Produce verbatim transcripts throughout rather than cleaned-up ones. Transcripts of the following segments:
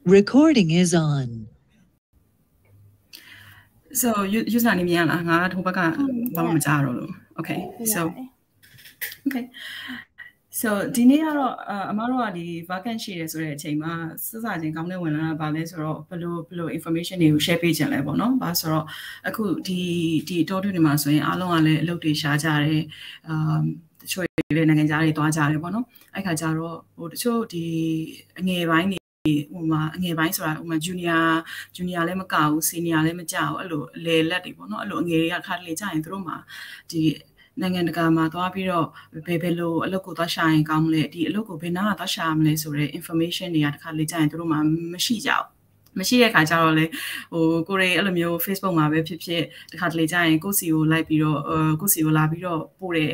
Recording is on. So you use na ni mian la nga thu ba ka ba ma ja ro. Okay. So okay. So ဒီနေ့ကတော့အမတို့ကဒီ vacant ရှိရဲဆိုတဲ့အချိန်မှာစစချင်းကောင်းတဲ့ဝင်လာတာပါလဲဆိုတော့ဘယ်လိုဘယ်လို information တွေကို share ပေးချင်လဲပေါ့နော်။ဘာဆိုတော့အခုဒီဒီတော့တွေမှာဆိုရင်အားလုံးကလည်းအလုပ်တွေရှားကြတယ်။အမ်တချို့လည်းနိုင်ငံခြားတွေသွားကြတယ်ပေါ့နော်။အဲ့ခါကျတော့ဟိုတချို့ဒီအငယ်ပိုင်းတွေဟိုမှာအငယ်ပိုင်းဆိုတာဟိုမှာ junior junior လည်းမကဘူး senior လည်းမကြဘူးအဲ့လိုအလေလက်တွေပေါ့နော်အဲ့လိုအငယ်တွေကခါတလေကြာရင်တို့မှာဒီနိုင်ငံတကာမှာသွားပြီးတော့ဘယ်ဘယ်လိုအလုပ်ကိုသွားရှာရင်ကောင်းမလဲဒီအလုပ်ကိုဘယ်နာကသွားရှာမလဲဆိုတဲ့ information တွေကတခါလေကြာရင်တို့မှာမရှိကြဘူးမရှိတဲ့ခါကျတော့လေဟိုကိုရီအဲ့လိုမျိုး Facebook မှာပဲဖြစ်ဖြစ်တခါတလေကြာရင်ကိုစီကိုလိုက်ပြီးတော့ကိုစီကိုလာပြီးတော့ပို့တဲ့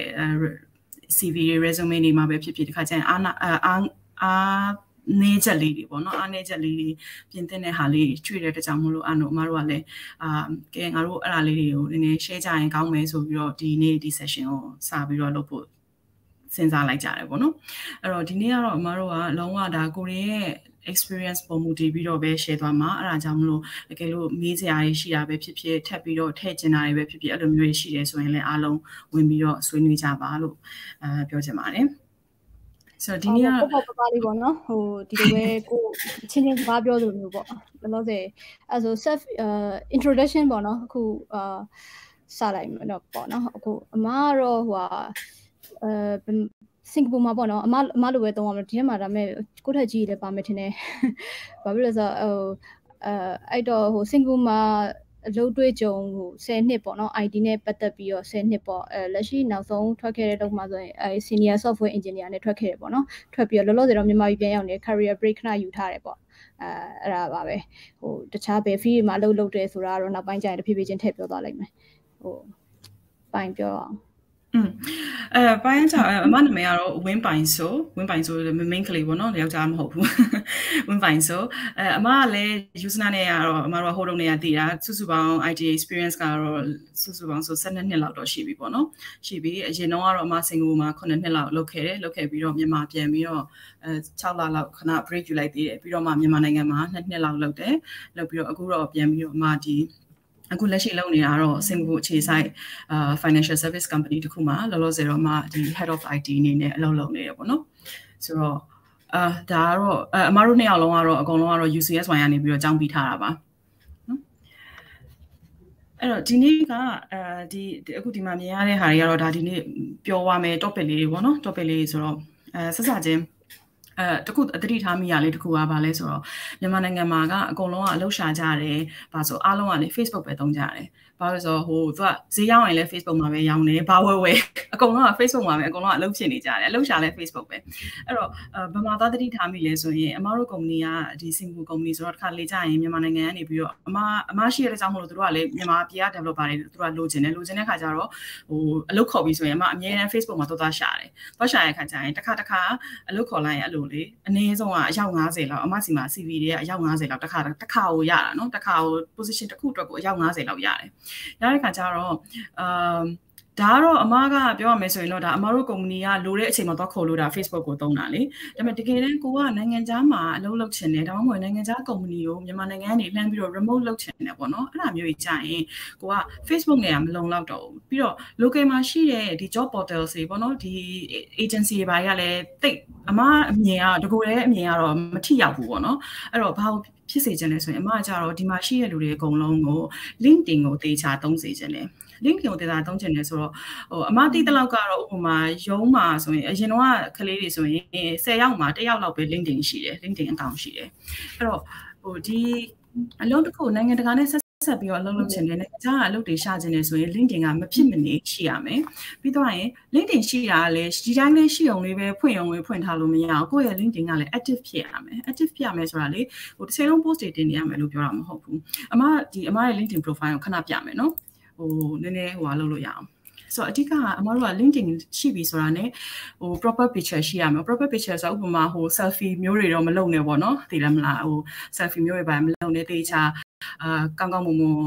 C V resume တွေမှာပဲဖြစ်ဖြစ်တခါကြာရင်အာအာအာနေချက်လေးတွေပေါ့နော်အားနေချက်လေးတွေပြင်သင့်တဲ့ဟာလေးကျွေတဲ့တကြောင်မလို့အဲ့တော့အမတို့ကလည်းအာကဲငါတို့အဲ့ဒါလေးတွေကိုနည်းနည်း share ကြရင်ကောင်းမယ်ဆိုပြီးတော့ဒီနေ့ဒီ session ကိုစပြီးတော့လုပ်ဖို့စဉ်းစားလိုက်ကြတယ်ပေါ့နော်အဲ့တော့ဒီနေ့ကတော့အမတို့ကလုံးဝဒါကိုရီးရဲ့ experience ပုံမူတည်ပြီးတော့ပဲ share သွားမှာအဲ့ဒါကြောင့်မလို့တကယ်လို့မေးစရာတွေရှိတာပဲဖြစ်ဖြစ်ထပ်ပြီးတော့ထည့်ကျင်တာတွေပဲဖြစ်ဖြစ်အဲ့လိုမျိုးရှိတယ်ဆိုရင်လည်းအားလုံးဝင်ပြီးတော့ဆွေးနွေးကြပါလို့အဲပြောချင်ပါတယ်ဆိုဒီနေ့ကပေါ့ပေါ့လေးပေါ့နော်ဟိုဒီလိုပဲကိုချင်းချင်းစကားပြောသလိုမျိုးပေါ့ဘယ်လိုလဲအဲဆို self introduction ပေါ့နော်အခုအာစလိုက်မယ်တော့ပေါ့နော်အခုအမကတော့ဟိုဟာအဲစင်ကာပူမှာပေါ့နော်အမအမလိုပဲတုံးရမယ်ဒီထဲမှာဒါမဲ့ကိုထက်ကြီးလည်းပါမယ်ထင်တယ်ဘာဖြစ်လဲဆိုတော့ဟိုအဲအဲ့တော့ဟိုစင်ကာပူမှာအလုပ်တွေ့ကြုံဟိုtenနှစ်ပေါ့နော် I T နဲ့ပတ်သက်ပြီးတော့tenနှစ်ပေါ့အဲလက်ရှိနောက်ဆုံးထွက်ခဲ့တဲ့တော့မှဆိုရင်အဲ senior software engineer နဲ့ထွက်ခဲ့တယ်ပေါ့နော်ထွက်ပြီးတော့လောလောဆယ်တော့မြန်မာပြည်ပြန်ရောက်နေ career break ခဏယူထားတယ်ပေါ့အဲအဲ့ဒါပါပဲဟိုတခြားဘယ် field မှာအလုပ်လုပ်တယ်ဆိုတာတော့နောက်ပိုင်းကျရင်တဖြည်းဖြည်းချင်းထည့်ပြောသွားလိုက်မယ်ဟိုပိုင်းပြောအောင်อืมအဲပိုင်းချအမနာမည်ကတော့ဝင်းပိုင်ဆိုဝင်းပိုင်ဆိုမင်းကလေးပေါ့နော်ယောက်ျားမဟုတ်ဘူးဝင်းပိုင်ဆိုအဲအမကလည်း user နဲ့ကတော့အမတို့ဟိုတုန်းကတည်တာစုစုပေါင်း I T experience ကတော့စုစုပေါင်းဆိုtwelveနှစ်လောက်တော့ရှိပြီပေါ့နော်ရှိပြီအရင်တော့ကတော့အမစင်ကာပူမှာnineနှစ်လောက်လုပ်ခဲ့တယ်လုပ်ခဲ့ပြီးတော့မြန်မာပြန်ပြီးတော့အဲsixလလောက်ခဏ break ယူလိုက်သေးတယ်ပြီးတော့မှမြန်မာနိုင်ငံမှာtwoနှစ်လောက်လုပ်တယ်လုပ်ပြီးတော့အခုတော့ပြန်ပြီးတော့အမဒီအခုလက်ရှိလုပ်နေတာတော့စင်ကာပူအခြေစိုက်အာ financial service company တခုမှာလောလောဆယ်တော့မှဒီ head of I T အနေနဲ့အလုပ်လုပ်နေရပေါ့နော်ဆိုတော့အာဒါကတော့အမတို့နှစ်ယောက်လုံးကတော့အကုန်လုံးကတော့ U C S Y ကနေပြီးတော့ကြောင်းပြီးထားတာပါနော်အဲ့တော့ဒီနေ့ကအဲဒီအခုဒီမှာမြင်ရတဲ့ဟာတွေကတော့ဒါဒီနေ့ပြောရမယ် topic လေးတွေပေါ့နော် topic လေးဆိုတော့အဲဆက်စချင်းအဲတခုအတိထားမိရလေးတခုကဘာလဲဆိုတော့မြန်မာနိုင်ငံမှာကအကုန်လုံးကအလုပ်ရှာကြတယ်။ဘာဆိုအားလုံးကလေ Facebook ပဲသုံးကြတယ်။ဘာလို့ဆိုတော့ဟိုသူကဈေးရောက်ရင်လည်း Facebook မှာပဲရောင်းတယ်။ဘာဝယ်ဝယ်အကုန်လုံးက Facebook မှာပဲအကုန်လုံးကအလုပ်ဖြစ်နေကြတယ်။အလုပ်ရှာလည်း Facebook ပဲ။အဲ့တော့ဗမာသားတတိထားမိလဲဆိုရင်အမတို့ကုမ္ပဏီကဒီ Singapore ကုမ္ပဏီဆိုတော့တစ်ခါလေကြာရင်မြန်မာနိုင်ငံကနေပြီးတော့အမအမရှိရတဲ့ကြောင့်မလို့သူတို့ကလေမြန်မာပြည်က developer တွေသူတို့ကလိုချင်တယ်လိုချင်တဲ့ခါကျတော့ဟိုအလုပ်ခေါ်ပြီးဆိုရင်အမအမြဲတမ်း Facebook မှာသွားသွားရှာတယ်။သွားရှာတဲ့ခါကျရင်တစ်ခါတစ်ခါအလုပ်ခေါ်လိုက်ရင်အဲ့လိုလေအနည်းဆုံးကအယောက်fiftyလောက်အမစီမှာ C V တွေကအယောက်fiftyလောက်တစ်ခါတစ်ခါကိုရတာเนาะတစ်ခါကို position တစ်ခုအတွက်ကိုအယောက်fiftyလောက်ရတယ်ရတဲ့ခါကျတော့အမ်ဒါကတော့အမကပြောရမယ်ဆိုရင်တော့ဒါအမတို့ကုမ္ပဏီကလိုတဲ့အချိန်မှာသွားခေါ်လို့ဒါ Facebook ကိုသုံးတာလေဒါပေမဲ့တကယ်တမ်းကိုကနိုင်ငံခြားမှာအလုပ်လုပ်ချင်တယ်ဒါမှမဟုတ်နိုင်ငံခြားကုမ္ပဏီကိုမြန်မာနိုင်ငံကနေလှမ်းပြီးတော့ remote လုပ်ချင်တယ်ပေါ့နော်အဲ့ဒါမျိုးကြီးကြာရင်ကိုက Facebook နဲ့ကမလုံလောက်တော့ဘူးပြီးတော့ local မှာရှိတဲ့ဒီ job portal တွေပေါ့နော်ဒီ agency တွေဘာတွေကလည်းတိတ်အမအမြင်ကတကူလည်းအမြင်ကတော့မထိရောက်ဘူးပေါ့နော်အဲ့တော့ဘာလို့ဖြစ်စေချင်လဲဆိုရင်အမကကြတော့ဒီမှာရှိတဲ့လူတွေအကုန်လုံးကို LinkedIn ကိုတေချာသုံးစေချင်တယ်LinkedIn ကိုတေချာသုံးချင်တယ်ဆိုတော့ဟိုအမတိတလောက်ကတော့ဥပမာရုံးမှာဆိုရင်အရင်တော့ကလေးတွေဆိုရင်tenယောက်မှာoneယောက်လောက်ပဲ LinkedIn ရှိတယ် LinkedIn account ရှိတယ်အဲ့တော့ဟိုဒီအလုံးတစ်ခုနိုင်ငံတကာနဲ့ဆက်ဆက်ပြီးတော့အလုပ်လုပ်ချင်တယ်နိုင်ငံခြားကအလုပ်တွေရှာချင်တယ်ဆိုရင် LinkedIn ကမဖြစ်မနေရှိရမယ်ပြီးတော့ရင် LinkedIn ရှိတာလည်းဒီတိုင်းလေးရှိအောင်လေးပဲဖွင့်အောင်လေးဖွင့်ထားလို့မရအောင်ကိုယ့်ရဲ့ LinkedIn ကလည်း active ဖြစ်ရမယ် active ဖြစ်ရမယ်ဆိုတာလေဟိုတစ်ချိန်လုံး post တွေတင်နေရမယ်လို့ပြောတာမဟုတ်ဘူးအမဒီအမရဲ့ LinkedIn profile ကိုခဏပြမယ်နော်ဟိုနည်းနည်းဟိုဟာလုပ်လို့ရအောင်ဆိုတော့အဓိကအမတို့က LinkedIn ရှိပြီဆိုတာ ਨੇ ဟို proper picture ရှိရမယ် proper picture ဆိုတော့ဥပမာဟို selfie မျိုးတွေတော့မလုပ်နဲ့ပေါ့နော်သိလားမလားဟို selfie မျိုးတွေပါမလုပ်နဲ့တေချာအာကောင်းကောင်းမွန်မွန်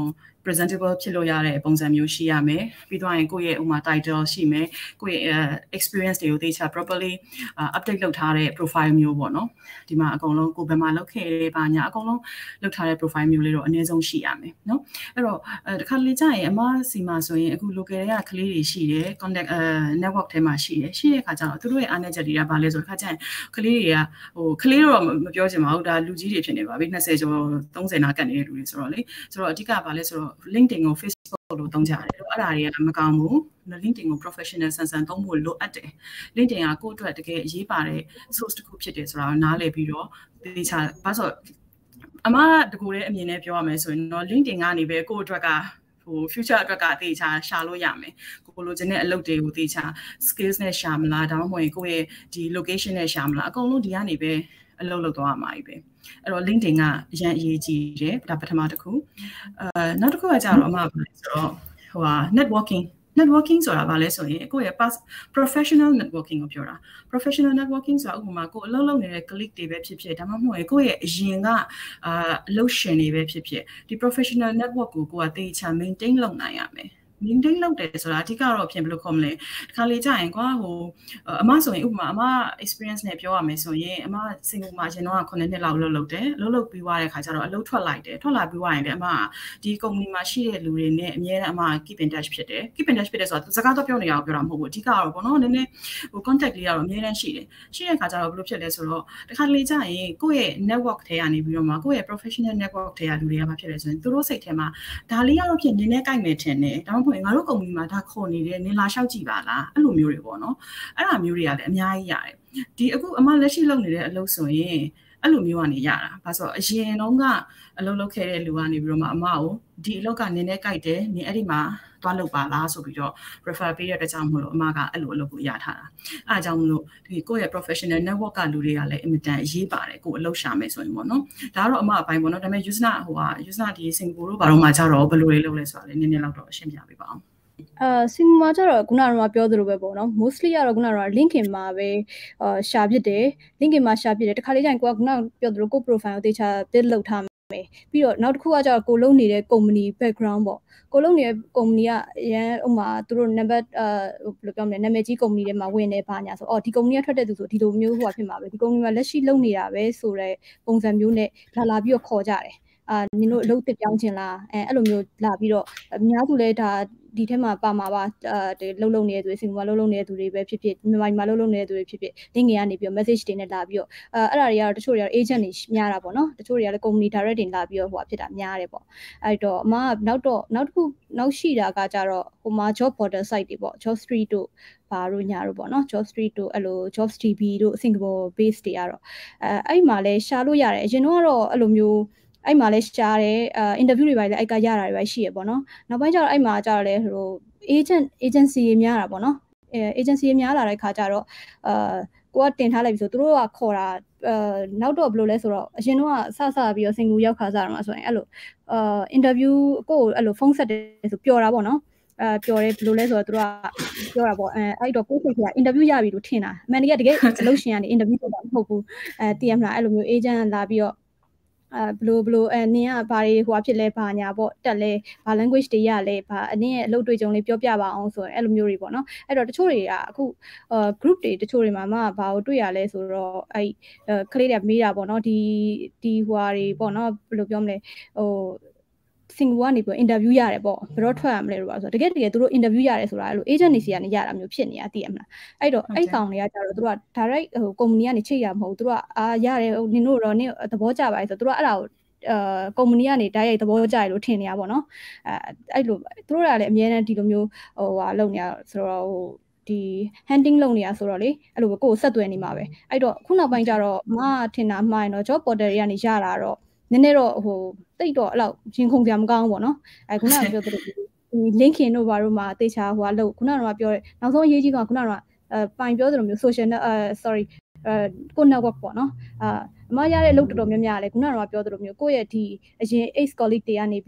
presentable ဖြစ်လို့ရတဲ့ပုံစံမျိုးရှိရမယ်ပြီးတော့ရင်ကိုယ့်ရဲ့ဥမာ title ရှိမယ်ကိုယ့်ရဲ့ experience တွေကိုသိချ properly update လုပ်ထားတဲ့ profile မျိုးပေါ့နော်ဒီမှာအကုန်လုံးကိုယ်ဘယ်မှာလုပ်ခဲ့တယ်ပါညာအကုန်လုံးလုပ်ထားတဲ့ profile မျိုးလေးတော့အနည်းဆုံးရှိရမယ်နော်အဲ့တော့တခါလေကြာရင်အမစီမှာဆိုရင်အခု local တွေကကလေးတွေရှိတယ် contact network ထဲမှာရှိတယ်ရှိတဲ့အခါကျတော့သူတို့ရဲ့အားနည်းချက်တွေကဘာလဲဆိုတော့ခါကျရင်ကလေးတွေကဟိုကလေးတော့မပြောချင်ပါဘူးဒါလူကြီးတွေဖြစ်နေပါပြီtwentyကျော်thirtyနာကတ်နေတဲ့လူတွေဆိုတော့လေဆိုတော့အဓိကဘာလဲဆိုတော့ LinkedIn ကို Facebook လို့သုံးကြတယ်အဲ့ဒါတွေကမကောင်းဘူး LinkedIn ကို professional ဆန်ဆန်သုံးဖို့လိုအပ်တယ် LinkedIn ကကိုယ့်အတွက်တကယ်အရေးပါတဲ့ source တစ်ခုဖြစ်တယ်ဆိုတာကိုနားလည်ပြီးတော့ဒီချာဘာဆိုအမတကူတဲ့အမြင်နဲ့ပြောရမယ်ဆိုရင်တော့ LinkedIn ကနေပဲကိုယ့်အတွက်ကဟို future အတွက်ကအသေးချာရှာလို့ရမယ်ကိုလိုချင်တဲ့အလုပ်တွေကိုသေချာ skills နဲ့ရှာမလားဒါမှမဟုတ်ရင်ကိုယ့်ရဲ့ဒီ location နဲ့ရှာမလားအကုန်လုံးဒီကနေပဲအလုပ်လုပ်သွားရမှာပဲအဲ့တော့ LinkedIn ကအရင်အရေးကြီးတယ်ဒါပထမတစ်ခုအဲနောက်တစ်ခုကကြတော့အမဆိုတော့ဟိုဟာ networking networking ဆိုတာဘာလဲဆိုရင်ကိုယ့်ရဲ့ professional networking ကိုပြောတာ professional networking ဆိုတာဥပမာကိုအလုပ်လုပ်နေတဲ့ colleague တွေပဲဖြစ်ဖြစ်ဒါမှမဟုတ်ရင်ကိုယ့်ရဲ့အရင်ကအာအလုပ်ရှင်တွေပဲဖြစ်ဖြစ်ဒီ professional network ကိုကိုကတေချာ maintain လုပ်နိုင်ရမယ်maintain လုပ်တယ်ဆိုတာအဓိကတော့ပြင်ဘယ်လိုခေါ်မလဲတခါလေကြာရင်ကွာဟိုအမဆိုရင်ဥပမာအမ experience နဲ့ပြောရမယ်ဆိုရင်အမစင်ကာပူမှာရှင်တော့nineနှစ်လောက်လုပ်လုပ်တယ်လုပ်လုပ်ပြီးသွားတဲ့ခါကျတော့အလုပ်ထွက်လိုက်တယ်ထွက်လာပြီးသွားရင်လည်းအမဒီ company မှာရှိတဲ့လူတွေနဲ့အများနဲ့အမ keep in touch ဖြစ်တယ် keep in touch ဖြစ်တယ်ဆိုတာစကားတော့ပြောနေရအောင်ပြောတာမဟုတ်ဘူးအဓိကတော့ပေါ့နော်နည်းနည်းဟို contact လေးကတော့အများနဲ့ရှိတယ်ရှိတဲ့ခါကျတော့ဘယ်လိုဖြစ်လဲဆိုတော့တခါလေကြာရင်ကိုယ့်ရဲ့ network ထဲကနေပြီးတော့မှကိုယ့်ရဲ့ professional network ထဲကလူတွေကဘာဖြစ်လဲဆိုရင်သူတို့စိတ်ထဲမှာဒါလေးကတော့ဖြစ်နည်းနည်းကြိုက်မယ်ထင်တယ်ဒါမှမဟုတ်ငါတို့ကုမ္ပဏီမှာဒါခေါ်နေတယ်နင်လာလျှောက်ကြည့်ပါလားအဲ့လိုမျိုးတွေပေါ့နော်အဲ့ဒါမျိုးတွေကလည်းအများကြီးရတယ်ဒီအခုအမလက်ရှိလုပ်နေတဲ့အလုပ်ဆိုရင်အဲ့လိုမျိုးကနေရတာဘာလို့ဆိုအရင်တုန်းကအလုပ်လုပ်ခဲ့တဲ့လူကနေပြီးတော့မှအမကိုဒီအလုပ်ကနည်းနည်းကြိုက်တယ်နင်အဲ့ဒီမှာသွားလုပ်ပါလားဆိုပြီးတော့ refer ပေးရတဲ့ကြောင့်မလို့အမကအဲ့လိုအလုပ်ကိုရထားတာအဲ့အကြောင်းမလို့ဒီကိုယ့်ရဲ့ professional network ကလူတွေကလည်းအင်မတန်အရေးပါတယ်ကိုအလုပ်ရှာမယ်ဆိုရင်ပေါ့နော်ဒါကတော့အမအပိုင်းပေါ့နော်ဒါပေမဲ့ user ဟိုဟာ user ဒီ Singapore တို့ဘာလို့မှကြတော့ဘယ်လိုတွေလုပ်လဲဆိုတာလည်းနည်းနည်းလောက်တော့ရှင်းပြပေးပါအောင်အာစင်မှာကျတော့ခုနကတော့ပြောသလိုပဲပေါ့နော် mostly ကတော့ခုနကတော့ LinkedIn မှာပဲအာရှာဖြစ်တယ် LinkedIn မှာရှာဖြစ်တယ်တခါလေးကျရင်ကိုကခုနပြောသလိုကို profile ကိုတေချာ build လုပ်ထားမယ်ပြီးတော့နောက်တစ်ခုကကျတော့ကိုလုံးနေတဲ့ company background ပေါ့ကိုလုံးနေတဲ့ company ကအရန်ဥမာသူတို့ number အာဘယ်လိုပြောမလဲနာမည်ကြီး company တွေမှာဝင်နေပါညာဆိုအော်ဒီ company ကထွက်တဲ့သူဆိုဒီလိုမျိုးဟိုဖြစ်မှာပဲဒီ company မှာလက်ရှိလုပ်နေတာပဲဆိုတော့ပုံစံမျိုးနဲ့လာလာပြီးတော့ခေါ်ကြတယ်အာနင်တို့အလုပ်တစ်ပြောင်းချင်လားအဲအဲ့လိုမျိုးလာပြီးတော့အများစုလဲဒါဒီထဲမှာပါမှာပါအဲလှုပ်လှုပ်နေတဲ့သူတွေစင်ကာပူလှုပ်လှုပ်နေတဲ့သူတွေပဲဖြစ်ဖြစ်မြန်မာပြည်မှာလှုပ်လှုပ်နေတဲ့သူတွေဖြစ်ဖြစ် link ကနေပြီးတော့ message တွေနဲ့လာပြီးတော့အဲအဲ့ဒါတွေကတော့တချို့တွေကတော့ agent တွေများတာပေါ့နော်တချို့တွေကလည်း company direct တွေလာပြီးတော့ဟိုဖြစ်တာများတယ်ပေါ့အဲ့တော့အမကနောက်တော့နောက်တစ်ခုနောက်ရှိတာကကြတော့ဟိုမှာ job portal site တွေပေါ့ job street တို့ဘာတို့ညာတို့ပေါ့နော် job street တို့အဲ့လို jobs tv တို့စင်ကာပူ base တွေကတော့အဲအဲ့မှာလဲရှာလို့ရတယ်အရင်တော့ကတော့အဲ့လိုမျိုးအဲ့မှာလဲရှားတယ်အာ interview တွေပါလေအဲ့ကရတာတွေပဲရှိရပေါ့နော်နောက်ပိုင်းကျတော့အဲ့မှာကျတော့လဲဟို agent agency တွေများတာပေါ့နော်အဲ agency တွေများလာတဲ့ခါကျတော့အာကိုကတင်ထားလိုက်ပြီဆိုသူတို့ကခေါ်တာအာနောက်တော့ဘယ်လိုလဲဆိုတော့အရင်တော့ဆဆပြီးတော့စင်ကူရောက်ခါစားရမှာဆိုရင်အဲ့လိုအာ interview ကိုအဲ့လိုဖုန်းဆက်တယ်ဆိုပျော်တာပေါ့နော်အဲပျော်တယ်ဘယ်လိုလဲဆိုတော့သူတို့ကပြောတာပေါ့အဲအဲ့တော့ကိုယ့်စိတ်က interview ရပြီလို့ထင်တာအမှန်တကယ်တကယ်အလုပ်ရှင်ကနေ interview လုပ်တာမဟုတ်ဘူးအဲတည်ရမလားအဲ့လိုမျိုး agent လာပြီးတော့အဲဘလို့ဘလို့အဲနင်ကဘာတွေဟိုဖြစ်လဲဘာညာပေါ့တက်လဲဘာ language တွေရလဲဘာအနည်းရဲ့အလုပ်တွေကြုံလေးပြောပြပါအောင်ဆိုရင်အဲ့လိုမျိုးတွေပေါ့နော်အဲ့တော့တချို့တွေကအခုအာ group တွေတချို့တွေမှာမှဘာကိုတွေ့ရလဲဆိုတော့အဲ့ကလေးတွေမေးတာပေါ့နော်ဒီဒီဟွာတွေပေါ့နော်ဘယ်လိုပြောမလဲဟိုစင်ကာပူကနေပြီး interview ရတယ်ပေါ့ဘယ်တော့ထွက်ရမလဲလို့ပါဆိုတော့တကယ်တကယ်သူတို့ interview ရတယ်ဆိုတာအဲ့လို agent တွေစီကနေရတာမျိုးဖြစ်နေတာသိရမလားအဲ့တော့အဲ့ကောင်တွေကကြတော့သူတို့က direct ဟို company ကနေချိတ်ရမဟုတ်ဘူးသူတို့ကအာရတယ်နင်တို့တော့နင်သဘောကျပါလေဆိုတော့သူတို့ကအဲ့ဒါကိုအာ company ကနေတိုက်ရိုက်သဘောကျရလို့ထင်နေရပါတော့အဲအဲ့လိုသူတို့ကလည်းအများနဲ့ဒီလိုမျိုးဟိုဟာလုပ်နေရဆိုတော့ဟိုဒီ hunting လုပ်နေရဆိုတော့လေအဲ့လိုကိုယ်ဆက်သွယ်နေမှာပဲအဲ့တော့ခုနောက်ပိုင်းကျတော့မထင်တာမှားရင်တော့ job portal တွေကနေရတာတော့နည်းနည်းတော့ဟိုတိတ်တော့အဲ့လောက်ရင်ခုန်စရာမကောင်းဘူးပေါ့နော်အဲခုနကပြောသလိုဒီ LinkedIn တို့ဘာတို့မှာတေချာဟိုကလို့ခုနကတော့ပြောတယ်နောက်ဆုံးအရေးကြီးကခုနကတော့အဲပိုင်ပြောသလိုမျိုး social အဲ sorry အဲကို network ပေါ့နော်အာအမရတဲ့အလုပ်တော်တော်များများလဲခုနကတော့ပြောသလိုမျိုးကိုယ့်ရဲ့ဒီအရင် ex colleague တွေကနေပြီးတော့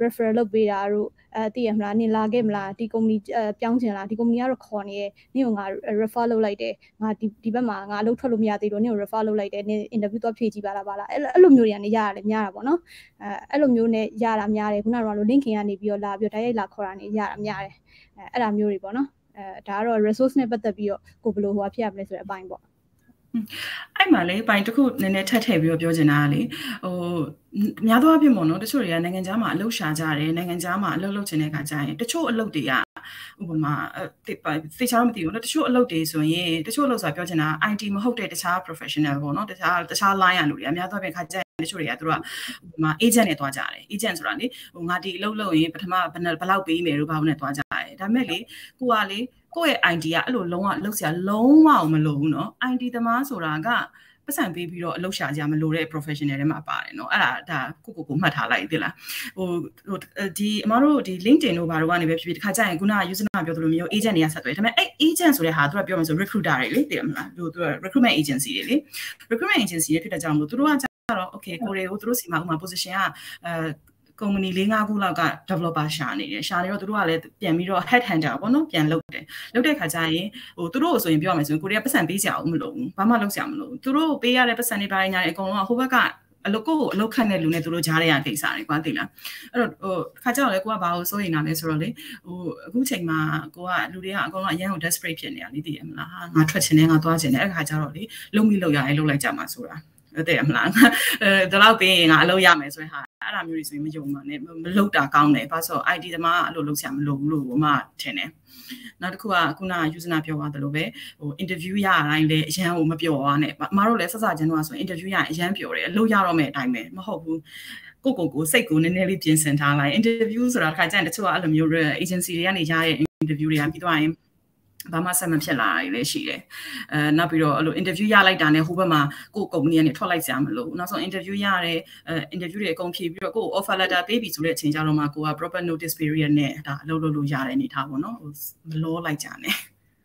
referral လုပ်ပေးတာတို့အဲတည်ရမလားနင်လာခဲ့မလားဒီ company ပြောင်းချင်လားဒီ company ကတော့ခေါ်နေရဲ့နင့်ကိုငါ refer လုပ်လိုက်တယ်ငါဒီဒီဘက်မှာငါအလုပ်ထွက်လို့မရသေးတော့နင့်ကို refer လုပ်လိုက်တယ်နင် interview သွားဖြေကြည့်ပါလားပါလားအဲ့အဲ့လိုမျိုးတွေကနေရရတယ်များတာပေါ့နော်အဲအဲ့လိုမျိုးနဲ့ရတာများတယ်ခုနကတော့ link ကနေပြီးတော့လာပြီးတော့ direct လာခေါ်တာနေရတာများတယ်အဲအဲ့ဒါမျိုးတွေပေါ့နော်အဲဒါကတော့ resource နဲ့ပတ်သက်ပြီးတော့ကိုဘယ်လိုဟိုဖြစ်ရမလဲဆိုတဲ့အပိုင်းပေါ့အဲ့မှာလေပိုင်းတစ်ခုနည်းနည်းထပ်ထည့်ပြီးတော့ပြောချင်တာလေဟိုများသောအားဖြင့်ပေါ့နော်တချို့တွေကနိုင်ငံခြားမှာအလုပ်ရှာကြတယ်နိုင်ငံခြားမှာအလုပ်လုပ်ချင်တဲ့အခါကျရင်တချို့အလုပ်တွေကဥပမာသိချာမသိဘူးနော်တချို့အလုပ်တွေဆိုရင်တချို့အလုပ်ဆိုတာပြောချင်တာ ไอ ที မဟုတ်တဲ့တခြား professional ပေါ့နော်တခြားတခြား line ရလူတွေအများသောအားဖြင့်ခါကျရင်တချို့တွေကသူတို့ကဥပမာ agent နဲ့တွားကြတယ် agent ဆိုတာလေဟိုငါဒီအလုပ်လုပ်ရင်ပထမဘယ်ဘယ်လောက်ပေးမယ်လို့ဘာလို့နဲ့တွားကြတယ်ဒါပေမဲ့လေကိုကလေကိုယ့်ရဲ့ ไอ ที ကအဲ့လိုလုံးဝလုပ်စရာလုံးဝမလိုဘူးเนาะ ไอ ที သမားဆိုတာကပတ်စံပေးပြီးတော့အလုပ်ရှာကြမလို့တဲ့ professional တွေမှာပါတယ်เนาะအဲ့ဒါဒါကိုကိုကိုမှတ်ထားလိုက်သိလားဟိုဟိုဒီအမတို့ဒီ LinkedIn တို့ဘာတို့ကနေပဲဖြစ်ဖြစ်တစ်ခါကြာရင်ခုနက user ပြောသလိုမျိုး agent တွေကဆက်သွယ်ဒါပေမဲ့အဲ့ agent ဆိုတဲ့ဟာသူကပြောမှဆို recruiter တွေလေသိရမလားသူက recruitment agency တွေလေ recruitment agency တွေဖြစ်တဲ့ကြောင့်မို့သူတို့ကတော့ okay ကိုတွေကိုသူတို့စီမှာဥမာ position ကအဲ company ၄-၅ခုလောက်က developer ရှာနေတယ်ရှာနေတော့သူတို့ကလည်းပြန်ပြီးတော့ head hunter ပေါ့နော်ပြန်လုပ်တယ်လုပ်တဲ့ခါကျရင်ဟိုသူတို့ဆိုရင်ပြောရမယ်ဆိုရင်ကိုရီးယားပတ်စံပေးစရာမလိုဘူးဘာမှလုပ်စရာမလိုဘူးသူတို့ပေးရတဲ့ပတ်စံတွေပိုင်းညာတွေအကုန်လုံးကဟိုဘက်ကအလုပ်ကိုအလုပ်ခန့်တဲ့လူနဲ့သူတို့ကြားရတဲ့ကိစ္စတွေကွာသိလားအဲ့တော့ဟိုခါကြောက်လေကိုကဘာလို့စိုးရိမ်တာလဲဆိုတော့လေဟိုအခုချိန်မှာကိုကလူတွေကအကုန်လုံးအရန်ကို desperate ဖြစ်နေတာလေသိရမလားဟာငါထွက်ချင်တယ်ငါသွားချင်တယ်အဲ့ခါကျတော့လေလုံမိလောက်ရရင်လုံလိုက်ကြမှာဆိုတာတဲ့မလားအဲဒီလောက်ပေးရင်ငါအလုပ်ရမယ်ဆိုရင်ဟာအဲ့ဒါမျိုးတွေဆိုရင်မယုံပါနဲ့မလုပ်တာကောင်းတယ်ဘာလို့ဆို ไอ ที သမားအဲ့လိုလုပ်ဆရာမလိုဘူးလို့မှထင်တယ်နောက်တစ်ခုကခုနက user ပြောသွားသလိုပဲဟို interview ရတိုင်းလည်းအရန်ကိုမပြောပါနဲ့အမတို့လည်းဆက်စချင်းတော့ဆိုရင် interview ရရင်အရန်ပြောတယ်အလုပ်ရတော့မယ်အတိုင်းပဲမဟုတ်ဘူးကိုကိုကိုစိတ်ကိုနည်းနည်းလေးပြင်ဆင်ထားလိုက် interview ဆိုတာတစ်ခါကျရင်တချို့ကအဲ့လိုမျိုး agency တွေကနေရတဲ့ interview တွေကပြီးသွားရင်ဘာမှဆက်မဖြစ်လာရလည်းရှိတယ်အဲနောက်ပြီးတော့အဲ့လို interview ရလိုက်တာနဲ့ဟိုဘက်မှာကိုယ့် company ကနေထွက်လိုက်ကြမလို့နောက်ဆုံး interview ရတဲ့အဲ interview တွေအကုန်ဖြေပြီးတော့ကိုယ့် offer letter ပေးပြီဆိုတဲ့အချိန်ကျတော့မှကိုက proper notice period နဲ့ဒါအလုပ်လုပ်လို့ရတဲ့အနေထားပေါ့နော်မလောလိုက်ကြနဲ့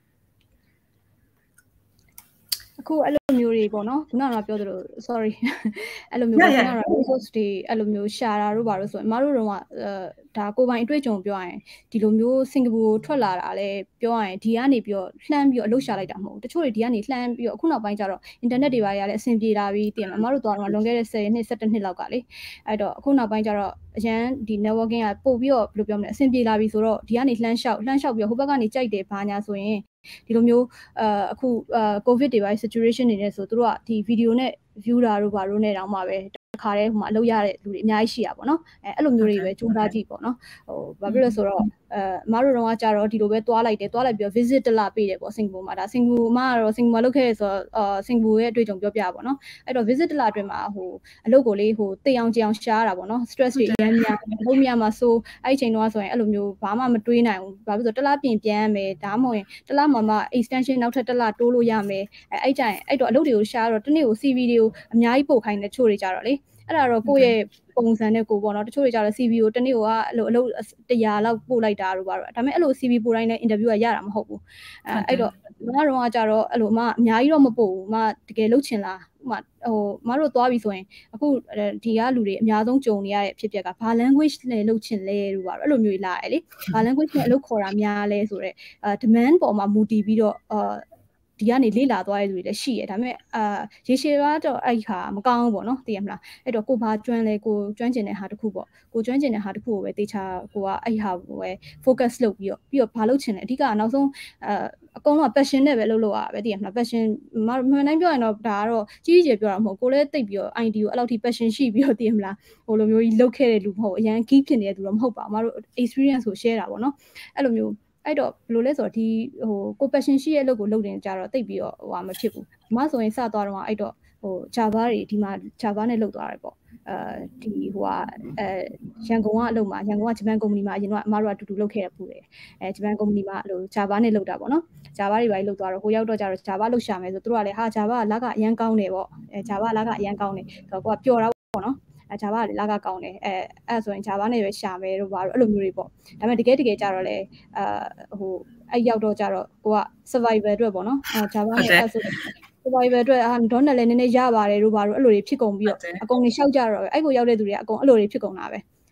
အခုအဲ့လိုမျိုးတွေပေါ့နော်ခုနကပြောသလို sorry အဲ့လိုမျိုးခုနက resource တွေအဲ့လိုမျိုးရှာတာတို့ပါလို့ဆိုရင်အမတို့တော့ဒါကိုပိုင်အတွေ့အကြုံပြောရရင်ဒီလိုမျိုးစင်ကာပူထွက်လာတာလဲပြောရရင်ဒီကနေပြီးတော့လှမ်းပြီးတော့အလုပ်ရှာလိုက်တာမဟုတ်ဘူးတချို့တွေဒီကနေလှမ်းပြီးတော့အခုနောက်ပိုင်းကျတော့ internet တွေပါရလည်းအဆင်ပြေလာပြီးတင်အမတို့သွားတော့လွန်ခဲ့တဲ့ဆယ်နှစ်၁၁နှစ်လောက်ကလေအဲ့တော့အခုနောက်ပိုင်းကျတော့အရန်ဒီ networking ကပို့ပြီးတော့ဘယ်လိုပြောမလဲအဆင်ပြေလာပြီဆိုတော့ဒီကနေလှမ်းလျှောက်လှမ်းလျှောက်ပြီးတော့ဟိုဘက်ကနေကြိုက်တယ်ဘာညာဆိုရင်ဒီလိုမျိုးအာအခုအာ covid တွေပါ situation တွေနဲ့ဆိုသူတို့ကဒီ video နဲ့ view တာတို့ဘာတို့နဲ့တောင်မှပဲတခါတည်းဟိုမှာအလုပ်ရတဲ့လူတွေအများကြီးရှိရပါတော့အဲအဲ့လိုမျိုးတွေပဲစူးစမ်းကြည့်ပေါ့နော်ဟိုဘာဖြစ်လို့ဆိုတော့အဲအမတို့တော့ကကြတော့ဒီလိုပဲသွားလိုက်တယ်သွားလိုက်ပြီးတော့ visit တလာပေးတယ်ပေါ့စင်ကာပူမှာဒါစင်ကာပူမှာကတော့စင်ကာပူမှာလုပ်ခဲ့ရဆိုတော့အာစင်ကာပူရဲ့အတွေ့အကြုံပြောပြပါပေါ့နော်အဲ့တော့ visit တလာအတွင်းမှာဟိုအလုပ်ကိုလေးဟိုတေးအောင်ကြအောင်ရှားတာပေါ့နော် stress တွေအများများလုံးများမှာဆိုအဲ့ဒီချိန်တော့ဆိုရင်အဲ့လိုမျိုးဘာမှမတွေးနိုင်ဘူးဘာဖြစ်လို့တလားပြင်ပြန်ရမယ်ဒါမှမဟုတ်ရင်တလားမှာမှ extension နောက်ထပ်တလားတိုးလို့ရမယ်အဲအဲ့ကြရင်အဲ့တော့အလုပ်တွေကိုရှားတော့တနေ့ကို C V တွေကိုအများကြီးပို့ခိုင်းတဲ့ချို့တွေကြတော့လေအဲ့ဒါတော့ကိုယ့်ရဲ့ပုံစံနဲ့ကိုပေါ့နော်တချို့တွေကြတော့ C V ကိုတနေ့ကအဲ့လိုအလုပ်တရာလောက်ပို့လိုက်တာတို့ပါတော့ဒါပေမဲ့အဲ့လို C V ပို့တိုင်းနဲ့ interview ကရတာမဟုတ်ဘူးအဲအဲ့တော့မမတို့ကကြတော့အဲ့လိုအမအများကြီးတော့မပို့ဘူးအမတကယ်လုပ်ချင်လားဥမာဟိုမတို့သွားပြီဆိုရင်အခုဒီကလူတွေအများဆုံးကြုံနေရတဲ့အဖြစ်အပျက်ကဘာ language နဲ့လုပ်ချင်လဲတို့ပါတော့အဲ့လိုမျိုးလာတယ်လေဘာ language နဲ့အလုပ်ခေါ်တာများလဲဆိုတော့အဲ demand ပေါ်မှာမူတည်ပြီးတော့အာဒီကနေလေ့လာသွားတဲ့လူတွေလည်းရှိရဒါပေမဲ့အာရေရှည်ကတော့အဲ့ခါမကောင်းဘူးပေါ့နော်သိရမလားအဲ့တော့ကိုဘာကျွမ်းလဲကိုကျွမ်းကျင်တဲ့ဟာတစ်ခုပေါ့ကိုကျွမ်းကျင်တဲ့ဟာတစ်ခုကိုပဲတေချာကိုကအဲ့ဟာကိုပဲ focus လုပ်ပြီးတော့ပြီးတော့ဘာလုပ်ချင်လဲအဓိကနောက်ဆုံးအာအကုန်လုံးက passion နဲ့ပဲလုပ်လို့ရတာပဲသိရမလား passion မမှန်တိုင်းပြောရင်တော့ဒါကတော့ကြီးကြီးပြောတာမဟုတ်ကိုလည်းတိတ်ပြီးတော့ I D ကိုအဲ့လောက်ထိ passion ရှိပြီးတော့သိရမလားဟိုလိုမျိုးကြီးလုပ်ခဲ့တဲ့လူမဟုတ်အရန် key ဖြစ်နေတဲ့သူတော့မဟုတ်ပါဘူးမတို့ experience ကို share တာပေါ့နော်အဲ့လိုမျိုးအဲ့တော့ဘယ်လိုလဲဆိုတော့ဒီဟိုကို passion ရှိရဲ့အလုပ်ကိုလုပ်နေကြတော့တိတ်ပြီးတော့ဟိုဟာမဖြစ်ဘူး။မဆိုရင်စသွားတော့အဲ့တော့ဟို Java တွေဒီမှာ Java နဲ့လုပ်သွားတယ်ပေါ့။အဲဒီဟိုဟာအဲရန်ကုန်ကအလုပ်မှာရန်ကုန်ကဂျပန် company မှာအရင်ကအမတို့ကအတူတူလုပ်ခဲ့ရပူတယ်။အဲဂျပန် company မှာအဲ့လို Java နဲ့လုပ်တာပေါ့နော်။ Java တွေပါလုပ်သွားတော့ဟိုရောက်တော့ကျတော့ Java လုပ်ရှာမယ်ဆိုသူတို့ကလည်းဟာ Java ကလကအရန်ကောင်းတယ်ပေါ့။အဲ Java လကအရန်ကောင်းတယ်။ဆိုတော့ကိုကပျော်တာပေါ့နော်။အဲ Java ကလကကောင်းတယ်အဲအဲ့ဆိုရင် Java နဲ့ပဲရှာမယ်တို့ဘာလို့အဲ့လိုမျိုးတွေပေါ့ဒါပေမဲ့တကယ်တကယ်ကြတော့လေအာဟိုအဲ့ရောက်တော့ကြတော့ကိုက survival အတွက်ပေါ့နော်အဲ Java နဲ့အဲ့ဆို survival အတွက်အာဒေါနယ်လည်းနည်းနည်းရပါတယ်တို့ဘာလို့အဲ့လိုတွေဖြစ်ကုန်ပြီးတော့အကုန်နေလျှောက်ကြတော့အဲ့ကိုရောက်တဲ့သူတွေကအကုန်အဲ့လိုတွေဖြစ်ကုန်တာပဲ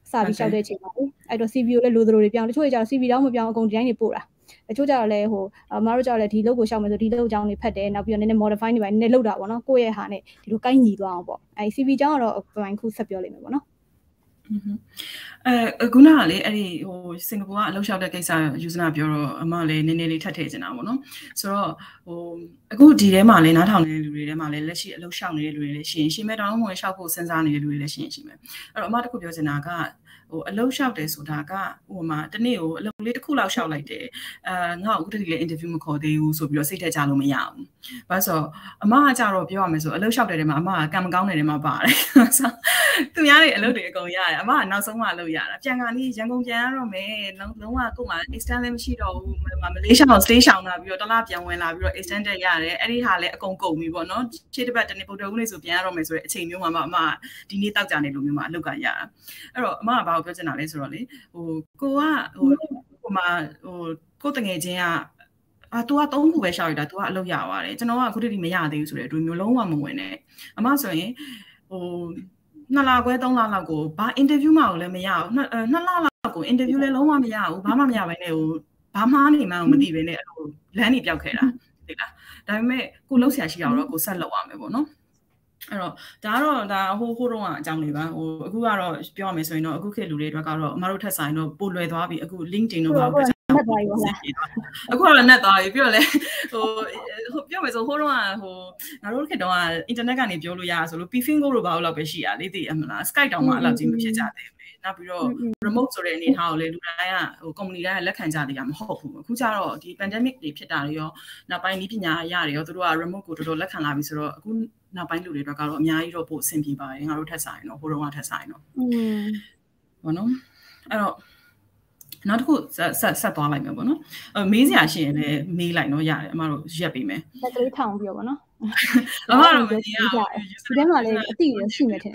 စာပြီးရှောက်တဲ့အချိန်ပါလေအဲ့တော့ C V ကိုလည်းလိုသလိုတွေပြောင်းတချို့ကြတော့ C V တောင်းမပြောင်းအကုန်ဒီတိုင်းနေပို့တာတချို့ကြတော့လည်းဟိုအမားတို့ကြတော့လည်းဒီလုပ်ကိုရှောက်မယ်ဆိုဒီလုပ်အကြောင်းတွေဖတ်တယ်နောက်ပြီးတော့နည်းနည်း modify နေပါနည်းနည်းလုပ်တာပေါ့နော်ကိုယ့်ရဲ့ဟာနဲ့ဒီလိုကိုင်းညီသွားအောင်ပေါ့အဲ့ C V အကြောင်းကတော့ဘိုင်ခုဆက်ပြောလိမ့်မယ်ပေါ့နော်အဲခုနကလေအဲ့ဒီဟိုစင်ကာပူကအလုပ်လျှောက်တဲ့ကိစ္စယူဇနာပြောတော့အမလည်းနည်းနည်းလေးထပ်ထည့်ချင်တာပေါ့နော်ဆိုတော့ဟိုအခုဒီထဲမှာလည်းနားထောင်နေတဲ့လူတွေထဲမှာလည်းလက်ရှိအလုပ်လျှောက်နေတဲ့လူတွေလည်းရှိရင်ရှင်မဲ့တောင်းဝင်လျှောက်ဖို့စဉ်းစားနေတဲ့လူတွေလည်းရှိရင်ရှိမယ်အဲ့တော့အမတခုပြောချင်တာကဟိုအလုပ်လျှောက်တယ်ဆိုတာကဟိုမှာတနေ့ကိုအလုပ်လေးတစ်ခုလောက်လျှောက်လိုက်တယ်အာငါ့ကိုအခုတည်းကလည်း interview မခေါ်သေးဘူးဆိုပြီးတော့စိတ်ထက်ကြလို့မရဘူးဘာလို့ဆိုအမကကြတော့ပြောရမယ်ဆိုအလုပ်လျှောက်တဲ့ထဲမှာအမကကံမကောင်းတဲ့ထဲမှာပါတယ်သူများတွေအလုပ်တွေအကုန်ရတယ်အမကနောက်ဆုံးမှအလုပ်ရတာပြန်ကနေရန်ကုန်ပြန်ရတော့မယ်လုံးလုံးဝကို့မှာ extend လည်းမရှိတော့ဘူးမလေးရှားကို stay ရှောင်လာပြီးတော့တလားပြန်ဝင်လာပြီးတော့ extend တက်ရတယ်အဲ့ဒီဟာလည်းအကုန်ကုန်ပြီပေါ့နော်ရှေ့တစ်ပတ်တနေ့ပုတ်တုံးလေးဆိုပြန်ရတော့မယ်ဆိုတဲ့အချိန်မျိုးမှာအမဒီနေ့တောက်ကြနေလို့မျိုးမှာအလုပ်ကရတာအဲ့တော့အမကဘာကိုပြောချင်တာလဲဆိုတော့လေဟိုကိုကဟိုဟိုမှာဟိုကိုတငယ်ချင်းကအာ तू ကသုံးခုပဲရှောက်ရတာ तू ကအလုပ်ရပါတယ်ကျွန်တော်ကအခုတည်းကမရသေးဘူးဆိုတဲ့အတွေ့မျိုးလုံးဝမဝင်နဲ့အမဆိုရင်ဟိုနှစ်လခွဲသုံးလလောက်ကိုဘာ interview မှလည်းမရဘူးနှစ်လလောက်ကို interview လည်းလုံးဝမရဘူးဘာမှမရဘဲနဲ့ဟိုဘာမှနေမှမသိဘဲနဲ့ဟိုလမ်းနေပြောက်ခဲ့တာသိလားဒါပေမဲ့ကိုလှုပ်ရှားရှိအောင်တော့ကိုဆက်လုပ်ရမယ်ပေါ့နော်အဲ့တော့ဒါကတော့ဒါဟိုဟိုတော့အကြောင်းလေးပါဟိုအခုကတော့ပြောရမယ်ဆိုရင်တော့အခုခေတ်လူတွေအတွက်ကတော့အမတို့ထက်ဆိုင်တော့ပိုလွယ်သွားပြီအခု LinkedIn တို့ပါတော့အခုကတော့ net သွားပြီပြီးတော့လေဟိုဟိုပြောမယ်ဆိုဟိုတော့ဟိုငါတို့ခေတ်တော့ internet ကနေပြောလို့ရဆိုလို့ Pfingo တို့ဘာလို့လောက်ပဲရှိရလေသိအမလား Skype တောင်မှအဲ့လောက်ကြီးမဖြစ်ကြသေးဘူးနောက်ပြီးတော့ remote ဆိုတဲ့အနေထားကိုလေလူတိုင်းကဟို company တိုင်းကလက်ခံကြသေးတာမဟုတ်ဘူးအခုကျတော့ဒီ pandemic တွေဖြစ်တာတွေရောနောက်ပိုင်းဤပညာရတယ်ရောသူတို့က remote ကိုတော်တော်လက်ခံလာပြီဆိုတော့အခုနောက်ပိုင်းလူတွေတော့ကတော့အများကြီးတော့ပို့အဆင်ပြေပါတယ်ငါတို့ထက်ဆိုင်တော့ဟိုတော့ထက်ဆိုင်တော့อืมဘောနော်အဲ့တော့နောက်တစ်ခုဆက်ဆက်ဆက်သွားလိုက်မယ်ပေါ့နော်အဲမေးစရာရှိရင်လည်းမေးလိုက်တော့ရတယ်အမတို့ရက်ပေးမယ်တက်ကလေးထောင်ပြောပေါ့နော်အမတို့မသိရဘူးဒီထဲမှာလည်းအတိရရှိမယ်ထင်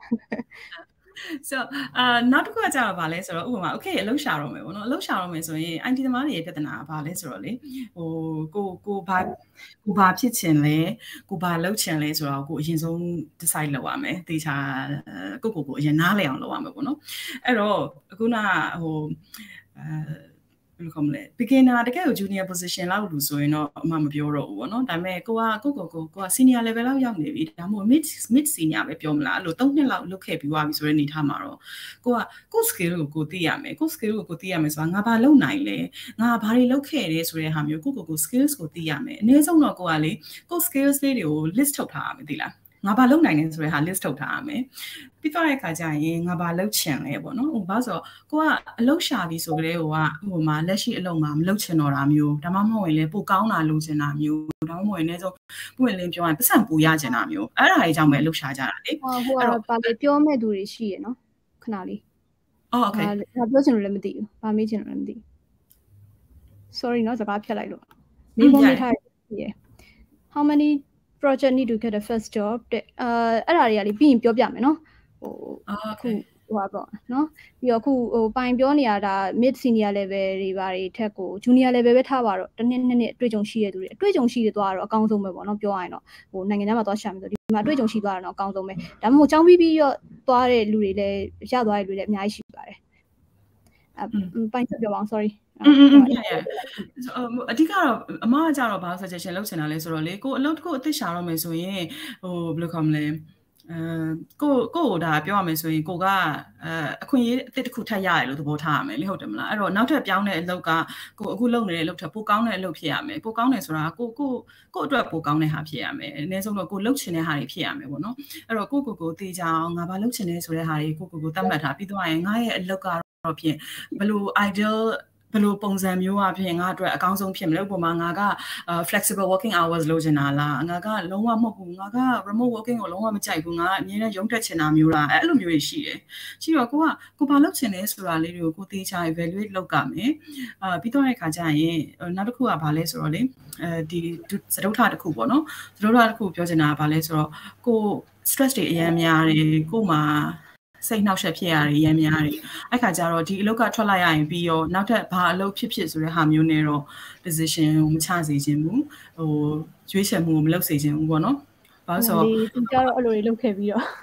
so အာနောက်တစ်ခုကကြာတော့ဗာလဲဆိုတော့ဥပမာ okay အလုပ်ရှာတော့မယ်ပေါ့နော်အလုပ်ရှာတော့မယ်ဆိုရင် I T သမားတွေရဲ့ပြဿနာကဗာလဲဆိုတော့လေဟိုကိုကိုဘာကိုဘာဖြစ်ချင်လဲကိုဘာလုပ်ချင်လဲဆိုတော့ကိုအရင်ဆုံး decide လုပ်ရမယ်တေချာကိုကိုကိုအရင်နားလည်အောင်လုပ်ရမယ်ပေါ့နော်အဲ့တော့အခုနဟိုအဲဘယ်လိုခေါ်မလဲ beginner တကယ်ကို junior position လောက်လို့ဆိုရင်တော့အမှမပြောတော့ဘူးပေါ့နော်ဒါပေမဲ့ကိုကကိုကိုကိုကိုက senior level လောက်ရောက်နေပြီဒါမှမဟုတ် mid mid senior ပဲပြောမလားအဲ့လိုသုံးနှစ်လောက်လုပ်ခဲ့ပြီးသွားပြီဆိုတဲ့အနေထားမှာတော့ကိုကကို skill ကိုကိုသိရမယ်ကို skill ကိုကိုသိရမယ်ဆိုတာငါဘာလုပ်နိုင်လဲငါဘာတွေလုပ်ခဲ့တယ်ဆိုတဲ့ဟာမျိုးကိုကိုကို skills ကိုသိရမယ်အနည်းဆုံးတော့ကိုကလေကို skills လေးတွေကို list ထုတ်ထားရမယ်သိလားငါဘာလုပ်နိုင်လဲဆိုတဲ့ဟာ list ထုတ်ထားရမယ်ပြီးတော့တဲ့အခါကျရင်ငါဘာလုပ်ချင်လဲပေါ့နော်ဟိုဘာဆိုကိုကအလုပ်ရှာပြီဆိုကြတဲ့ဟိုကဟိုမှာလက်ရှိအလုပ်မှာမလုပ်ချင်တော့တာမျိုးဒါမှမဟုတ်ရင်လည်းပိုကောင်းတာလုပ်ချင်တာမျိုးဒါမှမဟုတ်ရင်လည်းဆိုပွင့်လင်းပြောရင်ပတ်စံပူရချင်တာမျိုးအဲ့ဒါကြီးကြောင့်ပဲအလုပ်ရှာကြတာလေဟိုဟိုကဘာလဲပြောမဲ့သူတွေရှိရနော်ခဏလေးအော် okay ငါပြောချင်လို့လည်းမသိဘူးဘာမေးချင်လို့လည်းမသိဘူး sorry နော်စကားဖြတ်လိုက်လို့မေးဖို့မေးထားရ how many project need to get the first job တဲ့အဲအဲ့ဒါတွေကလေပြီးရင်ပြောပြမယ်နော်ဟိုအခုဟိုပါပေါ့နော်ပြီးတော့အခုဟိုပိုင်ပြောနေရတာ mid senior level တွေဘာတွေထက်ကို junior level ပဲထားပါတော့တစ်နှစ်နှစ်နှစ်အတွေ့အကြုံရှိရတဲ့သူတွေအတွေ့အကြုံရှိရသွားတော့အကောင်းဆုံးပဲပေါ့နော်ပြောရရင်တော့ဟိုနိုင်ငံခြားမှာသွားရှာမယ်ဆိုဒီမှာအတွေ့အကြုံရှိသွားတာတော့အကောင်းဆုံးပဲဒါမှမဟုတ်ចောင်းပြီးပြီးတော့သွားတဲ့လူတွေလည်းရသွားတဲ့လူတွေလည်းအများကြီးရှိပါတယ်အပိုင်ဆက်ပြောပါအောင် sorry อืมอืมအဓိကတော့အမကကြတော့ဘာ suggestion လုပ်ချင်တာလဲဆိုတော့လေကိုအလုပ်တစ်ခုအသစ်ရှာတော့မယ်ဆိုရင်ဟိုဘယ်လိုခေါ်မလဲအဲကိုကိုဒါပြောရမယ်ဆိုရင်ကိုကအဲအခွင့်အရေးအသစ်တစ်ခုထပ်ရတယ်လို့သဘောထားရမယ်လေဟုတ်တယ်မလားအဲ့တော့နောက်ထပ်ပြောင်းတဲ့အလုပ်ကကိုအခုလုပ်နေတဲ့အလုပ်ထက်ပိုကောင်းတဲ့အလုပ်ဖြစ်ရမယ်ပိုကောင်းတယ်ဆိုတာကိုကိုကိုအတွက်ပိုကောင်းတဲ့ဟာဖြစ်ရမယ်အနည်းဆုံးတော့ကိုလုပ်ချင်တဲ့ဟာတွေဖြစ်ရမယ်ပေါ့နော်အဲ့တော့ကိုကိုကိုတေးကြအောင်ငါဘာလုပ်ချင်လဲဆိုတဲ့ဟာတွေကိုကိုကိုသတ်မှတ်ထားပြီးတော့ရင်ငါရဲ့အလုပ်ကတော့ဖြင့်ဘယ်လို idealဘယ်လိုပုံစံမျိုးအဖြစ်ငါအတွက်အကောင်းဆုံးဖြစ်မလဲဥပမာငါက flexible working hours လုပ်ချင်တာလားငါကလုံးဝမဟုတ်ဘူးငါက remote working ကိုလုံးဝမကြိုက်ဘူးငါအမြဲတမ်းရုံးတက်ချင်တာမျိုးလားအဲ့လိုမျိုးတွေရှိတယ်ရှိတော့ကိုကကိုဘာလုပ်ချင်လဲဆိုတာလေးတွေကိုကိုသေချာ evaluate လုပ်ကြမယ်အာပြီးတော့တဲ့ခါကျရင်နောက်တစ်ခုကဘာလဲဆိုတော့လေအဲဒီစတုထတစ်ခုပေါ့နော်စတုထတစ်ခုပြောချင်တာကဘာလဲဆိုတော့ကို stress တွေအများများတယ်ကိုမှစိတ်နှောက်ယှက်ဖြစ်ရတယ်ရမ်းများတယ်အဲ့ခါကျတော့ဒီအလုပ်ကထွက်လိုက်ရရင်ပြီးရောနောက်ထပ်ဘာအလုပ်ဖြစ်ဖြစ်ဆိုတဲ့ဟာမျိုးနဲ့တော့ decision ကိုမချစေချင်ဘူးဟိုရွေးချယ်မှုကိုမလုပ်စေချင်ဘူးပေါ့နော်ဘာလို့ဆိုတော့ဒီကြတော့အဲ့လိုတွေလုပ်ခဲ့ပြီးတော့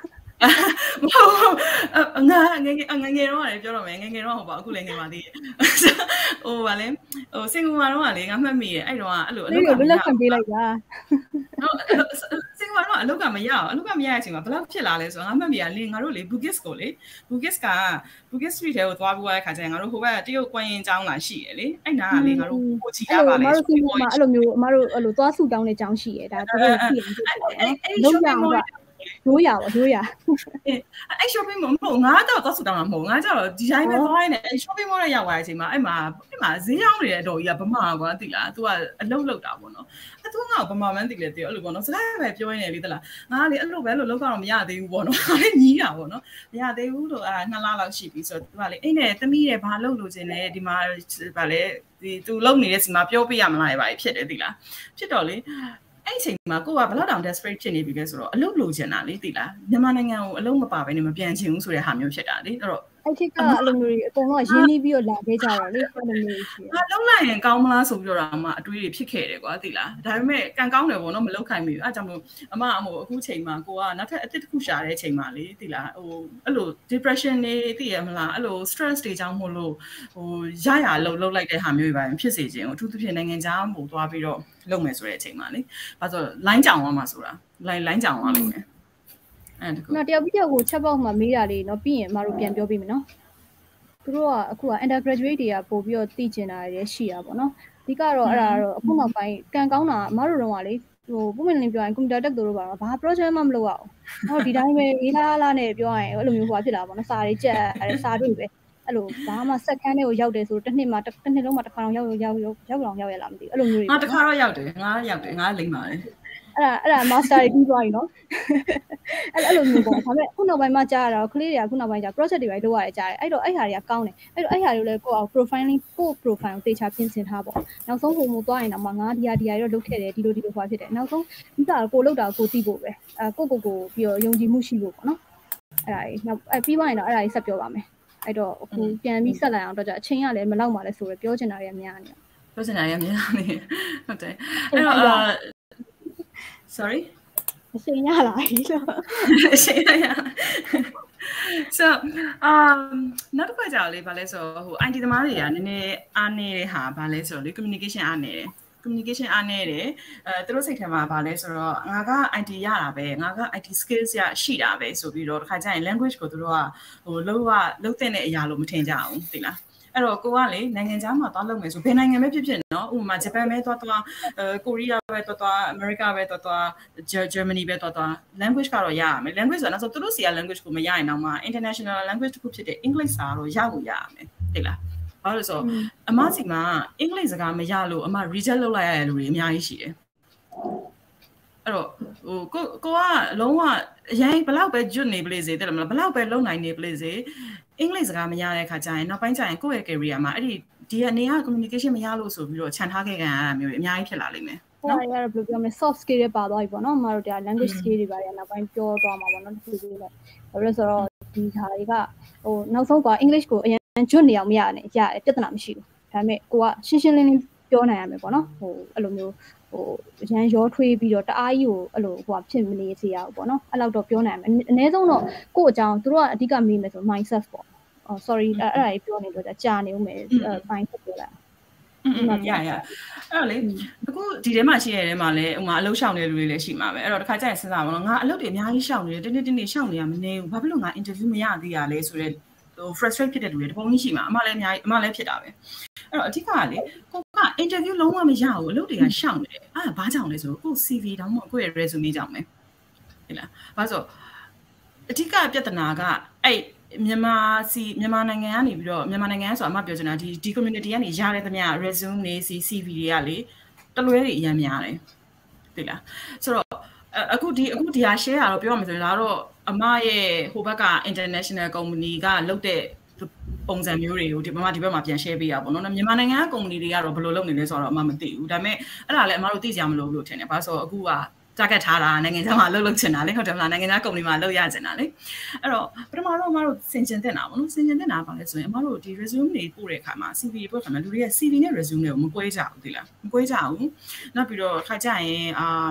ငါငယ်ငယ်ငယ်တော့လည်းပြောတော့မယ်ငယ်ငယ်တော့ဟိုပါအခုလည်းငယ်ပါသေးတယ်ဟိုဗာလဲဟိုစင်ကာပူမှာတော့လေငါမှတ်မိရဲ့အဲ့တော့အဲ့လိုအလုပ်ကမရဘူးပေးလိုက်တာဟုတ်စင်ကာပူတော့အလုပ်ကမရအောင်အလုပ်ကမရတဲ့အချိန်မှာဘယ်လောက်ဖြစ်လာလဲဆိုတော့ငါမှတ်မိရလေငါတို့လေ Bugis ကိုလေ Bugis က Bugis Street ထဲကိုသွားပြီးသွားတဲ့ခါကျရင်ငါတို့ဟိုဘက်တရုတ်ကွင်းရင်ကျောင်းလာရှိရလေအဲ့နာကလေငါတို့ပို့ချီရပါလေအဲ့လိုမျိုးအဲ့လိုမျိုးအမတို့အဲ့လိုသွားဆူတောင်းတဲ့ကျောင်းရှိရဒါသူတို့ရှိရင်အဲ့လုံးရအောင်ရိုးရပါရိုးရအဲ့ shopping mall မဟုတ်ငါတော့သွားဆူတောင်းတာမဟုတ်ငါကျတော့ဒီတိုင်းပဲသွားနေအဲ့ shopping mall နဲ့ရောက်သွားတဲ့အချိန်မှာအဲ့မှာအဲ့မှာဈေးရောင်းနေတဲ့အတော်ကြီးကဗမာကွာသိလား तू ကအလုပ်လုပ်တာပေါ့နော်အဲ့ तू ငါ့ကိုဗမာမှန်းသိလေတည်းအဲ့လိုပေါ့နော်စကားပဲပြောနေလေသလားငါလေအဲ့လိုပဲလို့လောက်တော့မရသေးဘူးပေါ့နော်ငါလည်းညီးတာပေါ့နော်မရသေးဘူးလို့အဲ့နှစ်လလောက်ရှိပြီဆိုတော့ तू ကလေအဲ့နဲ့သမီးရဲ့ဘာလုပ်လို့ခြင်းလဲဒီမှာဗာလေဒီ तू လုပ်နေတဲ့စီမှာပြောပြရမလားပဲဖြစ်တယ်သိလားဖြစ်တော့လေအဲ့အချိန်မှာကိုကဘယ်လောက်တောင် desperate ဖြစ်နေပြီလဲဆိုတော့အလုပ်လုပ်ချင်တာလေသိလားမြန်မာနိုင်ငံကိုအလုပ်မပါဘဲနဲ့မပြန်ချင်ဘူးဆိုတဲ့ဟာမျိုးဖြစ်တာလေအဲ့တော့အဲ့ဒီကအလုံးမျိုးအကုန်လုံးရင်းနှီးပြီးတော့လာခဲ့ကြတာလေအဲ့လိုမျိုးရှိတယ်။ဟာလုံးလိုက်ရင်ကောင်းမလားဆိုပြီးတော့အမအတွေးတွေဖြစ်ခဲ့တယ်ကွာသိလား။ဒါပေမဲ့ကံကောင်းတယ်ပေါ့နော်မလောက်ခိုင်းမိဘူး။အဲ့ကြောင့်မို့အမအမို့အခုချိန်မှာကိုကနောက်ထပ်အသစ်တစ်ခုရှာတဲ့ချိန်မှာလေသိလားဟိုအဲ့လို depression နေသိရမလားအဲ့လို stress တွေကြောင့်မို့လို့ဟိုရရလှုပ်လှုပ်လိုက်တဲ့ဟာမျိုးတွေပါဖြစ်စေခြင်းအထူးသဖြင့်နိုင်ငံခြားမို့သွားပြီးတော့လုပ်မယ်ဆိုတဲ့အချိန်မှာလေ။ဘာလို့လိုင်းကြောင်သွားမှာဆိုတာလိုင်းလိုင်းကြောင်သွားလိမ့်မယ်။အဲ့ဒါကိုနော်တယောက်ပြီးတယောက်ကိုချက်ပေါက်မှာမေးတာလေးနော်ပြီးရင်အမတို့ပြန်ပြောပြမယ်နော်သူတို့ကအခုက undergraduate တွေကပို့ပြီးတော့သိကျင်တာတွေရှိတာပေါ့နော်အဓိကတော့အဲ့ဒါတော့အခုနောက်ပိုင်းကံကောင်းတာအမတို့တော့ကလေဟိုပုံမှန်လေးပြောရင် computer tech တို့ဘာဘာ project မှမလုပ်ရအောင်ဟောဒီတိုင်းပဲရေးလားလားနဲ့ပြောရင်အဲ့လိုမျိုးဟိုဖြစ်လာပါတော့စာတွေကြက်အဲ့စာတွေပဲအဲ့လိုဘာမှစက္ကန့်တွေကိုရောက်တယ်ဆိုတော့တစ်နှစ်မှတစ်နှစ်လုံးမှတစ်ခါတော့ရောက်ရောက်ရောက်ရောက်အောင်ရောက်ရလားမသိဘူးအဲ့လိုမျိုးတွေငါတစ်ခါတော့ရောက်တယ်ငါရောက်တယ်ငါလိမ့်ပါတယ်အဲ့ဒါအဲ့ဒါ master တွေပြီးသွားပြီနော်အဲ့အဲ့လိုမျိုးပေါ့ဒါပေမဲ့ခုနောက်ပိုင်းမှာကြားရတာကလေးတွေကခုနောက်ပိုင်းကျ project တွေပဲလုပ်ရတယ်ကြားတယ်အဲ့တော့အဲ့ဟာတွေကကောင်းတယ်အဲ့တော့အဲ့ဟာတွေလည်းကိုယ့်အောင် profiling ကို profile ကိုတေချာပြင်ဆင်ထားပေါ့နောက်ဆုံးဟိုမျိုးသွားရင်တော့ငါဒီဟာဒီဟာတွေတော့လုပ်ခဲ့တယ်ဒီလိုဒီလိုခွာဖြစ်တယ်နောက်ဆုံးဒီကကိုလုပ်တာကိုသိဖို့ပဲအဲကိုကိုကိုပြီးတော့ယုံကြည်မှုရှိဖို့ပေါ့နော်အဲ့ဒါကြီးနောက်အဲပြီးသွားရင်တော့အဲ့ဒါကြီးဆက်ပြောပါမယ်အဲ့တော့အခုပြန်ပြီးဆက်လိုက်အောင်တော့ကြအချိန်ကလည်းမလောက်ပါလဲဆိုတော့ပြောချင်တာတွေများနေပြောချင်တာတွေများနေဟုတ်တယ်အဲ့တော့ sorry အချိန်ရလာပြီလို့အချိန်ရ so um နောက်တစ်ခါကြာလေးဗာလဲဆိုဟို I T သမားတွေကနည်းနည်းအားနေတဲ့ဟာဗာလဲဆိုလေ communication အားနေတယ် communication အားနေတယ်အဲသူတို့စိတ်ထဲမှာဗာလဲဆိုတော့ငါက I T ရတာပဲငါက I T skills ရရှိတာပဲဆိုပြီးတော့တစ်ခါကြာရင် language ကိုသူတို့ကဟိုလုံးဝလုံးတဲ့အရာလို့မထင်ကြအောင်သိလားအဲ့တော့ကိုကလေနိုင်ငံခြားမှာသွားလုပ်မယ်ဆိုဘယ်နိုင်ငံပဲဖြစ်ဖြစ်နော်ဥပမာဂျပန်ပဲသွားသွားအဲကိုရီးယားပဲသွားသွားအမေရိကပဲသွားသွားဂျာမနီပဲသွားသွား language ကတော့ရရမယ် language ဆိုတော့ဆိုသူတို့စီက language ကိုမရရင်တော့မှ international language တစ်ခုဖြစ်တဲ့ English စာတော့ရဖို့ရရမယ်သိလားဘာလို့ဆိုအမစီမှာ English စကားမရလို့အမ reject လုပ်လိုက်ရတဲ့လူတွေအများကြီးရှိတယ်အဲ့တော့ဟိုကိုကိုကလုံးဝအရင်ဘလောက်ပဲကျွတ်နေပလေစေတဲ့မလားဘလောက်ပဲလုံနိုင်နေပလေစေအင်္ဂလိပ်စကားမရတဲ့ခါကျရင်နောက်ပိုင်းကျရင်ကိုယ့်ရဲ့ career မှာအဲ့ဒီဒီအနေက communication မရလို့ဆိုပြီးတော့ခြံထားခဲ့ကြရတာမျိုးတွေအများကြီးဖြစ်လာလိမ့်မယ်။နော်။အဲ့ဒါဘယ်လိုပြောမလဲ soft skill တွေပါသွားပြီပေါ့နော်။မတို့တရား language skill တွေပါတယ်နောက်ပိုင်းပြောသွားမှာပေါ့နော်ဒီလိုလေး။ဘာလို့လဲဆိုတော့ဒီဟာတွေကဟိုနောက်ဆုံးကအင်္ဂလိပ်ကိုအရင်ကျွတ်နေအောင်မရနဲ့ရတယ်ပြဿနာမရှိဘူး။ဒါပေမဲ့ကိုကရှင်းရှင်းလင်းလင်းပြောနိုင်ရမယ်ပေါ့နော်။ဟိုအဲ့လိုမျိုးဟိုရန်ရောထွေးပြီးတော့တအားကြီးကိုအဲ့လိုဟိုဖြစ်မနေစေရဘူးပေါ့နော်။အဲ့လောက်တော့ပြောနိုင်မယ်။အနည်းဆုံးတော့ကို့အကြောင်းသူတို့ကအဓိကမေးမယ်ဆို mindset ပေါ့။ Oh sorry အဲ့ဒါကြီးပြောနေတော့ကြာနေဦးမယ်ပိုင်းဆက်ပြောလိုက်อืมๆရရအဲ့တော့လေအခုဒီထဲမှာရှိရတဲ့မှာလဲဟိုမှာအလုပ်ရှောင်နေလူတွေလည်းရှိမှာပဲအဲ့တော့တစ်ခါကျရင်စဉ်းစားပါတော့ငါအလုပ်တွေအများကြီးရှောင်နေတယ်တင်းတင်းတင်းရှောင်နေရမနေဘူးဘာဖြစ်လို့ငါ interview မရသေးရလဲဆိုတော့ဟို frustrate ဖြစ်တဲ့လူတွေတပုံကြီးရှိမှာအမလည်းအများကြီးအမလည်းဖြစ်တာပဲအဲ့တော့အဓိကကလေကိုက interview လုံးဝမရဘူးအလုပ်တွေကရှောင်နေတယ်အဲ့ဒါဘာကြောင့်လဲဆိုတော့ကို C V တောင်မှကိုယ့်ရဲ့ resume ကြောင့်ပဲဟုတ်လားဘာလို့အဓိကပြဿနာကအဲ့မြန်မာစီမြန်မာနိုင်ငံကနေပြီးတော့မြန်မာနိုင်ငံဆိုအမှပြောချင်တာဒီဒီ community ကနေရတဲ့သမျှ resume တွေ C V တွေကလေတလွဲတွေအများများတယ်သိလားဆိုတော့အခုဒီအခုဒီဟာ share ရတော့ပြောရမယ်ဆိုရင်ဒါတော့အမရဲ့ဟိုဘက်က international company ကလုပ်တဲ့ပုံစံမျိုးတွေကိုဒီဘက်မှာဒီဘက်မှာပြန် share ပေးရပါဘောနော်မြန်မာနိုင်ငံက company တွေကတော့ဘယ်လိုလုပ်နေလဲဆိုတော့အမမသိဘူးဒါပေမဲ့အဲ့ဒါလည်းအမတို့သိကြမလို့လို့ထင်တယ်ဘာလို့ဆိုတော့အခုကtarget ထားတာနိုင်ငံခြားမှာလှုပ်လှုပ်ချင်တာလေဟုတ်တယ်မလားနိုင်ငံခြားကုမ္ပဏီမှာလှုပ်ရချင်တာလေအဲ့တော့ပထမတော့အမတို့စင်ကျင်တင်တာပေါ့နော်စင်ကျင်တင်တာပါလဲဆိုရင်အမတို့ဒီ resume တွေပို့တဲ့အခါမှာ C V ပို့ခါမှာလူတွေက C V နဲ့ resume တွေကိုမကွဲကြဘူးသိလားမကွဲကြဘူးနောက်ပြီးတော့ခါကြရင်အာ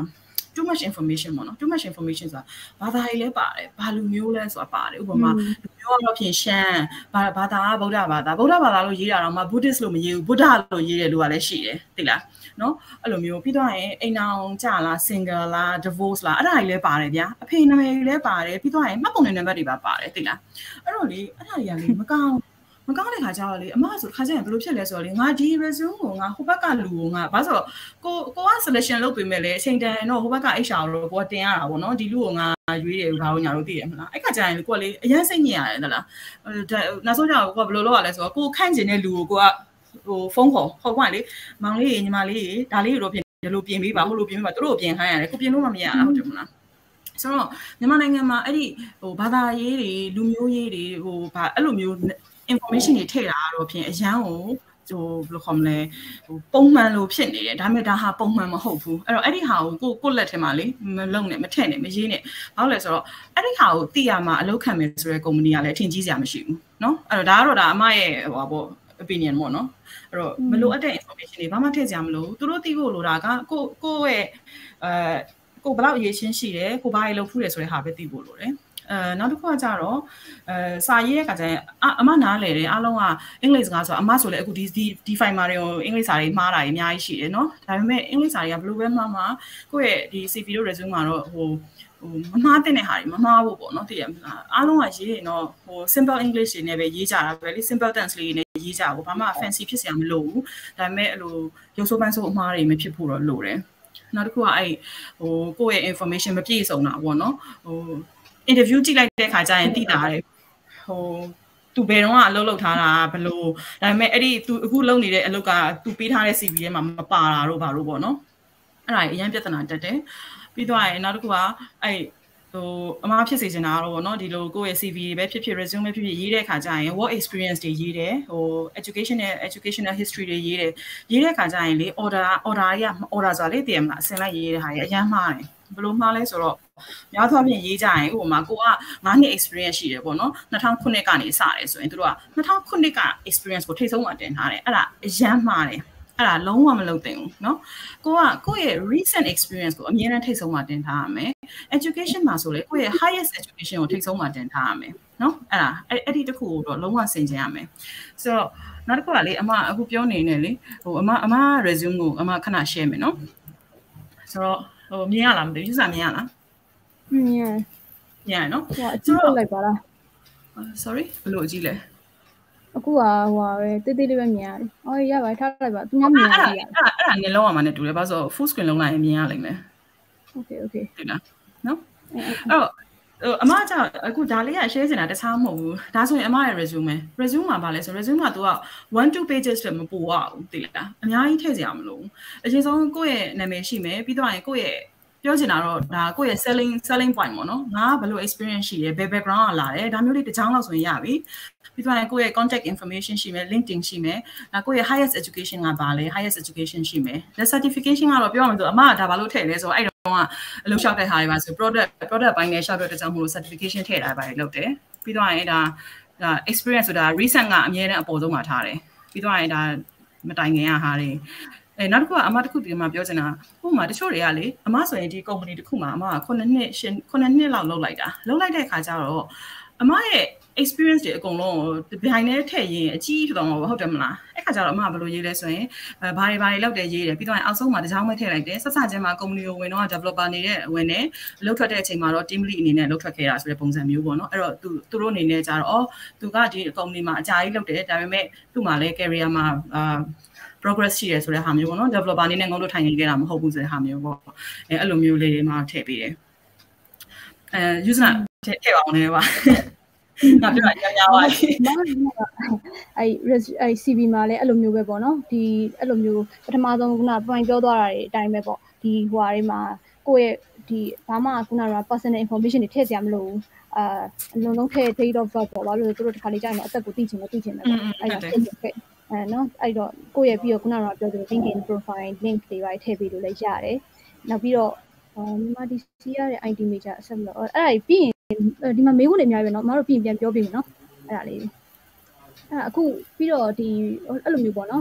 too much information ပေါ့နော် too much information ဆိုတာဘာသာရေးလဲပါတယ်ဘာလူမျိုးလဲဆိုတာပါတယ်ဥပမာလူမျိုးကတော့ဖြင့်ရှမ်းဘာဘာသာကဗုဒ္ဓဘာသာဗုဒ္ဓဘာသာလို့ရေးတာတော့မှ Buddhist လို့မရေးဘူး Buddha လို့ရေးတယ်လို့ကလည်းရှိတယ်သိလားနော်အဲ့လိုမျိုးပြီးတော့ရင်အိမ်အောင်ကြလား single လား divorce လားအဲ့ဒါကြီးလဲပါတယ်ဗျာအဖေနာမည်ကြီးလဲပါတယ်ပြီးတော့ရင်မှတ်ပုံတင်နံပါတ်တွေပါပါတယ်သိလားအဲ့တော့လေအဲ့ဒါကြီးကလေမကောင်းမကောင်းတဲ့ခါကျတော့လေအမဆိုခါကျရင်ဘယ်လိုဖြစ်လဲဆိုတော့လေငါဒီ resume ကိုငါဟိုဘက်ကလူကိုငါဘာဆိုတော့ကိုကိုက selection လုပ်ပေးမယ်လေအချိန်တန်တော့ဟိုဘက်က H R တော့ကိုကတင်ရတာပေါ့နော်ဒီလူကိုငါရွေးတယ်ဘာလို့ညာလို့သိရမလားအဲ့ခါကျရင်ကိုကလေအရင်စိတ်ညစ်ရတယ်သလားနောက်ဆုံးကျတော့ကိုကဘယ်လိုလုပ်ရလဲဆိုတော့ကိုခန့်ကျင်တဲ့လူကိုကိုကဟိုဖုန်းခေါ်ဟုတ်ကွာလေမောင်လေးညီမလေးဒါလေးတို့ပြင်ဒီလိုပြင်ပေးပါဟိုလိုပြင်ပေးပါတို့ပြင်ခိုင်းရတယ်ကိုပြင်လို့မှမရတာဟုတ်တယ်မလားဆိုတော့မြန်မာနိုင်ငံမှာအဲ့ဒီဟိုဘာသာရေးတွေလူမျိုးရေးတွေဟိုဘာအဲ့လိုမျိုးinformation တွေထည့်တာတော့ဖြင့်အရန်ကိုဟိုဘယ်လိုခေါ်မလဲဟိုပုံမှန်လို့ဖြစ်နေတယ်ဒါပေမဲ့ဒါဟာပုံမှန်မဟုတ်ဘူးအဲ့တော့အဲ့ဒီဟာကိုကိုကိုလက်ထဲမှာလေမလုံနဲ့မထည့်နဲ့မရေးနဲ့ဘာလို့လဲဆိုတော့အဲ့ဒီဟာကိုသိရမှာအလုပ်ခံမယ်ဆိုတဲ့ company ကလည်းအထင်ကြီးစရာမရှိဘူးเนาะအဲ့တော့ဒါကတော့ဒါအမရဲ့ဟိုပါပေါ့ opinion ပေါ့နော်အဲ့တော့မလိုအပ်တဲ့ information တွေဘာမှထည့်စရာမလိုဘူးသူတို့သိဖို့လိုတာကကိုကိုရဲ့အဲကိုဘယ်လောက်အရေးချင်းရှိတယ်ကိုဘာတွေလုပ်ဖူးတယ်ဆိုတဲ့ဟာပဲသိဖို့လိုတယ်အဲနောက်တစ်ခုကကြတော့အဲစာရေးတဲ့ခါကျရင်အမနားလေတယ်အားလုံးကအင်္ဂလိပ်စကားဆိုအမဆိုလည်းအခုဒီဒီဒီ file မှာတွေကိုအင်္ဂလိပ်စာတွေမှားတာတွေအများကြီးရှိတယ်เนาะဒါပေမဲ့အင်္ဂလိပ်စာတွေကဘယ်လိုပဲမှားမှာကိုယ့်ရဲ့ဒီ C V တို့ resume မှာတော့ဟိုဟိုမမှားတဲ့ဟာတွေမမှားဘူးပေါ့เนาะသိရမလားအားလုံးကရေးရင်တော့ဟို simple english တွေနဲ့ပဲရေးကြတာပဲလေ simple tense လေးနဲ့ရေးကြဘူးဘာမှ fancy ဖြစ်စရာမလိုဘူးဒါပေမဲ့အဲ့လိုရုပ်ဆိုးပန်းဆိုးအမှားတွေမဖြစ်ဖို့တော့လိုတယ်နောက်တစ်ခုကအဲ့ဟိုကိုယ့်ရဲ့ information မပြည့်စုံတာပေါ့เนาะဟိုinterview ကြည့်လိုက်တဲ့ခါကျရင်သိတာတယ်ဟိုသူဘယ်တော့ကအလုပ်လုပ်ထားတာဘယ်လိုဒါပေမဲ့အဲ့ဒီသူအခုလုပ်နေတဲ့အလုပ်ကသူပေးထားတဲ့ C V ထဲမှာမပါတာတော့ဘာလို့ပေါ့နော်အဲ့ဒါအရင်ပြဿနာတက်တယ်ပြီးတော့ရင်နောက်တစ်ခုကအဲ့ဟိုအမှားဖြစ်စေချင်တာတော့ပေါ့နော်ဒီလိုကိုယ့်ရဲ့ C V ပဲဖြစ်ဖြစ် resume ပဲဖြစ်ဖြစ်ရေးတဲ့ခါကျရင် work experience တွေရေးတယ်ဟို education နဲ့ educational history တွေရေးတယ်ရေးတဲ့ခါကျရင်လေ order order တွေက order ဆိုတာလေတည်ရမလားအစင်လိုက်ရေးတဲ့ဟာကြီးအရင်မှားတယ်ဘယ်လိုမှားလဲဆိုတော့များသောအားဖြင့်ရေးကြရင်ဥပမာကိုက၅နှစ် experience ရှိတယ်ပေါ့နော်၂၀၀၉ကနေစတယ်ဆိုရင်တို့က၂၀၀၉က experience ကိုထိတ်ဆုံးမှတင်ထားတယ်အဲ့ဒါအရန်မှားတယ်အဲ့ဒါလုံးဝမလုပ်သင့်ဘူးเนาะကိုကကိုယ့်ရဲ့ recent experience ကိုအမြဲတမ်းထိတ်ဆုံးမှတင်ထားရမယ် education မှာဆိုလေကိုယ့်ရဲ့ highest education ကိုထိတ်ဆုံးမှတင်ထားရမယ်เนาะအဲ့ဒါအဲ့ဒီတစ်ခုကိုတော့လုံးဝဆင်ခြင်ရမယ်ဆိုတော့နောက်တစ်ခုကလေအမအခုပြောနေနေလေဟိုအမအမ resume ကိုအမခဏ share မယ်เนาะဆိုတော့ဟိုမြင်ရလားမသိဘူးစာမြင်ရလားမြင်ရမြင်ရနော်ဟိုအကြည့်လိုက်ပါလား sorry ဘယ်လိုအကြည့်လဲအခုကဟိုပါပဲတေးသေးလေးပဲမြင်ရတယ်။အော်ရပါထားလိုက်ပါသူများမြင်ရတယ်အဲ့ဒါအဲ့ဒါငင်းလုံးအောင်မှနဲ့တူတယ်ဘာလို့ဆို full screen လုံးလိုက်ရင်မြင်ရလိမ့်မယ် Okay okay ဒီလားနော်အဲ့တော့အမကအခုဒါလေးက share နေတာတခြားမဟုတ်ဘူးဒါဆိုရင်အမရဲ့ resume resume မှာဗာလဲဆို resume မှာ तू ကone two pages တည်းမပို့ရဘူးသိလားအများကြီးထည့်စရာမလိုဘူးအရင်ဆုံးကိုယ့်ရဲ့နာမည်ရှိမယ်ပြီးတော့ရင်ကိုယ့်ရဲ့ပြောချင်တာတော့ဒါကိုယ့်ရဲ့ selling selling point ပေါ့နော်ငါဘယ်လို experience ရှိတယ်ဘယ် background ကလာတယ်ဒါမျိုးလေးတစ်ချောင်းလောက်ဆိုရင်ရပြီပြီးတော့ကိုယ့်ရဲ့ contact information ရှိမယ် LinkedIn ရှိမယ်ဒါကိုယ့်ရဲ့ highest education ကပါလဲ highest education ရှိမယ်ဒါ certification ကတော့ပြောရမယ်ဆိုအမကဒါဘာလို့ထည့်လဲဆိုတော့အဲ့တော့ကအလုပ်လျှောက်တဲ့ဟာတွေပါဆို product product ဘိုင်းနဲ့လျှောက်တဲ့တကြောင်မို့လို့ certification ထည့်တာပါလေလုပ်တယ်ပြီးတော့ရင်ဒါဒါ experience ဆိုတာ recent ကအများနဲ့အပေါ်ဆုံးမှာထားတယ်ပြီးတော့ရင်ဒါမတိုင်ခင်ကဟာတွေအဲနောက်တစ်ခုကအမတစ်ခုဒီမှာပြောချင်တာဟိုမှာတချို့တွေကလေအမဆိုရင်ဒီ company တစ်ခုမှာအမက9နှစ်9နှစ်လောက်လုပ်လိုက်တာလုပ်လိုက်တဲ့အခါကျတော့အမရဲ့ experience တွေအကုန်လုံးဘိုင်းနဲ့ထည့်ရင်အကြီးဖြစ်သွားမှာဟုတ်တယ်မလားအဲ့ခါကျတော့အမကဘယ်လိုရေးလဲဆိုရင်ဘာတွေဘာတွေလောက်တယ်ရေးတယ်ပြီးတော့အောက်ဆုံးမှာတခြားမထည့်လိုက်တယ်ဆက်စချင်းမှာ company ကိုဝင်တော့ developer နေတဲ့ဝင်နေအလုပ်ထွက်တဲ့အချိန်မှာတော့ team lead အနေနဲ့အလုပ်ထွက်ခဲ့တာဆိုတဲ့ပုံစံမျိုးပေါ့နော်အဲ့တော့သူသူတို့အနေနဲ့ကျတော့အော်သူကဒီ company မှာအကြာကြီးလုပ်တယ်ဒါပေမဲ့သူ့မှာလည်း career မှာအာ progress ရှိတယ်ဆိုတဲ့ဟာမျိုးပေါ့နော် developer အနေနဲ့ငုံလို့ထိုင်နေကြတာမဟုတ်ဘူးဆိုတဲ့ဟာမျိုးပေါ့အဲအဲ့လိုမျိုးလေးတွေမှထည့်ပေးတယ်အဲ user ထည့်ထည့်ပါအောင်လည်းပါငါပြောရရပါပြီအဲအဲ C V မှာလည်းအဲ့လိုမျိုးပဲပေါ့နော်ဒီအဲ့လိုမျိုးပထမဆုံးခုနပွိုင်ပြောသွားတာတွေအတိုင်းပဲပေါ့ဒီဟိုဟာတွေမှာကိုယ့်ရဲ့ဒီဘာမှခုနက personal information တွေထည့်စရာမလိုဘူးအာအလုံးလုံးထည့် date of birth ပေါ့ဘာလို့လဲသူတို့တစ်ခါလေးကြာရင်အသက်ကိုသိချင်လို့သိချင်တယ်ပေါ့အဲ့ဒါသိနေခဲ့အဲနော်အဲ့တော့ကိုယ့်ရဲ့ပြီးတော့ခုနကပြောသလို LinkedIn profile link တွေပါထည့်ပေးလို့လည်းရတယ်နောက်ပြီးတော့မြန်မာဒီစီရတဲ့ I T major အဆက်လို့အဲ့ဒါပြီးရင်ဒီမှာမေးခွန်းတွေအများကြီးပဲเนาะမတို့ပြီးရင်ပြန်ပြောပေးမယ်เนาะအဲ့ဒါလေးအဲ့ဒါအခုပြီးတော့ဒီအဲ့လိုမျိုးပေါ့เนาะဒီ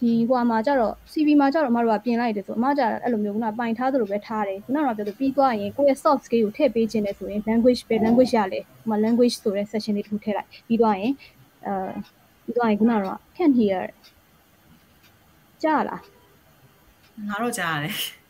ဒီဟိုမှာကြတော့ C V မှာကြတော့အမတို့ကပြင်လိုက်တယ်ဆိုအမကြအဲ့လိုမျိုးကပိုင်ထားသလိုပဲထားတယ်ခုနကပြောသူပြီးသွားရင်ကိုယ့်ရဲ့ soft skill ကိုထည့်ပေးခြင်းနဲ့ဆိုရင် language ပဲ language ရလေဟိုမှာ language ဆိုတဲ့ section လေးတစ်ခုထည့်လိုက်ပြီးသွားရင်အဲပြီးသွားရင်ခုနကတော့ can hear ကြားလားငါတော့ကြားရတယ်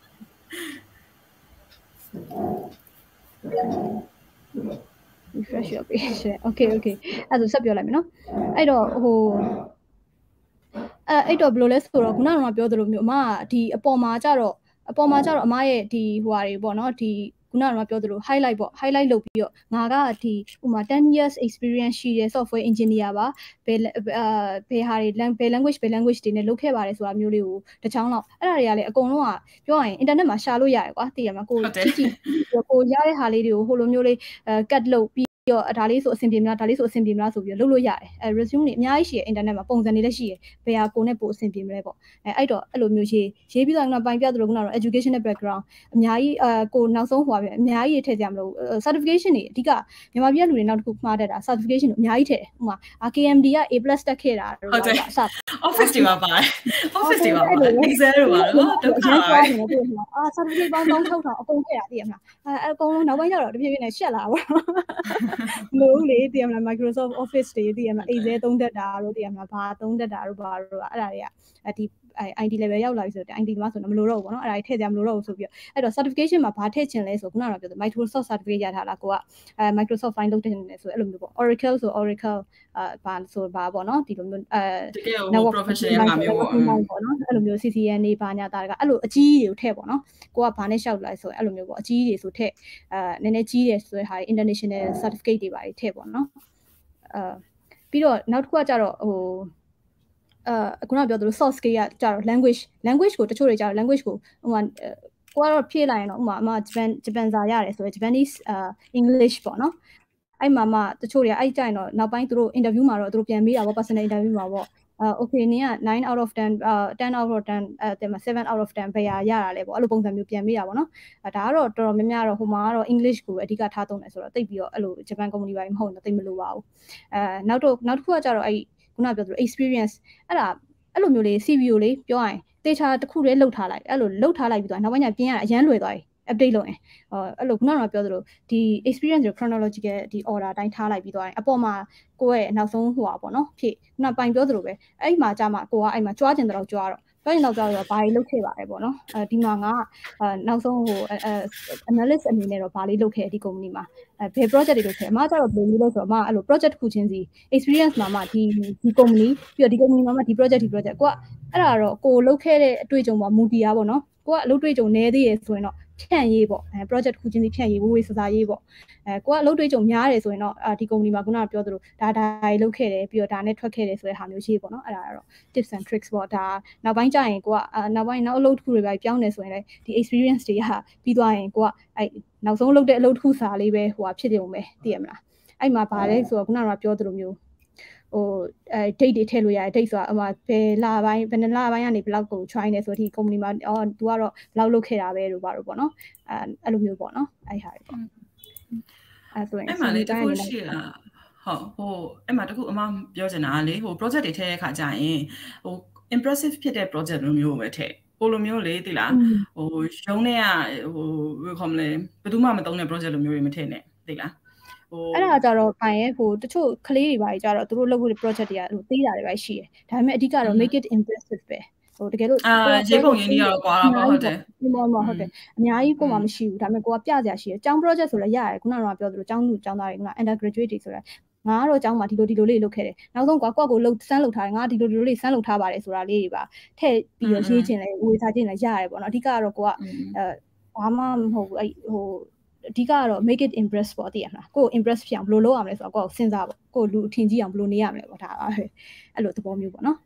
refresh your page okay okay အဲ့ဒါဆက်ပြောလိုက်မယ်နော်အဲ့တော့ဟိုအဲအဲ့တော့ဘယ်လိုလဲဆိုတော့ခုနကပြောသလိုမျိုးအမကဒီအပေါ်မှာကြတော့အပေါ်မှာကြတော့အမရဲ့ဒီဟိုဟာတွေပေါ့နော်ဒီခုနကပြောသလို highlight ပေါ့ highlight လုပ်ပြီးတော့ငါကဒီဥမာten years experience ရှိတဲ့ software engineer ပါဘယ်အာဘယ်ဟာတွေ language ဘယ် language တွေနဲ့လုပ်ခဲ့ပါတယ်ဆိုတာမျိုးလေးကိုတစ်ချောင်းလောက်အဲ့ဒါတွေကလည်းအကုန်လုံးကပြောရရင် internet မှာရှာလို့ရတယ်ကွာသိရမှာကိုကြည့်ကြည့်ကိုရတဲ့ဟာလေးတွေကိုဟိုလိုမျိုးလေးအဲ cut လုပ်ပြီးတော့ဒါလေးဆိုအဆင်ပြေမလားဒါလေးဆိုအဆင်ပြေမလားဆိုပြီးလုပ်လို့ရတယ်အဲ resume တွေအများကြီးရှိရ internet မှာပုံစံတွေလည်းရှိရဘယ်ဟာကိုနဲ့ပိုအဆင်ပြေမလဲပေါ့အဲအဲ့တော့အဲ့လိုမျိုးရေးရေးပြီးတော့ငါပိုင်ပြသလိုကတော့ educational background အများကြီးအဲကိုနောက်ဆုံးဟိုပါပဲအများကြီးထည့်ကြမလို့ certification တွေအဓိကမြန်မာပြည်လူတွေနောက်တစ်ခုမှားတတ်တာ certification တွေအများကြီးထည့်တယ်ဥပမာ R K M D က A+ တက်ခဲ့တာတော့ဟုတ်တယ် office တွေမှာပါတယ် office တွေမှာပါတယ် Excel တွေမှာတော့ဒုက္ခပါအာ certificate ပေါင်းသုံးထောင်အကုန်ထည့်တာသိရမလားအဲအကုန်လုံးနောက်ပိုင်းကျတော့တဖြည်းဖြည်းနဲ့ရှက်လာပါလို့လေတည်ရမလား Microsoft Office တွေတည်ရမလား Excel သုံးတတ်တာတို့တည်ရမလားဘာသုံးတတ်တာတို့ဘာတို့အဲ့ဒါတွေကဒီ I T level ရောက်လာပြီဆိုတော့ I T မှာဆိုတော့မလိုတော့ဘူးပေါ့နော်အဲ့ဒါတွေထည့်ကြမလိုတော့ဘူးဆိုပြီးတော့အဲ့တော့ certification မှာဘာထည့်ချင်လဲဆိုခုနကပြောတယ် Microsoft certificate ရထားလားကိုကအဲ Microsoft Fine လုပ်တဲ့နေတယ်ဆိုအဲ့လိုမျိုးပေါ့ Oracle ဆို Oracle အာဘာဆိုဘာပေါ့နော်ဒီလိုမျိုးအဲ network professional ဟာမျိုးပေါ့ပေါ့နော်အဲ့လိုမျိုး C C N နေဘာညာတာကအဲ့လိုအကြီးကြီးတွေကိုထည့်ပေါ့နော်ကိုကဘာနဲ့ရှောက်လိုက်ဆိုအဲ့လိုမျိုးပေါ့အကြီးကြီးတွေဆိုထည့်အဲနည်းနည်းကြီးတယ်ဆိုတဲ့ဟာ international certificate တွေပါထည့်ပေါ့နော်အဲပြီးတော့နောက်တစ်ခုကကြတော့ဟိုအဲခုနကပြောသလို soft skill ကကြတော့ language language ကိုတချို့တွေကြတော့ language ကိုဟိုမှာကိုကတော့ဖြည့်လိုက်ရင်တော့ဥမာအမ Japan Japan စာရတယ်ဆိုရင် Japanese English ပေါ့နော်အဲ့မှာမှတချို့တွေကအဲ့ကြိုင်တော့နောက်ပိုင်းသူတို့ interview မှာတော့သူတို့ပြန်မေးတာပေါ့ personal interview မှာပေါ့အာ okay နင်ကnine out of ten အာ ten out of ten အဲseven out of ten ဘယ်ဟာရတာလဲပေါ့အဲ့လိုပုံစံမျိုးပြန်မေးတာပေါ့နော်အဲဒါကတော့တော်တော်များများတော့ဟိုမှာကတော့ English ကိုအဓိကထားသုံးတယ်ဆိုတော့တိတ်ပြီးတော့အဲ့လို Japan company ပိုင်းမဟုတ်တော့တိတ်မလို့ပါဘူးအဲနောက်တော့နောက်တစ်ခုကကြတော့အဲ့ခုနပြောသလို experience အဲ့ဒါအဲ့လိုမျိုးလေး C V ကိုလေးပြောရရင်တေချာတစ်ခုလေးလှုပ်ထားလိုက်အဲ့လိုလှုပ်ထားလိုက်ပြီးတော့နောက်ပိုင်းကျပြင်ရအရန်လွယ်သွားပြီ update လုပ်ရင်အဲ့လိုခုနကပြောသလိုဒီ experience ကို chronological ဒီ order အတိုင်းထားလိုက်ပြီးသွားရင်အပေါ်မှာကိုယ့်ရဲ့နောက်ဆုံးဟိုပါပေါ့နော်ဖြစ်ခုနပိုင်ပြောသလိုပဲအဲ့မှာကြာမှကိုကအဲ့မှာကြွားကျင်တော့ကြွားတော့ကြွားကျင်တော့ကြွားတော့ဘာလေးလုပ်ခဲ့ပါတယ်ပေါ့နော်အဲဒီမှာငါနောက်ဆုံးဟို analyst အနေနဲ့တော့ဘာလေးလုပ်ခဲ့ဒီ company မှာအဲဘယ် project တွေလုပ်ခဲ့အမကျတော့ဘယ်လိုလုပ်ဆိုတော့အမအဲ့လို project တစ်ခုချင်းစီ experience မှာမှဒီဒီ company ပြီးတော့ဒီ company မှာမှဒီ project ဒီ project ကိုကအဲ့ဒါတော့ကိုလုပ်ခဲ့တဲ့အတွေ့အကြုံပေါ်မူတည်အားပေါ့နော်ကိုကအလုပ်တွေ့ကြုံနေသေးရဆိုရင်တော့ဖြန့်ရေးပေါ့အဲ project တစ်ခုချင်းစီဖြန့်ရေးဝေးဝေးစစားရေးပေါ့အဲကိုကအလုပ်တွေ့ကြုံများတယ်ဆိုရင်တော့ဒီ company မှာခုနကပြောသလိုဒါဒါတွေလုပ်ခဲ့တယ်ပြီးတော့ဒါနဲ့ထွက်ခဲ့တယ်ဆိုတဲ့ဟာမျိုးရှိပေါ့နော်အဲ့ဒါကတော့ tips and tricks ပေါ့ဒါနောက်ပိုင်းကျရင်ကိုကနောက်ပိုင်းနောက်အလုပ်တစ်ခုတွေပဲပြောင်းနေဆိုရင်လည်းဒီ experience တွေကပြီးသွားရင်ကိုကအဲ့နောက်ဆုံးလုပ်တဲ့အလုပ်တစ်ခုစာလေးပဲဟိုဟာဖြစ်တယ်ုံပဲသိရမလားအဲ့မှာဗာလဲဆိုတော့ခုနကပြောသလိုမျိုးဟိုအဲ date တွေထည့်လို့ရတယ် date ဆိုတာအမှဘယ်လပိုင်းဘယ်နှစ်လပိုင်းကနေဘယ်လောက်ကို try နေဆိုတော့ဒီ company မှာအော် तू ကတော့ဘယ်လောက်လုပ်ခဲ့တာပဲလို့ပါတော့ပေါ့နော်အဲအဲ့လိုမျိုးပေါ့နော်အဲ့ဟာတွေပေါ့အဲ့ဆိုရင်အဲ့မှာလေတခုရှိတာဟုတ်ဟိုအဲ့မှာတခုအမပြောချင်တာလေဟို project တွေထည့်တဲ့ခါကျရင်ဟို impressive ဖြစ်တဲ့ project လိုမျိုးပဲထည့်ဟိုလိုမျိုးလေသိလားဟိုရုံးနဲ့ဟိုဘယ်ခေါ်မလဲဘယ်သူမှမသုံးတဲ့ project လိုမျိုးတွေမထည့်နဲ့သိလားအဲ့ဒါကြတော့ပိုင်ရဲ့ဟိုတချို့ကလေးတွေပါကြတော့သူတို့လုပ်ဖို့ project တွေကဟိုသေးတာတွေပဲရှိတယ်ဒါပေမဲ့အဓိကတော့ make it impressive ပဲဟိုတကယ်လို့အာရေးပုံရင်းကြီးတော့ကွာတော့ဟုတ်တယ်ဒီမှာမှာဟုတ်တယ်အများကြီးကိုမှမရှိဘူးဒါပေမဲ့ကိုကပြစရာရှိတယ်ကျောင်း project ဆိုလည်းရတယ်ခုနကတော့ပြောသလိုကျောင်းသူကျောင်းသားတွေက undergraduate တွေဆိုတာငါကတော့ကျောင်းမှာဒီလိုဒီလိုလေးလုပ်ခဲ့တယ်နောက်ဆုံးကွာကိုကကိုလှုပ်စမ်းလုပ်ထားတယ်ငါဒီလိုဒီလိုလေးစမ်းလုပ်ထားပါတယ်ဆိုတာလေးတွေပါထည့်ပြီးတော့ရေးချင်လဲဝေစားချင်လဲရတယ်ပေါ့နော်အဓိကကတော့ကိုကအဲဘာမှမဟုတ်ဘူးအဲ့ဟိုအဓိကကတော့ make it impress ပေါ့တည်ရမလားကို impress ဖြစ်အောင်ဘယ်လိုလုပ်ရမလဲဆိုတော့ကိုယ်စဉ်းစားပေါ့ကိုလူအထင်ကြီးအောင်ဘယ်လိုနေရမလဲပေါ့ဒါပါပဲအဲ့လိုသဘောမျိုးပေါ့နော်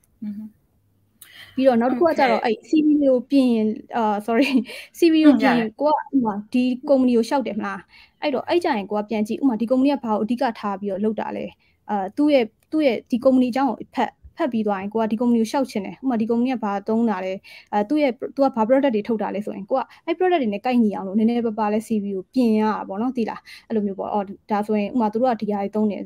ပြီးတော့နောက်တစ်ခုကကြတော့အဲ့ C V ကိုပြင်အာ sorry C V ကိုပြင်ကိုကဥမာဒီ company ကိုရှောက်တယ်မလားအဲ့တော့အဲ့ကြရင်ကိုကပြန်ကြည့်ဥမာဒီ company ကဘာကိုအဓိကထားပြီးတော့လုပ်တာလဲအာသူ့ရဲ့သူ့ရဲ့ဒီ company အကြောင်းကိုဖက်ဖက်ပြီးသွားရင်ကိုကဒီ company ကိုရှောက်ချင်တယ်ဥမာဒီ company ကဘာသုံးတာလဲအဲသူ့ရဲ့သူကဘာ product တွေထုတ်တာလဲဆိုရင်ကိုကအဲ့ product တွေနဲ့ကိုက်ညီအောင်လို့နည်းနည်းပါးပါးလဲ C V ကိုပြင်ရတာပေါ့နော်သိလားအဲ့လိုမျိုးပေါ့အော်ဒါဆိုရင်ဥမာသူတို့ကဒီဟာတွေသုံးတယ်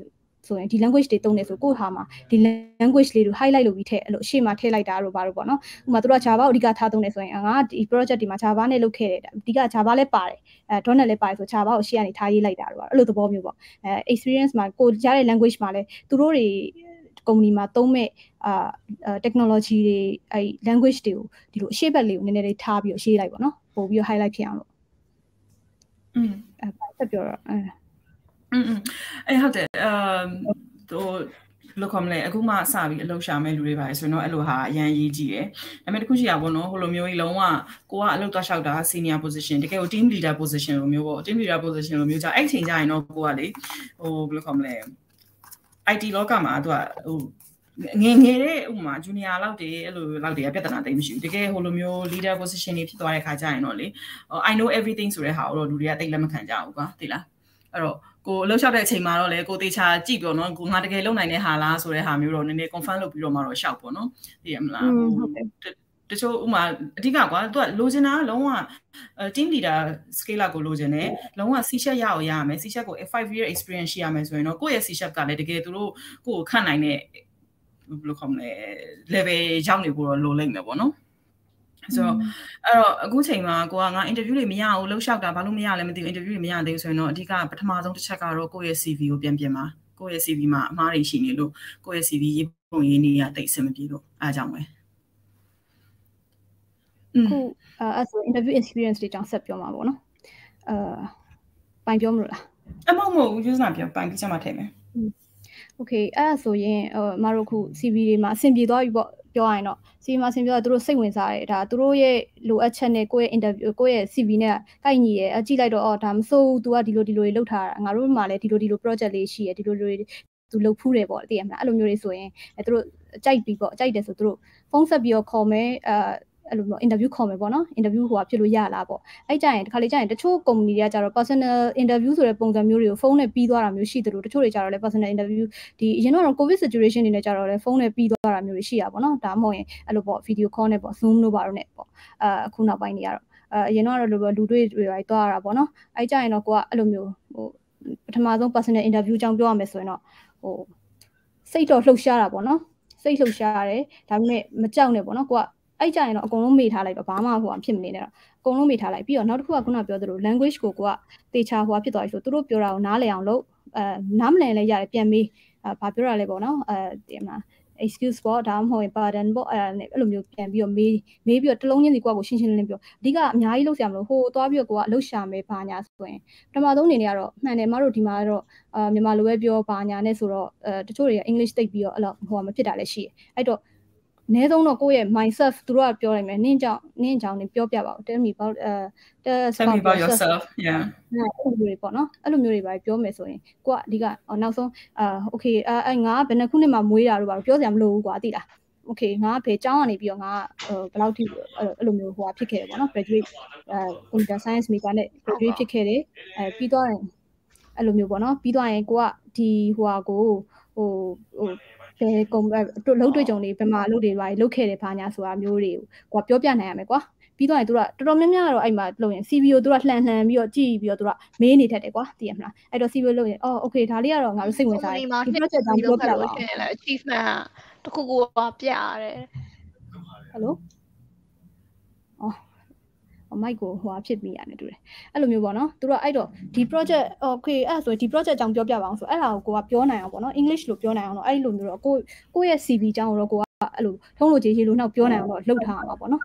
ဆိုရင်ဒီ language တွေတုံးနေဆိုကိုယ့်ဟာမှာဒီ language လေးတွေ highlight လုပ်ပြီးထည့်အဲ့လိုရှေ့မှာထည့်လိုက်တာတော့ဘာလို့ပေါ့နော်ဥပမာတို့က Java ကိုအဓိကထားသုံးနေဆိုရင်ငါဒီ project ဒီမှာ Java နဲ့လုပ်ခဲ့တယ်အဓိက Java လည်းပါတယ်အဲ .dot net လည်းပါတယ်ဆို Java ကိုရှေ့ကနေထားရေးလိုက်တာတော့အဲ့လိုသဘောမျိုးပေါ့အဲ experience မှာကိုကြားတဲ့ language မှာလည်းသူတို့တွေ company မှာသုံးမဲ့အာ technology တွေအဲ language တွေကိုဒီလိုအရှေ့ဘက်လေးကိုနည်းနည်းလေးထားပြီးတော့ရှေ့လိုက်ပေါ့နော်ပို့ပြီး highlight ဖြစ်အောင်လို့อืมအဲဆက်ပြောတော့အဲอืมအဲဟုတ်တယ်အမ်ဟိုလို့ခေါ်မလဲအခုမှစပြီးအလုပ်ရှာမဲ့လူတွေပါဆိုတော့အဲ့လိုဟာအရန်ရေးကြည့်တယ်ဒါပေမဲ့တခုရှိရပါဘောနော်ဟိုလိုမျိုးကြီးလုံးဝကိုကအလုပ်သွားလျှောက်တာ senior position တကယ်ကို team leader position လိုမျိုးပေါ့ team leader position လိုမျိုးကြာအဲ့ချိန်ကျရင်တော့ကိုကလေဟိုဘယ်လိုခေါ်မလဲ I T လောကမှာသူကဟိုငယ်ငယ်တဲ့ဥပမာ junior လောက်တွေအဲ့လိုလောက်တွေကပြဿနာတိတ်မရှိဘူးတကယ်ဟိုလိုမျိုး leader position တွေဖြစ်သွားတဲ့ခါကျရင်တော့လေ I know everything ဆိုတဲ့ဟာကိုတော့လူတွေကတိတ်လက်မခံကြဘူးကွာသိလားအဲ့တော့ကိုအလုပ်လျှောက်တဲ့အချိန်မှာတော့လေကိုတေချာကြည့်ပြောနော်ကိုငါတကယ်လုံနိုင်တဲ့ဟာလားဆိုတဲ့ဟာမျိုးတော့နည်းနည်း confirm လုပ်ပြီးတော့မှတော့ရှောက်ပေါ့နော်သိရမလားဟုတ်တယ်တချို့ဥမာအဓိကကွာသူကလိုချင်တာလုံးဝ team leader scale ကိုလိုချင်တယ်လုံးဝ C# ရအောင်ရရမယ် C# ကို five year experience ရှိရမယ်ဆိုရင်တော့ကိုယ့်ရဲ့ C# ကလည်းတကယ်သူတို့ကိုယ်ခန့်နိုင်တဲ့ဘယ်လိုခေါ်မလဲ level ရောက်နေဖို့တော့လိုလိမ့်မယ်ပေါ့နော်ဆိုတော့အဲ့တော့အခုချိန်မှာကိုကငါ interview တွေမရဘူးလှုပ်လျှောက်တာဘာလို့မရလဲမသိဘူး interview တွေမရသေးဘူးဆိုရင်တော့အဓိကပထမဆုံးတစ်ချက်ကတော့ကိုယ့်ရဲ့ C V ကိုပြန်ပြင်ပါကိုယ့်ရဲ့ C V မှာအမှားတွေရှိနေလို့ကိုယ့်ရဲ့ C V ရေးပုံရေးနေရတိတ်အဆင်မပြေလို့အားကြောင့်ပဲအခုအဲ့ဆို interview experience တွေကြောင့်ဆက်ပြောမှာပေါ့နော်အာပိုင်ပြောမလို့လားအမမဟုတ်ဘူး user ပြောပိုင်ပြီးချက်မှထည့်မယ် okay အဲ့ဆိုရင်ဟိုမတို့ခု C V တွေမှာအဆင်ပြေသွားပြီပေါ့ပြောရရင်တော့ C V မှာအဆင်ပြေတော့သူတို့စိတ်ဝင်စားတယ်ဒါသူတို့ရဲ့လိုအပ်ချက်နဲ့ကိုယ့်ရဲ့ interview ကိုယ့်ရဲ့ C V နဲ့ကိုက်ညီရဲ့အကြည့်လိုက်တော့အော်ဒါမစိုး तू ကဒီလိုဒီလိုတွေလုပ်ထားတာငါတို့မှလည်းဒီလိုဒီလို project လေးရှိရဒီလိုလိုသူလုပ်ဖူးတယ်ပေါ့သိရမလားအဲ့လိုမျိုးတွေဆိုရင်အဲသူတို့ကြိုက်ပြီပေါ့ကြိုက်တယ်ဆိုသူတို့ဖုန်းဆက်ပြီးတော့ခေါ်မယ်အဲအဲ့လိုမျိုး interview ခေါ်မယ်ပေါ့နော် interview ဟိုကဖြစ်လို့ရလားပေါ့အဲ့ကြရင်တစ်ခါလေကြရင်တချို့ company တွေကကြတော့ personal interview ဆိုတဲ့ပုံစံမျိုးတွေကိုဖုန်းနဲ့ပြီးသွားတာမျိုးရှိတယ်လို့တချို့တွေကြတော့လေ personal interview ဒီအရင်တော့ covid situation တွေနဲ့ကြတော့လေဖုန်းနဲ့ပြီးသွားတာမျိုးတွေရှိရပါတော့ဒါမှမဟုတ်ရင်အဲ့လိုပေါ့ video call နဲ့ပေါ့ zoom လို့ပါတော့နဲ့ပေါ့အခုနောက်ပိုင်းတွေကတော့အဲအရင်တော့လိုပဲလူတွေ့တွေလိုက်သွားရတာပေါ့နော်အဲ့ကြရင်တော့ကိုကအဲ့လိုမျိုးဟိုပထမဆုံး personal interview ကြောင်းပြောရမယ်ဆိုရင်တော့ဟိုစိတ်တော့လှုပ်ရှားတာပေါ့နော်စိတ်လှုပ်ရှားရတယ်ဒါပေမဲ့မကြောက်နဲ့ပေါ့နော်ကိုကအဲ့ကြရင်တော့အကုန်လုံးမေ့ထားလိုက်တော့ဘာမှဟိုဖြစ်မနေနဲ့တော့အကုန်လုံးမေ့ထားလိုက်ပြီးတော့နောက်တစ်ခုကခုနပြောသလို language ကိုကိုကတေချာဟိုဖြစ်သွားပြီဆိုသူတို့ပြောတာကိုနားလည်အောင်လုပ်အဲနားမလည်လဲရတယ်ပြန်မေးအဲဘာပြောရလဲပေါ့နော်အဲဒီမှာ excuse ပေါ့ဒါမှမဟုတ်ရင် pardon ပေါ့အဲအဲ့လိုမျိုးပြန်ပြီးတော့မေးမေးပြီးတော့တလုံးချင်းစီကိုကကိုရှင်းရှင်းလင်းလင်းပြောအဓိကအများကြီးလုပ်ဆရာမလို့ဟိုသွားပြီးတော့ကိုကအလုပ်ရှာမယ်ဘာညာဆိုရင်ပထမဆုံးအနေနဲ့ကတော့မှန်တယ်မတို့ဒီမှာတော့အာမြန်မာလိုပဲပြောဘာညာနဲ့ဆိုတော့အဲတချို့တွေက English သိပ်ပြီးတော့အဲ့လိုဟိုမဖြစ်တာလည်းရှိတယ်အဲ့တော့အနည်းဆုံးတော့ကိုယ့်ရဲ့ mindset သူတို့ကပြောလိုက်မယ်နင်းကြောင့်နင်းကြောင့်နင်းပြောပြပါဦး tell me about uh tell me about yourself yeah အဲ့လိုမျိုးတွေပေါ့နော်အဲ့လိုမျိုးတွေပါပြောမယ်ဆိုရင်ကိုကအဓိကနောက်ဆုံးအာ okay အဲ့ငါကဘယ်နှစ်ခုနှစ်မှမွေးတာတို့ပါပြောစရာမလိုဘူးကွာသိလား okay ငါကဘယ်ကျောင်းကနေပြီးတော့ငါကဘယ်လောက်ထိအဲ့လိုမျိုးဟိုဖြစ်ခဲ့တယ်ပေါ့နော် graduate အဲ computer science major နဲ့ graduate ဖြစ်ခဲ့တယ်အဲပြီးတော့အဲ့လိုမျိုးပေါ့နော်ပြီးတော့ရင်ကိုကဒီဟိုဟာကိုဟိုဟိုဘယ်ကုံလုံးတွေ့ကြုံနေဘယ်မှာအလုပ်တွေပါလုပ်ခဲ့တယ်ဘာညာဆိုတာမျိုးတွေကိုကပြောပြနိုင်ရမယ်ကွာပြီးတော့ရင်သူကတော်တော်များများတော့အဲ့မှာလုပ်ရင် C V ကိုသူကလှန်လှန်ပြီးတော့ကြည့်ပြီးတော့သူကမေးနေတတ်တယ်ကွာသိရမလားအဲ့တော့ C V လုပ်ရင်အော် okay ဒါလေးကတော့ငါတို့စိတ်ဝင်စားတယ်ဒီ project ကြောင့်ပြောပြပါဦး achievement တခုခုပြရတယ် hello အော်မိုက်ကိုဟိုဖြစ်မိရတယ်တူတယ်အဲ့လိုမျိုးပေါ့နော်သူတို့အဲ့တော့ဒီ project okay အဲ့ဆိုဒီ project အကြောင်းပြောပြပါအောင်ဆိုအဲ့ဒါကိုကိုကပြောနိုင်အောင်ပေါ့နော် English လို့ပြောနိုင်အောင်တော့အဲ့လိုမျိုးတော့ကိုကိုရဲ့ C V အကြောင်းကိုတော့ကိုကအဲ့လိုထုံးလို့ကြီးကြီးလို့နောက်ပြောနိုင်အောင်တော့လှုပ်ထားမှာပေါ့နော်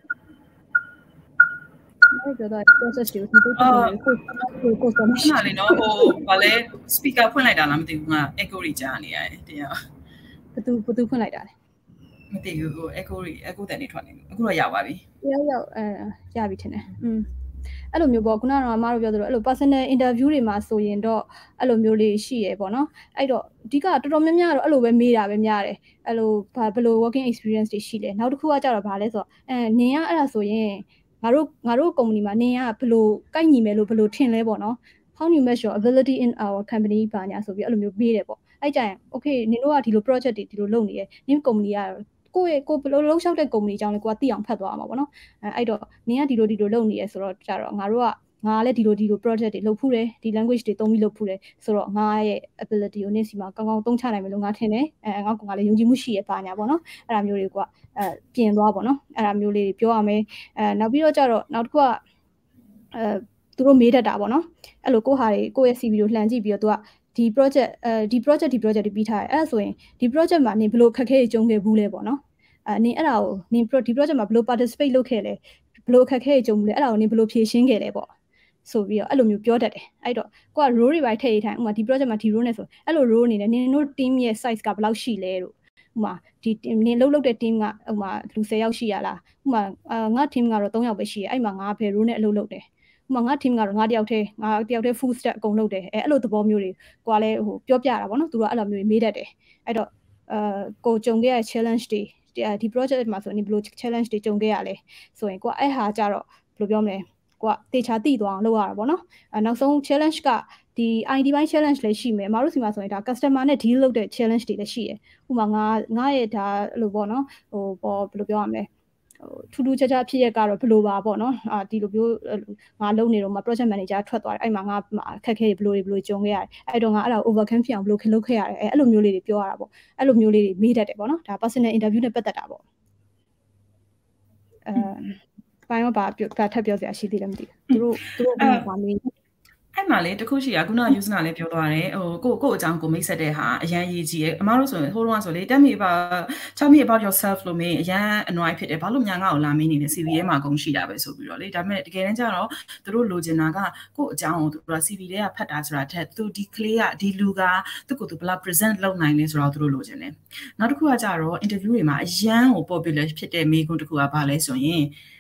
အဲ့တော့ process တွေကိုဒီကိုကိုကိုဆိုမှရှိတယ်နော်ဟိုဘာလဲ speaker ဖွင့်လိုက်တာလားမသိဘူးငါ echo တွေကြားနေရတယ်တရားဘသူဘသူဖွင့်လိုက်တာလဲမသိဘူးဟို echo တွေ echo တန်နေထွက်နေအခုတော့ရောက်ပါပြီရောက်ရောက်အဲရပြီထင်တယ်อืมအဲ့လိုမျိုးပေါ့ခုနကတော့အမတို့ပြောသလိုအဲ့လို personal interview တွေမှာဆိုရင်တော့အဲ့လိုမျိုးလေးရှိရပေါ့နော်အဲ့တော့အဓိကတော်တော်များများတော့အဲ့လိုပဲမေးတာပဲများတယ်အဲ့လိုဘာဘယ်လို working experience တွေရှိလဲနောက်တစ်ခုကကြတော့ဗာလဲဆိုတော့အဲနင်ကအဲ့ဒါဆိုရင်ငါတို့ငါတို့ company မှာနင်ကဘယ်လိုကိုက်ညီမယ်လို့ဘယ်လိုထင်လဲပေါ့နော် how you measure your ability in our company ဘာညာဆိုပြီးအဲ့လိုမျိုးမေးတယ်ပေါ့အဲ့ကြရင် okay နင်တို့ကဒီလို project တွေဒီလိုလုပ်နေရနင် company ကကိုယ့်ရဲ့ကိုဘယ်လိုလှုပ်လျှောက်တဲ့ company အကြောင်းလေးကိုကသိအောင်ဖတ်သွားမှာပေါ့နော်အဲအဲ့တော့နင်ကဒီလိုဒီလိုလုပ်နေရဆိုတော့ကြတော့ငါတို့ကငါလည်းဒီလိုဒီလို project တွေလုပ်ဖူးတယ်ဒီ language တွေသုံးပြီးလုပ်ဖူးတယ်ဆိုတော့ငါရဲ့ ability ကိုနေ့စီမှာကောင်းကောင်းသုံးချနိုင်မယ်လို့ငါထင်တယ်အဲငါကငါလည်းယုံကြည်မှုရှိရပါညာပေါ့နော်အဲ့ဒါမျိုးတွေကအဲပြင်သွားပေါ့နော်အဲ့ဒါမျိုးလေးတွေပြောရမယ်အဲနောက်ပြီးတော့ကြတော့နောက်တစ်ခုကအဲသူတို့မေးတတ်တာပေါ့နော်အဲ့လိုကိုဟာတွေကိုရဲ့ C V ကိုလှန်ကြည့်ပြီးတော့သူကဒီ project အဲဒီ project ဒီ project တွေပြီးထားတယ်အဲ့ဒါဆိုရင်ဒီ project မှာနင်ဘယ်လိုခက်ခဲကြုံခဲ့ဘူးလဲပေါ့နော်အဲနင်အဲ့ဒါကိုနင်ဒီ project မှာဘယ်လို participate လုပ်ခဲ့လဲဘယ်လိုခက်ခဲကြုံဘူးလဲအဲ့ဒါကိုနင်ဘယ်လိုဖြေရှင်းခဲ့လဲပေါ့ဆိုပြီးတော့အဲ့လိုမျိုးပြောတတ်တယ်အဲ့တော့ကိုက role တွေပဲထည့်ရထိုင်ဥပမာဒီ project မှာဒီ role နဲ့ဆိုအဲ့လို role အနေနဲ့နင်တို့ team ရဲ့ size ကဘယ်လောက်ရှိလဲလို့ဥပမာဒီနင်လှုပ်လှုပ်တဲ့ team ကဥပမာလူtenယောက်ရှိရလားဥပမာငါ team ကတော့threeယောက်ပဲရှိရအဲ့မှာငါဘယ် role နဲ့အလုပ်လုပ်တယ်ဥပမာငါ team ကတော့ငါတယောက်တည်းငါတယောက်တည်း full stack အကုန်လုပ်တယ်အဲ့အဲ့လိုသဘောမျိုးတွေကိုကလည်းဟိုပြောပြတာပေါ့နော်သူတို့ကအဲ့လိုမျိုးမေးတတ်တယ်အဲ့တော့အာကိုကြုံခဲ့ရ challenge တွေဒီ project မှာဆိုရင်ဘယ်လို challenge တွေကြုံခဲ့ရလဲဆိုရင်ကိုကအဲ့ဟာကြတော့ဘယ်လိုပြောမလဲကိုကတေချာတိသွားအောင်လုပ်ရတာပေါ့နော်အဲနောက်ဆုံး challenge ကဒီ I D ဘိုင်း challenge လည်းရှိမယ်အမတို့စီမှာဆိုရင်ဒါ customer နဲ့ deal လုပ်တဲ့ challenge တွေလည်းရှိတယ်ဥပမာငါငါရဲ့ဒါအဲ့လိုပေါ့နော်ဟိုပေါ်ဘယ်လိုပြောရမလဲဟိုထူးထူးခြားခြားဖြစ်ရကတော့ဘယ်လိုပါပေါ့နော်အာဒီလိုမျိုးငါလုပ်နေတော့မှ project manager ထွက်သွားတယ်အဲ့မှာငါအခက်ခဲတွေဘယ်လိုတွေဘယ်လိုကြုံခဲ့ရတယ်အဲ့တော့ငါအဲ့ဒါ overcome ဖြစ်အောင်ဘယ်လိုလုပ်ခဲ့ရတယ်အဲ့လိုမျိုးလေးတွေပြောရတာပေါ့အဲ့လိုမျိုးလေးတွေမေးတတ်တယ်ပေါ့နော်ဒါ personal interview နဲ့ပတ်သက်တာပေါ့အဲပိုင်းတော့ဘာပြောထပ်ပြောစရာရှိသေးတယ်မသိဘူးသူတို့သူတို့ကဘာမေးအဲ့မှာလေတခုရှိရခုနယူစနာလည်းပြောသွားတယ်ဟိုကိုကိုအကြောင်းကိုမိတ်ဆက်တဲ့ဟာအရန်ရေးကြည့်ရဲ့အမားတို့ဆိုရင်ဟိုတုန်းကဆိုလေတက်မိပါtell me about yourself လို့မင်းအရန်အနွိုင်းဖြစ်တယ်ဘာလို့ညာငါ့ကိုလာမင်းနေလဲ C V ထဲမှာအကုန်ရှိတာပဲဆိုပြီးတော့လေဒါပေမဲ့တကယ်တမ်းကျတော့သူတို့လိုချင်တာကကိုအကြောင်းကိုသူတို့ C V ထဲကဖတ်တာဆိုတာထက်သူဒီ clay ကဒီလူကသူ့ကိုသူဘယ်လောက် present လုပ်နိုင်လဲဆိုတော့သူတို့လိုချင်တယ်နောက်တစ်ခုကကျတော့ interview တွေမှာအရန်ကို popular ဖြစ်တဲ့မိကုန်းတစ်ခုကဘာလဲဆိုရင်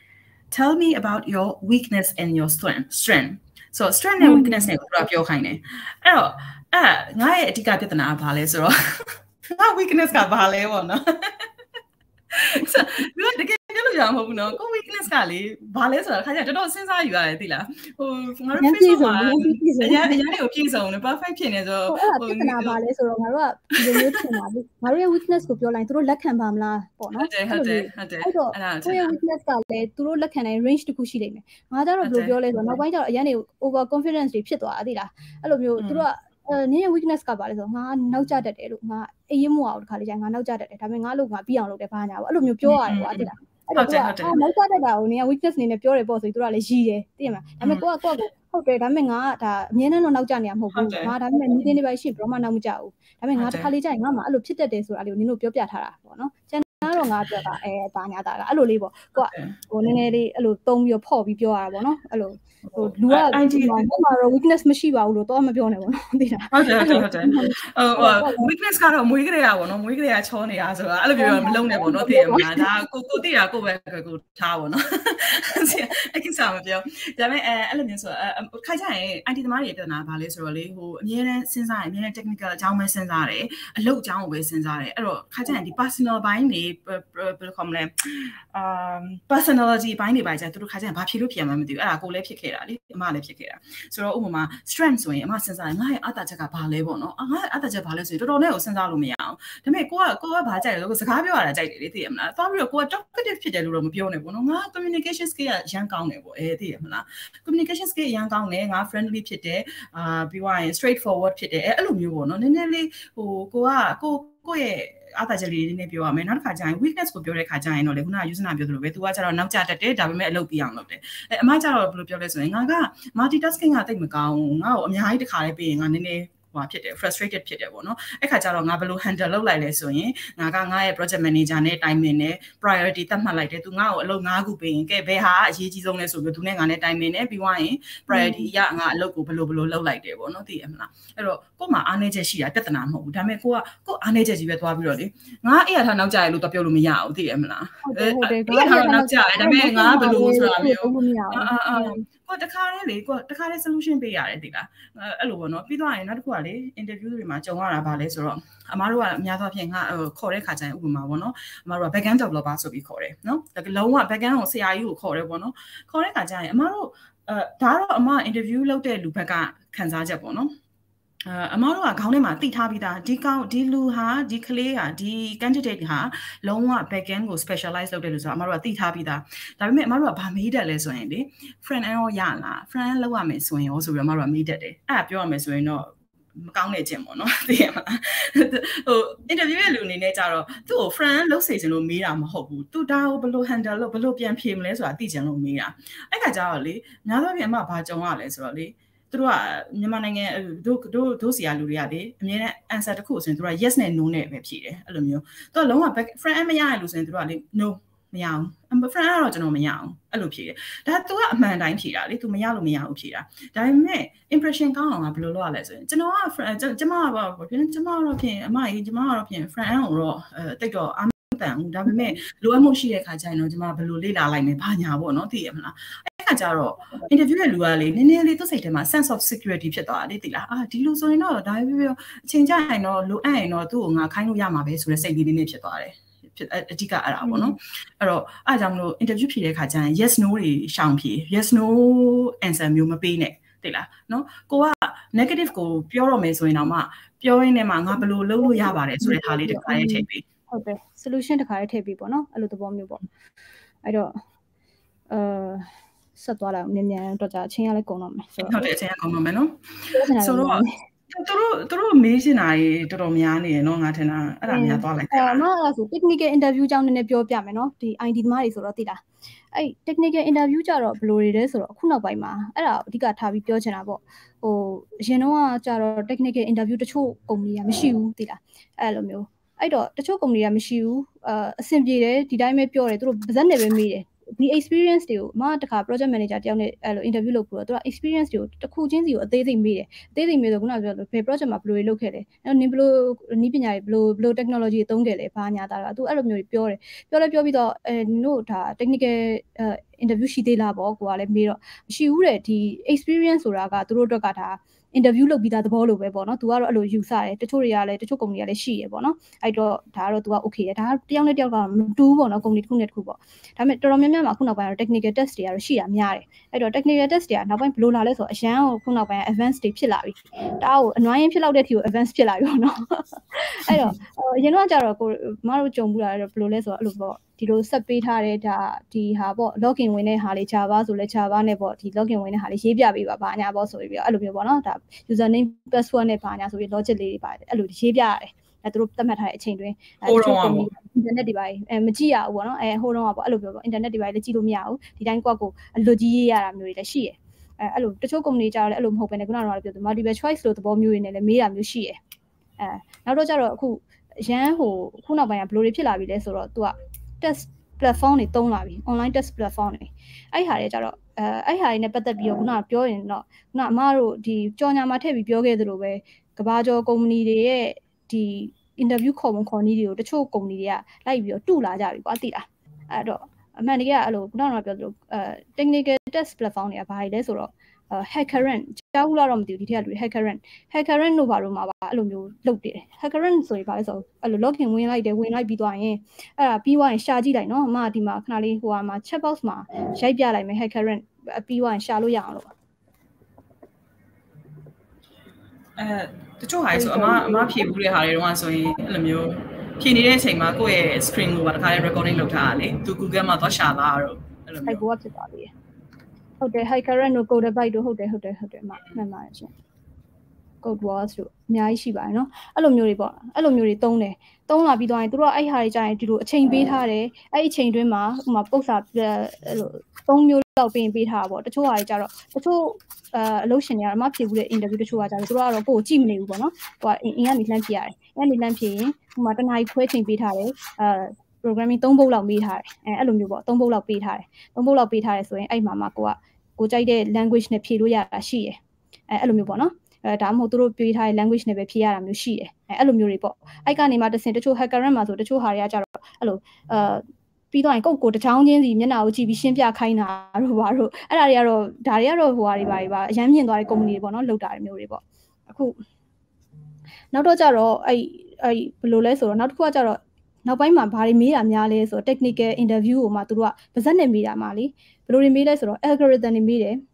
tell me about your weakness and your strength strength so strength and weakness နဲ့ကိုသူကပြောခိုင်းတယ်အဲ့တော့အဲငါရဲ့အဓိကပြဿနာကဘာလဲဆိုတော့ငါ weakness ကဘာလဲပေါ့နော်ဆိုတော့တကယ်ပြောလို့ရမှာမဟုတ်ဘူးနော်ကို weakness ကလေဘာလဲဆိုတော့ခါကျတော်တော်စဉ်းစားယူရတယ်သိလားဟိုငါတို့ Facebook မှာအရင်အရင်ကိုပြည့်စုံတယ် perfect ဖြစ်နေဆိုဟိုပြဿနာဘာလဲဆိုတော့ငါတို့ကဒီလိုမျိုးထင်တာလေငါတို့ရဲ့ weakness ကိုပြောလိုက်သူတို့လက်ခံပါမလားပေါ့နော်ဟုတ်တယ်ဟုတ်တယ်ဟုတ်တယ်အဲ့တော့ကိုယ့်ရဲ့ weakness ကလည်းသူတို့လက်ခံတဲ့ range တစ်ခုရှိနေမယ်ငါကြတော့ဘယ်လိုပြောလဲဆိုတော့နောက်ပိုင်းကျတော့အရင်နေ over confidence တွေဖြစ်သွားတာသိလားအဲ့လိုမျိုးသူတို့ကအဲနင်းရဲ့ weakness ကပါလဲဆိုတော့ငါနောက်ကျတတ်တယ်လို့ငါအေးရမို့အောင်တခါလေကျရင်ငါနောက်ကျတတ်တယ်ဒါပေမဲ့ငါလို့ငါပြီးအောင်လုပ်တယ်ဘာညာပေါ့အဲ့လိုမျိုးပြောရတယ်ကွာသိလားအဲ့တော့ကအာနောက်ကျတတ်တာကိုနင်းက weakness နေနဲ့ပြောတယ်ပေါ့ဆိုပြီးသူကလည်းရည်တယ်သိရမလားဒါပေမဲ့ကိုကကိုကဟုတ်တယ်ဒါပေမဲ့ငါကဒါအမြဲတမ်းတော့နောက်ကျနေရမဟုတ်ဘူးငါဒါပေမဲ့ meeting တွေပဲရှိဘယ်တော့မှနောက်မကျဘူးဒါပေမဲ့ငါတခါလေကျရင်ငါမှအဲ့လိုဖြစ်တတ်တယ်ဆိုတာလေးကိုနင်းတို့ပြောပြထားတာပေါ့နော်ကျန်တော့ငါပြောတာအဲဘာညာတာကအဲ့လိုလေးပေါ့ကိုကဟိုနည်းနည်းလေးအဲ့လိုတုံးပြီးဖော့ပြီးပြောရတာပေါ့နော်အဲ့လိုဟိုလူက I T မှာမှာတော့ weakness မရှိပါဘူးလို့တော့မပြောနဲ့ပေါ့နော်သိလားဟုတ်တယ်ဟုတ်တယ်ဟုတ်တယ်ဟို weakness ကတော့မွေးကြရပါတော့မွေးကြရချောနေတာဆိုတာအဲ့လိုပြောမလုံးနဲ့ပေါ့နော်သိရမလားဒါကိုကိုသိတာကိုပဲကိုထားပေါ့နော်အဲ့ကိစ္စမပြောဒါပေမဲ့အဲအဲ့လိုမျိုးဆိုခါကြရင် I T သမားတွေပြဿနာဘာလဲဆိုတော့လေဟိုအများနဲ့စဉ်းစားရင်အများနဲ့ technical အကြောင်းပဲစဉ်းစားတယ်အလုပ်အကြောင်းကိုပဲစဉ်းစားတယ်အဲ့တော့ခါကြရင်ဒီ personal ဘိုင်းတွေဘယ်လိုခေါ်မလဲအာ personality ဘိုင်းတွေပါကြသူတို့ခါကြရင်ဘာဖြစ်လို့ဖြစ်ရမှမသိဘူးအဲ့ဒါကိုလည်းဖြစ်ခဲ့တာလေအမလည်းဖြစ်ခဲ့တာဆိုတော့ဥပမာ strength ဆိုရင်အမစဉ်းစားရင်ငါရဲ့အတ္တချက်ကဘာလဲပေါ့နော်ငါရဲ့အတ္တချက်ဘာလဲဆိုရင်တော်တော်နဲ့ကိုစဉ်းစားလို့မရအောင်ဒါပေမဲ့ကိုကကိုကဘာကြိုက်လဲကိုစကားပြောရတာကြိုက်တယ်လေသိရမလားသွားပြီးတော့ကိုက talkative ဖြစ်တယ်လို့တော့မပြောနဲ့ပေါ့နော်ငါ communication skill ကရန်ကောင်းတယ်ပေါ့အဲသိရမလား communication skill ရန်ကောင်းတယ်ငါ friendly ဖြစ်တယ်အာပြီးသွားရင် straightforward ဖြစ်တယ်အဲအဲ့လိုမျိုးပေါ့နော်နည်းနည်းလေးဟိုကိုကကိုကိုရဲ့အားသာချက်လေးနည်းနည်းပြောရမယ်နောက်တစ်ခါကျရင် weakness ကိုပြောတဲ့ခါကျရင်တော့လေခုနကယူစနာပြောသလိုပဲ तू ကကျတော့နောက်ကျတတ်တယ်ဒါပေမဲ့အလုပ်ပြီးအောင်လုပ်တယ်အဲအမကျတော့ဘယ်လိုပြောလဲဆိုရင်ငါက multitasking ကတိတ်မကောင်းဘူးငါ့ကိုအများကြီးတစ်ခါလေးပြီးရင်ငါနည်းနည်းဟိုဖြစ်တယ် frustrated ဖြစ်တယ်ပေါ့နော်အဲ့ခါကျတော့ငါဘယ်လို handle လုပ်လိုက်လဲဆိုရင်ငါကငါရဲ့ project manager နဲ့ timing နဲ့ priority သတ်မှတ်လိုက်တယ်သူငါ့ကိုအလုပ်၅ခုပေးရင်ကဲဘယ်ဟာအရေးကြီးဆုံးလဲဆိုပြီးသူနဲ့ငါနဲ့ timing နဲ့ပြီးသွားရင် priority ရငါအလုပ်ကိုဘယ်လိုဘယ်လိုလုပ်လိုက်တယ်ပေါ့နော်သိရမလားအဲ့တော့ကို့မှာအားနည်းချက်ရှိတာပြဿနာမဟုတ်ဘူးဒါပေမဲ့ကိုကကို့အားနည်းချက်ကြီးပဲသွားပြီးတော့လေငါအဲ့ရထားနောက်ကျရလို့တော့ပြောလို့မရဘူးသိရမလားဟုတ်တယ်အဲ့ရထားနောက်ကျရတယ်ဒါပေမဲ့ငါဘယ်လိုဆိုတာမျိုးအာအာကိုတခါတည်းလေကိုတခါတည်း solution ပေးရတယ်သိလားအဲ့လိုပေါ့နော်ပြီးသွားရင်နောက်တစ်ခုကလေ interview တွေမှာကြုံရတာဗာလဲဆိုတော့အမားတို့ကအများသောအားဖြင့်ငါခေါ်တဲ့ခါကျရင်ဥပမာပေါ့နော်အမားတို့က backend developer ဆိုပြီးခေါ်တယ်နော်ဒါလုံးဝ backend ကိုဆရာကြီးကိုခေါ်တယ်ပေါ့နော်ခေါ်တဲ့ခါကျရင်အမားတို့အဲဒါတော့အမ interview လုပ်တဲ့လူဘက်ကခန်းစားချက်ပေါ့နော်အမားတို့ကခေါင်းထဲမှာတိထားပြီးသားဒီကောင်ဒီလူဟာဒီကလေးဟာဒီ candidate ဟာလုံးဝ back end ကို specialize လုပ်တယ်လို့ဆိုတော့အမားတို့ကတိထားပြီးသားဒါပေမဲ့အမားတို့ကဗာမေးတတ်လဲဆိုရင်လေ front end ရောရလား front end လောက်ရမယ်ဆိုရင်ရောဆိုပြီးအမားတို့ကမေးတတ်တယ်အဲ့ဒါပြောရမယ်ဆိုရင်တော့မကောင်းတဲ့ကျင့်ပေါ့နော်သိရမလားဟို interview ရဲ့လူအနေနဲ့ကြတော့သူ့ကို front လုပ်စေချင်လို့မေးတာမဟုတ်ဘူးသူဒါကိုဘယ်လို handle လုပ်ဘယ်လိုပြန်ဖြေမလဲဆိုတာသိချင်လို့မေးတာအဲ့ခါကျတော့လေများသောအားဖြင့်အမဘာကြုံရလဲဆိုတော့လေသူတို့ကမြန်မာနိုင်ငံတို့တို့တို့စီရလူတွေကလေအမြဲတမ်း answer တစ်ခုဆိုရင်သူတို့က yes နဲ့ no နဲ့ပဲဖြေတယ်အဲ့လိုမျိုးသူကလုံးဝ back front end မရရလို့ဆိုရင်သူတို့ကလေ no မရအောင် front end ကတော့ကျွန်တော်မရအောင်အဲ့လိုဖြေတယ်ဒါ तू ကအမှန်တိုင်းဖြေတာလေ तू မရလို့မရဘူးဖြေတာဒါပေမဲ့ impression ကောင်းအောင်ကဘယ်လိုလုပ်ရလဲဆိုရင်ကျွန်တော်ကကျမကတော့ဖြင့်ကျမကတော့ဖြင့်အမကြီးကျမကတော့ဖြင့် front end ကိုတော့အဲတိတ်တော့တန်ဘူးဒါပေမဲ့လိုအပ်မှုရှိတဲ့ခါကျရင်တော့ကျွန်မဘယ်လိုလေ့လာလိုက်မယ်ဘာညာပေါ့နော်သိရမလားအဲ့ခါကျတော့ interview ရဲ့လူကလေနည်းနည်းလေးသူ့စိတ်ထဲမှာ sense of security ဖြစ်သွားတယ်သိလားအာဒီလူဆိုရင်တော့ဒါပဲပြောအချိန်ကြရင်တော့လိုအပ်ရင်တော့သူ့ကိုငါခိုင်းလို့ရမှာပဲဆိုတဲ့စိတ်လေးလေးနဲ့ဖြစ်သွားတယ်အဓိကအဲ့ဒါပေါ့နော်အဲ့တော့အားကြောင့်မလို့ interview ဖြေတဲ့ခါကျရင် yes no တွေရှောင်ဖြေ yes no answer မျိုးမပေးနဲ့သိလားနော်ကိုက negative ကိုပြောရမယ်ဆိုရင်တော့မှပြောရင်းနဲ့မှငါဘယ်လိုလုပ်လို့ရပါတယ်ဆိုတဲ့ဟာလေးတစ်ခါလေးထည့်ပေးဟုတ်တယ် solution တစ်ခါလေးထည့်ပေးပေါ့နော်အဲ့လိုသဘောမျိုးပေါ့အဲ့တော့အာဆက်သွားလိုက်မြန်မြန်တော့ကြာအချိန်ရလဲကုန်တော့မယ်ဆိုတော့ဟုတ်တယ်အချိန်ရကုန်တော့မယ်နော်ဆိုတော့သူတို့သူတို့မေးချင်တာတွေတော်တော်များနေရနော်ငါထင်တာအဲ့ဒါများသွားလိုက်တယ်အဲ့တော့အဲ့ဆို technical interview ကြောင်းနည်းနည်းပြောပြမယ်နော်ဒီ I D သမားတွေဆိုတော့သိလားအဲ့ technical interview ကြတော့ဘယ်လိုတွေလဲဆိုတော့အခုနောက်ပိုင်းမှာအဲ့ဒါအဓိကထားပြီးပြောချင်တာပေါ့ဟိုအရင်တော့ကကြတော့ technical interview တချို့ကုမ္ပဏီကမရှိဘူးသိလားအဲ့လိုမျိုးအဲ့တော့တချို့ကုမ္ပဏီကမရှိဘူးအာအဆင်ပြေတယ်ဒီတိုင်းပဲပြောတယ်သူတို့ပါဇက်နဲ့ပဲမေးတယ်ဒီ experience တွေကိုအမတခါ project manager တယောက်နဲ့အဲ့လို interview လုပ်ပြီးတော့သူက experience တွေကိုတစ်ခုချင်းစီကိုအသေးစိတ်မေးတယ်အသေးစိတ်မေးဆိုခုနကပြောလို့ဘယ် project မှာဘယ်လိုတွေလုပ်ခဲ့လဲအဲ့တော့နင်ဘယ်လိုနည်းပညာတွေဘယ်လိုဘယ်လို technology တွေသုံးခဲ့လဲဘာညာတာတော့သူအဲ့လိုမျိုးတွေပြောတယ်ပြောလဲပြောပြီးတော့အဲနင်တို့ဒါ technical interview ရှိသေးလားပေါ့ကိုကလည်းမေးတော့မရှိဘူးတဲ့ဒီ experience ဆိုတာကသူတို့အတွက်ကဒါ interview လုပ်ပြီးသားသဘောလိုပဲပေါ့နော် तू ကတော့အဲ့လိုယူဆတယ်တချို့တွေကလည်းတချို့ကုမ္ပဏီကလည်းရှိရပေါ့နော်အဲ့တော့ဒါကတော့ तू က okay တယ်ဒါကတယောက်နဲ့တယောက်ကမတူဘူးပေါ့နော်ကုမ္ပဏီတစ်ခုနဲ့တစ်ခုပေါ့ဒါပေမဲ့တော်တော်များများမှာခုနောက်ပိုင်းတော့ technical test တွေကတော့ရှိတာများတယ်အဲ့တော့ technical test တွေကနောက်ပိုင်းဘယ်လိုလာလဲဆိုတော့အရန်ကိုခုနောက်ပိုင်း advance တွေဖြစ်လာပြီဒါကိုအနွားရင်းဖြစ်လောက်တဲ့အထိကို advance ဖြစ်လာပြီပေါ့နော်အဲ့တော့အရင်တော့ကျတော့ကိုမတို့ကြုံဘူးတာတော့ဘယ်လိုလဲဆိုတော့အဲ့လိုပေါ့ဒီလိုဆက်ပေးထားတဲ့ဒါဒီဟာပေါ့ login ဝင်တဲ့ဟာလေး Java ဆိုလဲ Java နဲ့ပေါ့ဒီ login ဝင်တဲ့ဟာလေးရေးပြပေးပါဘာညာပေါ့ဆိုပြီးတော့အဲ့လိုမျိုးပေါ့နော်ဒါ username password နဲ့ဘာညာဆိုပြီး logic လေးတွေပါတယ်အဲ့လိုရေးပြရတယ်အဲ့သူတို့သတ်မှတ်ထားတဲ့အချိန်တွင်ဟိုတော့ပေါ့ internet တွေပါအဲမကြည့်ရဘူးပေါ့နော်အဲဟိုတော့ပေါ့အဲ့လိုပြောပေါ့ internet တွေပါလည်းကြည့်လို့မရဘူးဒီတိုင်းကွက်ကိုအလွတ်ကြီးရေးရတာမျိုးတွေလည်းရှိရအဲအဲ့လိုတချို့ company ကြတော့လည်းအဲ့လိုမဟုတ်ဘဲနဲ့ခုနကတော့ပြောသူ multiple choice လို့သဘောမျိုးတွေနဲ့လည်းမေးတာမျိုးရှိရအဲနောက်တော့ကျတော့အခုရန်ဟိုခုနောက်ပိုင်းကဘယ်လိုတွေဖြစ်လာပြီလဲဆိုတော့ तू က test platform တွေတုံးလာပြီ online test platform တွေအဲ့ဟာတွေကြတော့အဲအဲ့ဟာတွေနဲ့ပတ်သက်ပြီးတော့ခုနကပြောရင်တော့ခုနအမတို့ဒီကြော်ညာမှာထည့်ပြီးပြောခဲ့သလိုပဲကဘာကျော်ကုမ္ပဏီတွေရဲ့ဒီ interview ခေါ်ပုံခေါ်နည်းတွေကိုတချို့ကုမ္ပဏီတွေကလိုက်ပြီးတော့တူလာကြပြီကွာသိလားအဲ့တော့အမှန်တကယ်အဲ့လိုခုနကပြောသလိုအဲ technical test platform တွေကဘာတွေလဲဆိုတော့အဲ hackerrank ကြောက်လို့တော့မသိဘူးဒီထက်ကလူ hackerrank hackerrank လို့ဘာလို့မှာပါအဲ့လိုမျိုးလုပ်တယ် hackerrank ဆိုရင်ဘာလဲဆိုအဲ့လို login ဝင်လိုက်တယ်ဝင်လိုက်ပြီးသွားရင်အဲ့ဒါပြီးသွားရင်ရှာကြည့်လိုက်နော်အမဒီမှာခဏလေးဟိုဟာမှာ chat box မှာရိုက်ပြလိုက်မယ် hackerrank ပြီးသွားရင်ရှာလို့ရအောင်လို့အဲတချို့ဟာဆိုအမအမဖြေဘူးတဲ့ဟာတွေတော့ဆိုရင်အဲ့လိုမျိုးဖြေနေတဲ့အချိန်မှာကိုယ့်ရဲ့ screen ကိုပါတစ်ခါလေး recording လုပ်ထားတာလေသူ Google မှာသွားရှာလာတော့အဲ့လိုမျိုးဟိုကဖြစ်သွားပြီဟုတ်တယ် hackerrank တို့ codebyte တို့ဟုတ်တယ်ဟုတ်တယ်ဟုတ်တယ်အမမှန်ပါတယ်ရှင် code wars တို့အများကြီးရှိပါတယ်နော်အဲ့လိုမျိုးတွေပေါ့အဲ့လိုမျိုးတွေတုံးတယ်တုံးလာပြီးသွားရင်တို့ကအဲ့ဟာတွေကြာရင်ဒီလိုအချိန်ပေးထားတယ်အဲ့အချိန်တွင်းမှာဥပမာပုတ်စာအဲ့လိုသုံးမျိုးလောက်ပြင်ပေးထားတာပေါ့တချို့ဟာတွေကြာတော့တချို့အဲအလုပ်ရှင်တွေကအမဖြေဘူးတဲ့ interview တချို့ကကြာတယ်တို့ကတော့ကိုယ်ကြည့်မနေဘူးပေါ့နော်ဟိုကအင်းကနေလှမ်းဖြေရတယ်အဲ့ကနေလှမ်းဖြေရင်ဥပမာတနားရီခွဲချိန်ပေးထားတယ်အဲ programming သုံးပုတ်လောက်မေးထားတယ်အဲအဲ့လိုမျိုးပေါ့သုံးပုတ်လောက်ပေးထားတယ်သုံးပုတ်လောက်ပေးထားတယ်ဆိုရင်အဲ့မှာမှကိုကကိုကြိုက်တဲ့ language နဲ့ဖြေလို့ရတာရှိရယ်အဲအဲ့လိုမျိုးပေါ့နော်အဲဒါမှမဟုတ်သူတို့ပြေးထားတဲ့ language နဲ့ပဲဖြေရတာမျိုးရှိတယ်အဲအဲ့လိုမျိုးတွေပေါ့အဲ့ကနေမှတစင်တချို့ hackerrank မှာဆိုတချို့ဟာတွေကကြတော့အဲ့လိုအာပြီးတော့ရင်ကိုယ့်ကိုတချောင်းချင်းစီမျက်နှာကိုကြည့်ပြီးရှင်းပြခိုင်းတာတို့ဘာတို့အဲ့ဒါတွေကတော့ဒါတွေကတော့ဟိုဟာတွေပါတွေပါအရန်မြင့်သွားတဲ့ company တွေပေါ့နော်လောက်တာမျိုးတွေပေါ့အခုနောက်တော့ကြတော့အဲ့အဲ့ဘယ်လိုလဲဆိုတော့နောက်တစ်ခုကကြတော့နောက်ပိုင်းမှာဘာတွေမေးတာများလဲဆိုတော့ technical interview ကိုမှသူတို့ကပါဇက်နဲ့မေးတာမှလေဘယ်လိုတွေမေးလဲဆိုတော့ algorithm တွေမေးတယ်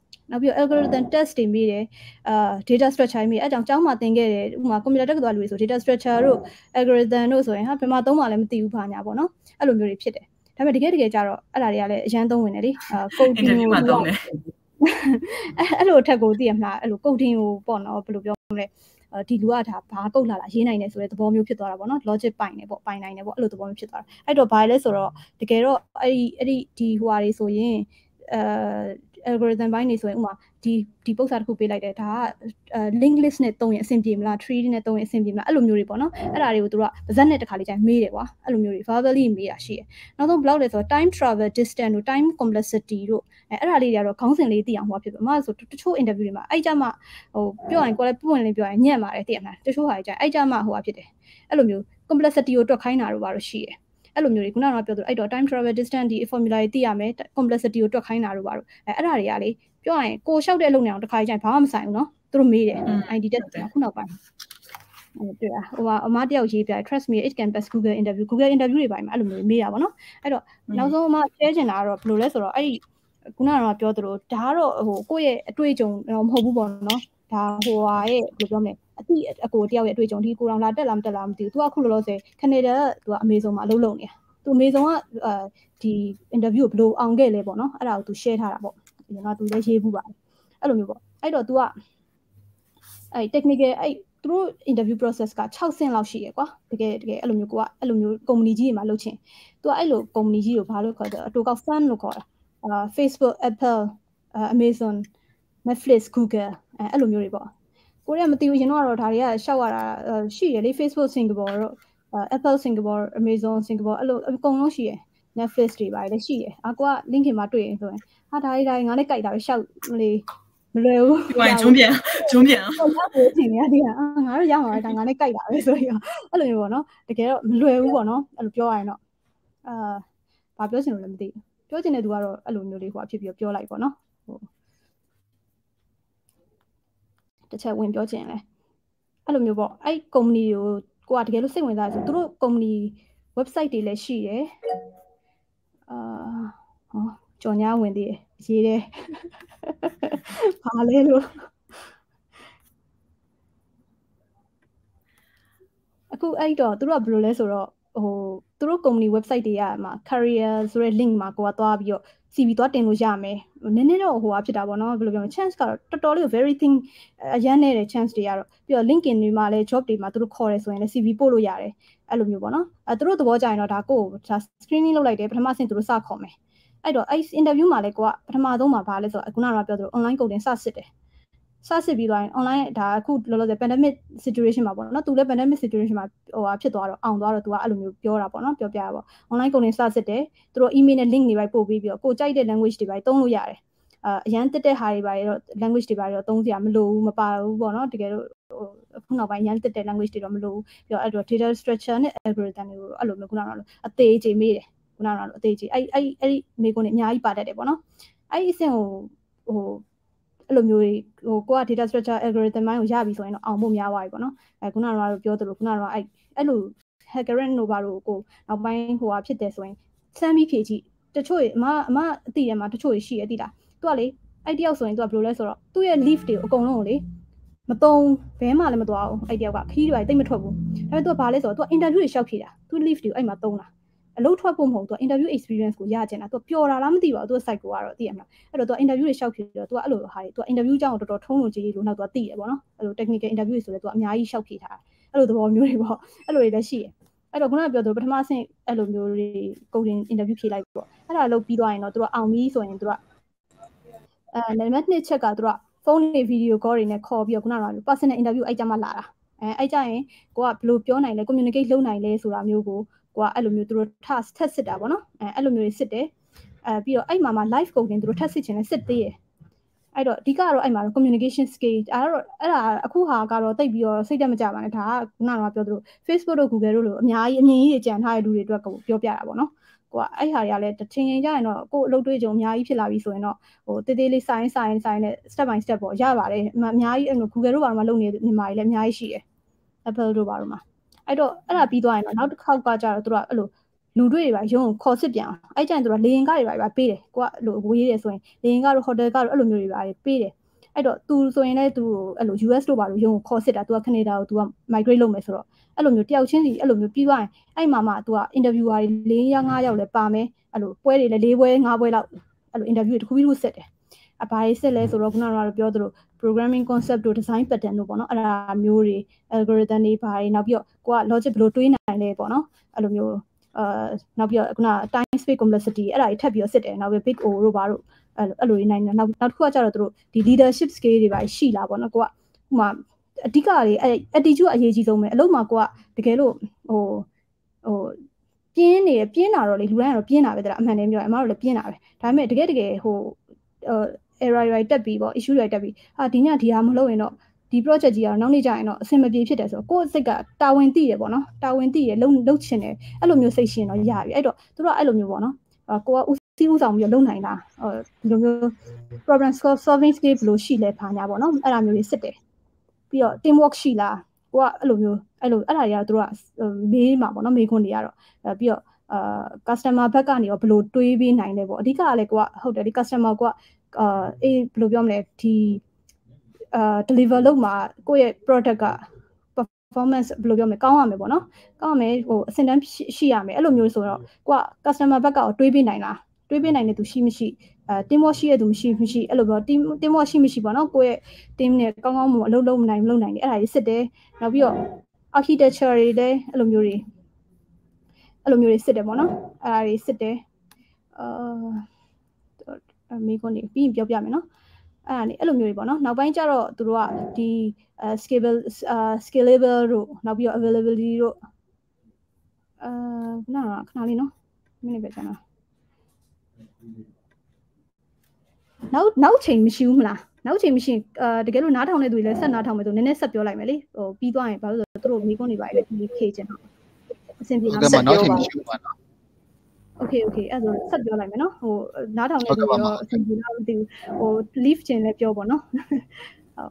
နောက်ပြီး algorithm test တွေမိတယ်အာ data structure မိအဲ့ကြောင့်ကျောင်းမှာသင်ခဲ့တယ်ဥပမာ computer တက္ကသိုလ်လူတွေဆို data structure တို့ algorithm တို့ဆိုရင်ဟာဘယ်မှာသုံးမှလည်းမသိဘူးဘာညာပေါ့နော်အဲ့လိုမျိုးတွေဖြစ်တယ်ဒါပေမဲ့တကယ်တကယ်ကြတော့အဲ့ဒါတွေကလည်းအရန်သုံးဝင်တယ်လေအာ coding ကိုမှာသုံးတယ်အဲ့လိုထက်ကိုသိရမလားအဲ့လို coding ကိုပေါ့နော်ဘယ်လိုပြောမလဲဒီလူကဒါဘာကုတ်လာလာရေးနိုင်တယ်ဆိုတဲ့သဘောမျိုးဖြစ်သွားတာပေါ့နော် logic ပိုင်နေပေါ့ပိုင်နိုင်တယ်ပေါ့အဲ့လိုသဘောမျိုးဖြစ်သွားတာအဲ့တော့ဘာလဲဆိုတော့တကယ်တော့အဲ့ဒီအဲ့ဒီဒီဟိုဟာတွေဆိုရင်အဲ algorithm ဘိုင်းနေဆိုရင်ဥမာဒီဒီပုံစံတစ်ခုပေးလိုက်တယ်ဒါက link list နဲ့တုံးရင်အဆင်ပြေမလား tree နဲ့တုံးရင်အဆင်ပြေမလားအဲ့လိုမျိုးတွေပေါ့နော်အဲ့ဒါတွေကိုသူတို့ကပါဇက်နဲ့တစ်ခါလေးကျရင်မေးတယ်ကွာအဲ့လိုမျိုးတွေ verbally မေးတာရှိတယ်နောက်ဆုံးဘယ်လောက်လဲဆိုတော့ time travel distance တို့ time complexity တို့အဲအဲ့ဒါလေးတွေကတော့ခေါင်းစဉ်လေးသိအောင်ဟောဖြစ်ပြီအမဆိုတချို့ interview တွေမှာအဲ့ကြမှာဟိုပြောရင်ကိုယ်လည်းပွင့်လင်းပြောရင်ညံ့ပါတယ်သိရမလားတချို့ဟာကြအဲ့ကြမှာဟိုဟာဖြစ်တယ်အဲ့လိုမျိုး complexity ကိုတွက်ခိုင်းတာတို့ပါတော့ရှိတယ်အဲ့လိုမျိုးတွေခုနကပြောသလိုအဲ့တော့ time travel distance ဒီ formula တွေသိရမယ် complexity ကိုတွက်ခိုင်းတာတို့ပါတော့အဲအဲ့ဒါတွေကလေပြောရင်ကိုလျှောက်တဲ့အလုပ်နေအောင်တစ်ခါကျရင်ဘာမှမဆိုင်ဘူးเนาะသူတို့မေးတယ် I D test ခုနောက်ပိုင်းအဲ့တွေ့อ่ะဟိုအမတယောက်ရေးပြ trust me it can pass Google interview Google interview တွေပိုင်းမှာအဲ့လိုမျိုးမေးတာပေါ့เนาะအဲ့တော့နောက်ဆုံးအမ share ချင်တာကတော့ဘယ်လိုလဲဆိုတော့အဲ့ဒီခုနကတော့ပြောသလိုဒါကတော့ဟိုကိုယ့်ရဲ့အတွေ့အကြုံတော့မဟုတ်ဘူးပေါ့เนาะဒါဟိုဟာရဲ့ဘယ်လိုပြောမလဲအတိအကိုတယောက်ရဲ့အတွေ့အကြုံဒီကိုတော်လာတက်လာမတက်လာမသိဘူးသူကအခုလောလောဆယ် Canada သူက Amazon မှာအလုပ်လုပ်နေတာသူ Amazon ကဒီ interview ကိုဘယ်လိုအောင်ခဲ့လဲပေါ့เนาะအဲ့ဒါကိုသူ share ထားတာပေါ့ကျွန်တော်သူလည်းရေးဘူးပါတယ်အဲ့လိုမျိုးပေါ့အဲ့တော့ तू ကအဲ့ technical အဲ့သူတို့ interview process ကsixဆင့်လောက်ရှိရယ်ကွာတကယ်တကယ်အဲ့လိုမျိုးကိုကအဲ့လိုမျိုး company ကြီးတွေမှာလုပ်ချင် तू ကအဲ့လို company ကြီးကိုဘာလို့ခေါ်တယ်အတူကောက် fan လို့ခေါ်တာအာ Facebook Apple Amazon Netflix Google အဲ့လိုမျိုးတွေပေါ့ကိုရီးယားမသိဘူးရင်တော့ဒါတွေကရှောက်ရတာရှိရလေ Facebook Singapore တို့ Apple Singapore Amazon Singapore အဲ့လိုအကုန်လုံးရှိရယ် Netflix တွေပါတယ်လည်းရှိရယ်အကွာ link မှာတွေ့ရင်ဆိုရင်ဟာဒါတွေဒါငါနဲ့ကြိုက်တာပဲရှောက်လေမလွယ်ဘူး။ဒီဂျုံပြန်ဂျုံပြန်။ဟုတ်လား။ထင်နေရတယ်။အာငါတို့ရမှာဒါငါနဲ့ကြိုက်တာပဲဆိုပြီးတော့အဲ့လိုမျိုးပေါ့နော်။တကယ်တော့မလွယ်ဘူးပေါ့နော်။အဲ့လိုပြောရရင်တော့အာဘာပြောချင်လို့လဲမသိဘူး။ပြောချင်တဲ့သူကတော့အဲ့လိုမျိုးလေးဟိုအဖြစ်ပြီးပြောလိုက်ပေါ့နော်။ဟိုတစ်ချက်ဝင်ပြောချင်လဲအဲ့လိုမျိုးပေါ့။အဲ့ company ကိုကိုကတကယ်လို့စိတ်ဝင်စားတယ်ဆိုသူတို့ company website တွေလည်းရှိတယ်။အာဟောကြော်ညာဝင်သေးတယ်ရေးတယ်ဘာလဲလို့အခုအဲ့တော့သူတို့ကဘယ်လိုလဲဆိုတော့ဟိုသူတို့ company website တွေကမှာ career ဆိုတဲ့ link မှာကိုကသွားပြီးတော့ C V သွားတင်လို့ရမယ်နည်းနည်းတော့ဟိုဟာဖြစ်တာပေါ့နော်ဘယ်လိုပြောမလဲ chance ကတော့တော်တော်လေး very thing အရန်နေတဲ့ chance တွေကတော့ပြီးတော့ LinkedIn တွေမှာလည်း job တွေမှာသူတို့ခေါ်တယ်ဆိုရင်လည်း C V ပို့လို့ရတယ်အဲ့လိုမျိုးပေါ့နော်အဲသူတို့သဘောကျရင်တော့ဒါကိုဒါ screening လုပ်လိုက်တယ်ပထမဆင့်သူတို့စခေါ်မယ်အဲ့တော့အဲ့ interview မှာလည်းကိုကပထမဆုံးမှာဘာလဲဆိုတော့ခုနကပြောသလို online coding စစစ်တယ်စစစ်ပြီးသွားရင် online ဒါအခုလောလောဆယ် pandemic situation မှာပေါ့နော်သူလည်း pandemic situation မှာဟိုဟာဖြစ်သွားတော့အောင်သွားတော့သူကအဲ့လိုမျိုးပြောတာပေါ့နော်ပြောပြတာပေါ့ online coding စစစ်တယ်သူတို့ email နဲ့ link တွေပဲပို့ပြီးပြီးတော့ကိုကြိုက်တဲ့ language တွေပဲသုံးလို့ရတယ်အာအရန်တက်တဲ့ဟာတွေပါတော့ language တွေပါတော့သုံးစရာမလိုဘူးမပါဘူးပေါ့နော်တကယ်လို့ဟိုအခုနောက်ပိုင်းရန်တက်တဲ့ language တွေတော့မလိုဘူးပြီးတော့အဲ့တော့ data structure နဲ့ algorithm တွေကိုအဲ့လိုမျိုးခုနကတော့အသေးအကျေမေးတယ်ခုနကတော့အသေးကြီးအဲ့အဲ့အဲ့ဒီမိကုန်းတွေအများကြီးပါတတ်တယ်ပေါ့နော်အဲ့ဒီအဆင့်ကိုဟိုအဲ့လိုမျိုးဟိုကိုက data structure algorithm ပိုင်းကိုရပြီဆိုရင်တော့အောင်ဖို့များသွားပြီပေါ့နော်အဲခုနကတော့ပြောသလိုခုနကတော့အဲ့အဲ့လို hackerrank တို့ဘာလို့ကိုနောက်ပိုင်းဟိုဟာဖြစ်တယ်ဆိုရင်စမ်းပြီးဖြေကြည့်တချို့အမအမအတိထဲမှာတချို့ရှိရတိလားသူကလေအဲ့တယောက်ဆိုရင်သူကဘယ်လိုလဲဆိုတော့သူ့ရဲ့ leaf တွေအကုန်လုံးကိုလေမတုံးဘဲမှလည်းမသွားဘူးအဲ့တယောက်ကခီးတွေတိတ်မထွက်ဘူးဒါပေမဲ့သူကဘာလဲဆိုတော့သူက interview တွေရှောက်ဖြေတာသူ leaf တွေကိုအဲ့မှာတုံးတာအလုပ်ထွက်ဖို့မဟုတ်သူက interview experience ကိုရချင်တာသူကပျော်တာလားမသိပါဘူးသူက site ကိုကတော့သိရမလားအဲ့တော့သူက interview တွေရှောက်ဖြေတော့သူကအဲ့လိုဟာတွေသူက interview ကြောင်းကိုတော်တော်ထုံးလို့ကြည့်လို့နောက်သူကသိတယ်ပေါ့နော်အဲ့လို technical interview ဆိုလဲသူကအများကြီးရှောက်ဖြေထားအဲ့လိုသဘောမျိုးတွေပေါ့အဲ့လိုတွေလည်းရှိတယ်အဲ့တော့ခုနကပြောသူပထမဆင့်အဲ့လိုမျိုးတွေ coding interview ဖြေလိုက်ပေါ့အဲ့ဒါလုပ်ပြီးသွားရင်တော့သူကအောင်ပြီဆိုရင်သူကအဲနံပါတ်twoချက်ကသူကဖုန်းတွေ video call တွေနဲ့ခေါ်ပြီးတော့ခုနက personal interview အဲ့ကြမှာလာတာအဲအဲ့ကြရင်ကိုကဘယ်လိုပြောနိုင်လဲ communicate လုပ်နိုင်လဲဆိုတာမျိုးကိုကိုကအဲ့လိုမျိုးသူတို့ task ထပ်စစ်တာပေါ့နော်အဲအဲ့လိုမျိုးတွေစစ်တယ်အဲပြီးတော့အဲ့မှာမှာ live coding သူတို့ထပ်စစ်ချင်လဲစစ်သေးတယ်အဲ့တော့အဓိကတော့အဲ့မှာ communication skill အဲ့တော့အဲ့ဒါအခုဟာကတော့တိတ်ပြီးတော့စိတ်တက်မကြပါနဲ့ဒါကခုနကပြောသလို Facebook တို့ Google တို့လိုအများကြီးအမြင်ကြီးတွေကြံထားတဲ့လူတွေအတွက်ကိုပြောပြတာပေါ့နော်ကိုကအဲ့ဟာတွေကလည်းတစ်ချိန်ချိန်ကြရင်တော့ကိုအလုပ်တွေးကြုံအများကြီးဖြစ်လာပြီဆိုရင်တော့ဟိုတေးသေးလေး sign sign sign နဲ့ step by step ပေါ့ရပါတယ်အများကြီးအဲ့လို Google တို့ဘာမှလုပ်နေနေမှာလည်းအများကြီးရှိတယ် Apple တို့ဘာလို့မှာအဲ့တော့အဲ့ဒါပြီးသွားရင်တော့နောက်တစ်ခေါက်ကကြတော့သူကအဲ့လိုလူတွေတွေပါရုံးခေါ်စစ်ပြန်အဲ့ကြရင်သူကလေရင်ကားတွေပါပါပေးတယ်ကိုကအဲ့လိုဝေးတယ်ဆိုရင်လေရင်ကားတို့ဟိုတယ်ကားတို့အဲ့လိုမျိုးတွေပါပေးတယ်အဲ့တော့သူဆိုရင်လည်းသူအဲ့လို U S တို့ပါလို့ရုံးခေါ်စစ်တာသူကကနေဒါကို तू က migrate လုပ်မယ်ဆိုတော့အဲ့လိုမျိုးတယောက်ချင်းစီအဲ့လိုမျိုးပြီးသွားရင်အဲ့မှာမှ तू က interviewer တွေ၄ယောက်၅ယောက်လည်းပါမယ်အဲ့လိုပွဲတွေလည်း၄ပွဲ၅ပွဲလောက်အဲ့လို interview တစ်ခုပြီးတစ်ခုစစ်တယ်အဘာရေးစစ်လဲဆိုတော့ခုနကတော့ပြောသလို programming concept တို့ design pattern တို့ပေါ့နော်အဲ့ဒါမျိုးတွေ algorithm တွေဘာတွေနောက်ပြီးတော့ကိုက logic ဘယ်လိုတွေးနိုင်လဲပေါ့နော်အဲ့လိုမျိုးအာနောက်ပြီးတော့ခုန time space complexity အဲ့ဒါတွေထပ်ပြီးတော့စစ်တယ်နောက်ပြီး big O တို့ဘာတို့အဲ့အဲ့လိုနိုင်တယ်နောက်နောက်တစ်ခုကကျတော့တို့ဒီ leadership skill တွေပါရှိလာပေါ့နော်ကိုကဥမာအဓိကတွေအဲ့ attitude အရေးကြီးဆုံးပဲအလုံးမှာကိုကတကယ်လို့ဟိုဟိုပြင်းနေပြင်းတာတော့လေလူတိုင်းကတော့ပြင်းတာပဲတဲ့အမှန်တည်းပြောရင်အမတို့လည်းပြင်းတာပဲဒါပေမဲ့တကယ်တကယ်ဟို error တွေတက်ပြီးပေါ့ issue တွေတက်ပြီးဟာဒီညဒီဟာမလုပ်ရင်တော့ဒီ project ကြီးကတော့နောက်နေ့ကျရင်တော့အဆင်မပြေဖြစ်တယ်ဆိုတော့ကိုယ့်စိတ်ကတာဝန်သိတယ်ပေါ့နော်တာဝန်သိတယ်လုံလုံချင်တယ်အဲ့လိုမျိုးစိတ်ရှင်တော့ရပြီအဲ့တော့သူတို့ကအဲ့လိုမျိုးပေါ့နော်ကိုကဦးစီးဦးဆောင်ပြီးတော့လုံနိုင်တာဒီလိုမျိုး problem solving skill ဘယ်လိုရှိလဲဖာညာပေါ့နော်အဲ့ဒါမျိုးတွေစစ်တယ်ပြီးတော့ team work ရှိလားကိုကအဲ့လိုမျိုးအဲ့လိုအဲ့ဒါတွေကတော့သူတို့ကမေးမှာပေါ့နော်မေးခွန်းတွေကတော့ပြီးတော့အာ customer back ကနေရောဘယ်လိုတွေးပေးနိုင်လဲပေါ့အဓိကကလည်းကိုကဟုတ်တယ်ဒီ customer ကိုကအာအေးဘယ်လိုပြောမလဲဒီအာ deliver လုပ်မှာကိုယ့်ရဲ့ product က performance ဘယ်လိုပြောမလဲကောင်းရမယ်ပေါ့နော်ကောင်းရမယ်ဟိုအဆင့်တန်းရှိရမယ်အဲ့လိုမျိုးဆိုတော့ကိုက customer back ကိုတွေးပေးနိုင်လားတွေးပေးနိုင်တဲ့သူရှိမရှိအဲ team work ရှိတဲ့သူမရှိမရှိအဲ့လိုပြော team team work ရှိမရှိပေါ့နော်ကိုယ့်ရဲ့ team နဲ့ကောင်းကောင်းမအလုပ်လုပ်နိုင်မလုပ်နိုင်တယ်အဲ့ဒါကြီးစစ်တယ်နောက်ပြီးတော့ architecture တွေလည်းအဲ့လိုမျိုးတွေအဲ့လိုမျိုးတွေစစ်တယ်ပေါ့နော်အဲ့ဒါတွေစစ်တယ်အာမိကုန်နေပြီးရင်ပြောပြမယ်နော်အဲ့ဒါနေအဲ့လိုမျိုးတွေပေါ့နော်နောက်ပိုင်းကျတော့သူတို့ကဒီ scalable scalable တို့နောက်ပြီးတော့ availability တို့အာနားခဏလေးနော်မိနစ်ပဲကြာနော်နောက်နောက်ချိန်မရှိဘူးမလားနောက်ချိန်မရှိအာတကယ်လို့နားထောင်တဲ့သူတွေလည်းဆက်နားထောင်မယ်ဆိုနည်းနည်းဆက်ပြောလိုက်မယ်လေဟိုပြီးသွားရင်ဘာလို့လဲဆိုတော့သူတို့မိကုန်နေပါလေဒီခေချင်တော့အဆင်ပြေလားဆက်ပြောပါOkay okay အဲ့ဒါဆက်ပြောလိုက်မယ်နော်ဟိုနားထောင်နေတယ်တော့အဆင်ပြေလားမသိဘူးဟို leave ချင်လည်းပြောပေါ့နော်ဟုတ်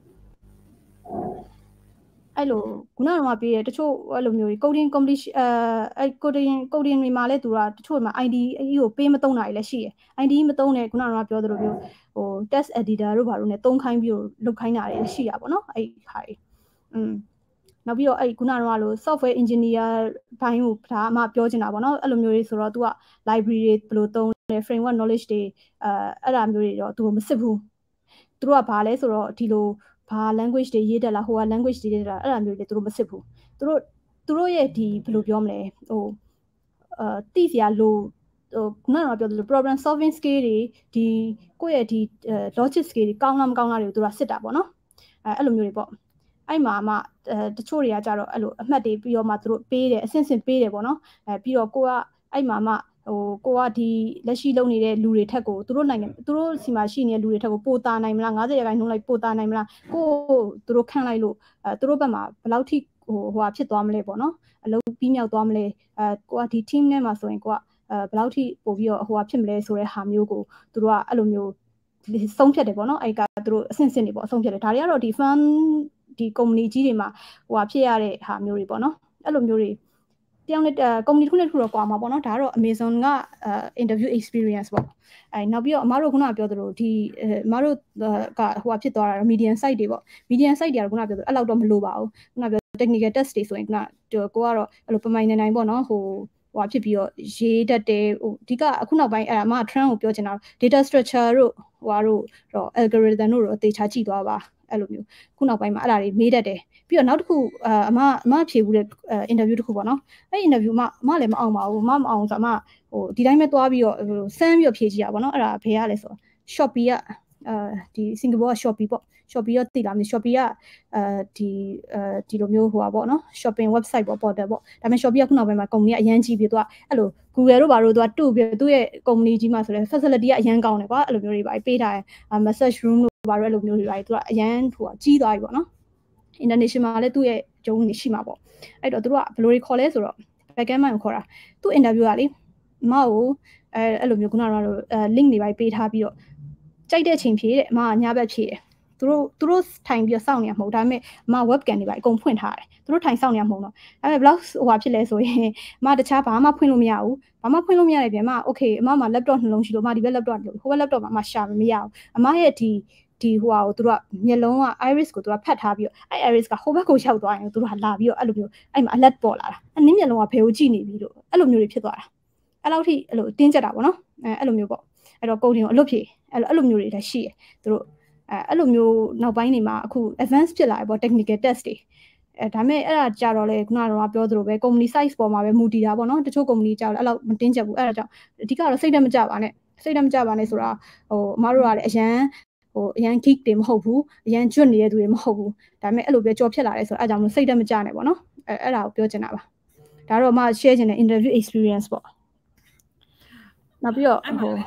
အဲ့လိုခုနကတော့ပြည့်ရတချို့အဲ့လိုမျိုး coding completion အဲအဲ့ coding coding တွေမှာလည်းသူကတချို့မှာ I D အကြီးကိုပေးမသုံးတာလည်းရှိရယ် I D မသုံးနဲ့ခုနကတော့ပြောသလိုမျိုးဟို test editor တို့ဘာလို့ ਨੇ သုံးခိုင်းပြီးတော့လုပ်ခိုင်းတာလည်းရှိတာပေါ့နော်အဲ့ဟာကြီးอืมနောက်ပြီးတော့အဲ့ခုနကတော့လို့ software engineer ဘိုင်းကိုဒါအမှပြောချင်တာပေါ့နော်အဲ့လိုမျိုးတွေဆိုတော့ तू က library တွေဘယ်လိုသုံးလဲ framework knowledge တွေအဲအဲ့ဒါမျိုးတွေတော့ तू မစစ်ဘူးသူတို့ကဘာလဲဆိုတော့ဒီလိုဘာ language တွေရေးတက်လာဟိုက language တွေရေးတက်လာအဲ့ဒါမျိုးတွေသူတို့မစစ်ဘူးသူတို့သူတို့ရဲ့ဒီဘယ်လိုပြောမလဲဟိုအာတိစရာလို့ဟိုခုနကပြောသလို problem solving skill တွေဒီကိုယ့်ရဲ့ဒီ logic skill တွေကောင်းလားမကောင်းလားတွေကိုသူတို့စစ်တာပေါ့နော်အဲအဲ့လိုမျိုးတွေပေါ့အဲ့မှာမှအဲတချို့တွေကကြတော့အဲ့လိုအမှတ်တွေပြီးတော့မှသူတို့ပေးတယ်အဆင့်ဆင့်ပေးတယ်ပေါ့နော်အဲပြီးတော့ကိုကအဲ့မှာမှဟိုကိုကဒီလက်ရှိလုပ်နေတဲ့လူတွေထက်ကိုသူတို့နိုင်ငံသူတို့စီမှာရှိနေတဲ့လူတွေထက်ကိုပိုတာနိုင်မလား၅၀ရာခိုင်နှုန်းလိုက်ပိုတာနိုင်မလားကိုသူတို့ခန့်လိုက်လို့အဲသူတို့ဘက်မှာဘယ်လောက်ထိဟိုဟိုဖြစ်သွားမလဲပေါ့နော်အလုပ်ပြီးမြောက်သွားမလဲအဲကိုကဒီ team နဲ့မှာဆိုရင်ကိုကအဲဘယ်လောက်ထိပို့ပြီးတော့ဟိုဖြစ်မလဲဆိုတဲ့ဟာမျိုးကိုသူတို့ကအဲ့လိုမျိုးဆုံးဖြတ်တယ်ပေါ့နော်အဲ့ကသူတို့အဆင့်ဆင့်တွေပေါ့အဆုံးဖြတ်တယ်ဒါတွေကတော့ဒီ fundဒီ company ကြီးတွေမှာဟိုဟာဖြစ်ရတဲ့ဟာမျိုးတွေပေါ့နော်အဲ့လိုမျိုးတွေတယောက်နဲ့ company တစ်ခုနဲ့တစ်ခုတော့ကွာမှာပေါ့နော်ဒါကတော့ Amazon က interview experience ပေါ့အဲနောက်ပြီးတော့အမတို့ခုနကပြောသလိုဒီအမတို့ကဟိုဟာဖြစ်သွားတာ medium site တွေပေါ့ medium site တွေကတော့ခုနကပြောသလိုအဲ့လောက်တော့မလိုပါဘူးခုနကပြော technical test တွေဆိုရင်ခုနကိုကတော့အဲ့လိုပမိုင်နေနိုင်ပေါ့နော်ဟိုဟိုဖြစ်ပြီးတော့ရေးတတ်တယ်ဟိုအဓိကအခုနောက်ပိုင်းအဲ့အမ trend ကိုပြောချင်တာ data structure တို့ဟိုဟာတို့တော့ algorithm တို့တော့အသေးချာကြည့်သွားပါအဲ့လိုမျိုးခုနောက်ပိုင်းမှာအဲ့ဒါတွေမေးတတ်တယ်ပြီးတော့နောက်တစ်ခုအမအမဖြေဘူးတဲ့ interview တစ်ခုပေါ့နော်အဲ့ interview မှာအမလည်းမအောင်ပါဘူးအမမအောင်ဆိုအမဟိုဒီတိုင်းပဲသွားပြီးတော့စမ်းပြီးတော့ဖြေကြည့်ရပါတော့အဲ့ဒါဘယ်ရလဲဆိုတော့ Shopee ကအဲဒီ Singapore က Shopee ပေါ့ Shopee ရောသိလားမသိ Shopee ကအဲဒီအဲဒီလိုမျိုးဟိုပါပေါ့နော် shopping website ပေါ့ portal ပေါ့ဒါပေမဲ့ Shopee ကခုနောက်ပိုင်းမှာ company ကအရန်ကြီးပြီးတော့အဲ့လို Google တို့ဘာလို့သူကတူပြီးသူ့ရဲ့ company ကြီးမှာဆိုလဲ facility ကအရန်ကောင်းတယ်ကွာအဲ့လိုမျိုးတွေပါပေးထားတယ် massage room တို့ဘာလို့အဲ့လိုမျိုးတွေပါသူကအရန်ဟိုကြီးသွားပြီပေါ့နော် international မှာလည်းသူ့ရဲ့ဂျုံနေရှိမှာပေါ့အဲ့တော့သူတို့ကဘယ်လိုတွေခေါ်လဲဆိုတော့ backend မှာခေါ်တာသူ့ interview ကလေအမကိုအဲအဲ့လိုမျိုးခုနကတော့ link တွေပါပေးထားပြီးတော့ကြိုက်တဲ့ချိန်ဖြည့်တဲ့အမကညဘက်ဖြည့်တယ်သူတို့သူတို့ထိုင်ပြီးစောင့်နေရမဟုတ်ဒါပေမဲ့အမ webcam တွေပါအကုန်ဖွင့်ထားတယ်သူတို့ထိုင်စောင့်နေရမဟုတ်တော့ဒါပေမဲ့ဘလောက်ဟိုဟာဖြစ်လဲဆိုရင်အမတခြားဘာမှဖွင့်လို့မရဘူးဘာမှဖွင့်လို့မရတဲ့ပြင်အမ okay အမမှာ laptop နှလုံးရှိလို့အမဒီဘက် laptop လို့ဟိုဘက် laptop မှာအမရှာမရဘူးအမရဲ့ဒီဒီဟိုဟာကိုသူတို့ကမျက်လုံးက iris ကိုသူကဖတ်ထားပြီးတော့အဲ့ iris ကဟိုဘက်ကိုရောက်သွားရင်သူတို့ကလာပြီးတော့အဲ့လိုမျိုးအဲ့မှာ alert ပေါ်လာတာအနည်းမျက်လုံးကဘယ်ကိုကြည့်နေပြီလို့အဲ့လိုမျိုးတွေဖြစ်သွားတာအဲ့လောက်ထိအဲ့လိုတင်းကျပ်တာပေါ့နော်အဲအဲ့လိုမျိုးပေါ့အဲ့တော့ coding ကိုအလုပ်ဖြေအဲ့လိုအဲ့လိုမျိုးတွေလည်းရှိတယ်သူတို့အဲအဲ့လိုမျိုးနောက်ပိုင်းတွေမှာအခု advance ဖြစ်လာတယ်ပေါ့ technical test တွေအဲဒါပေမဲ့အဲ့ဒါကြတော့လေခုနကတော့ပြောသလိုပဲ company size ပေါ်မှာပဲမူတည်တာပေါ့နော်တချို့ company ကြောက်လဲအဲ့လောက်မတင်းကျပ်ဘူးအဲ့ဒါကြောင့်အဓိကတော့စိတ်ဓာတ်မကြပါနဲ့စိတ်ဓာတ်မကြပါနဲ့ဆိုတာဟိုအမတို့ကလည်းအရန်ဟိုအရန် geek တွေမဟုတ်ဘူးအရန်ကျွတ်နေတဲ့သူတွေမဟုတ်ဘူးဒါပေမဲ့အဲ့လိုပဲကြော်ဖြစ်လာတယ်ဆိုတော့အဲ့ကြောင့်မစိတ်ဓာတ်မကြနဲ့ပေါ့နော်အဲအဲ့ဒါကိုပြောချင်တာပါဒါတော့အမ share ချင်တဲ့ interview experience ပေါ့နောက်ပြီးတော့ဟို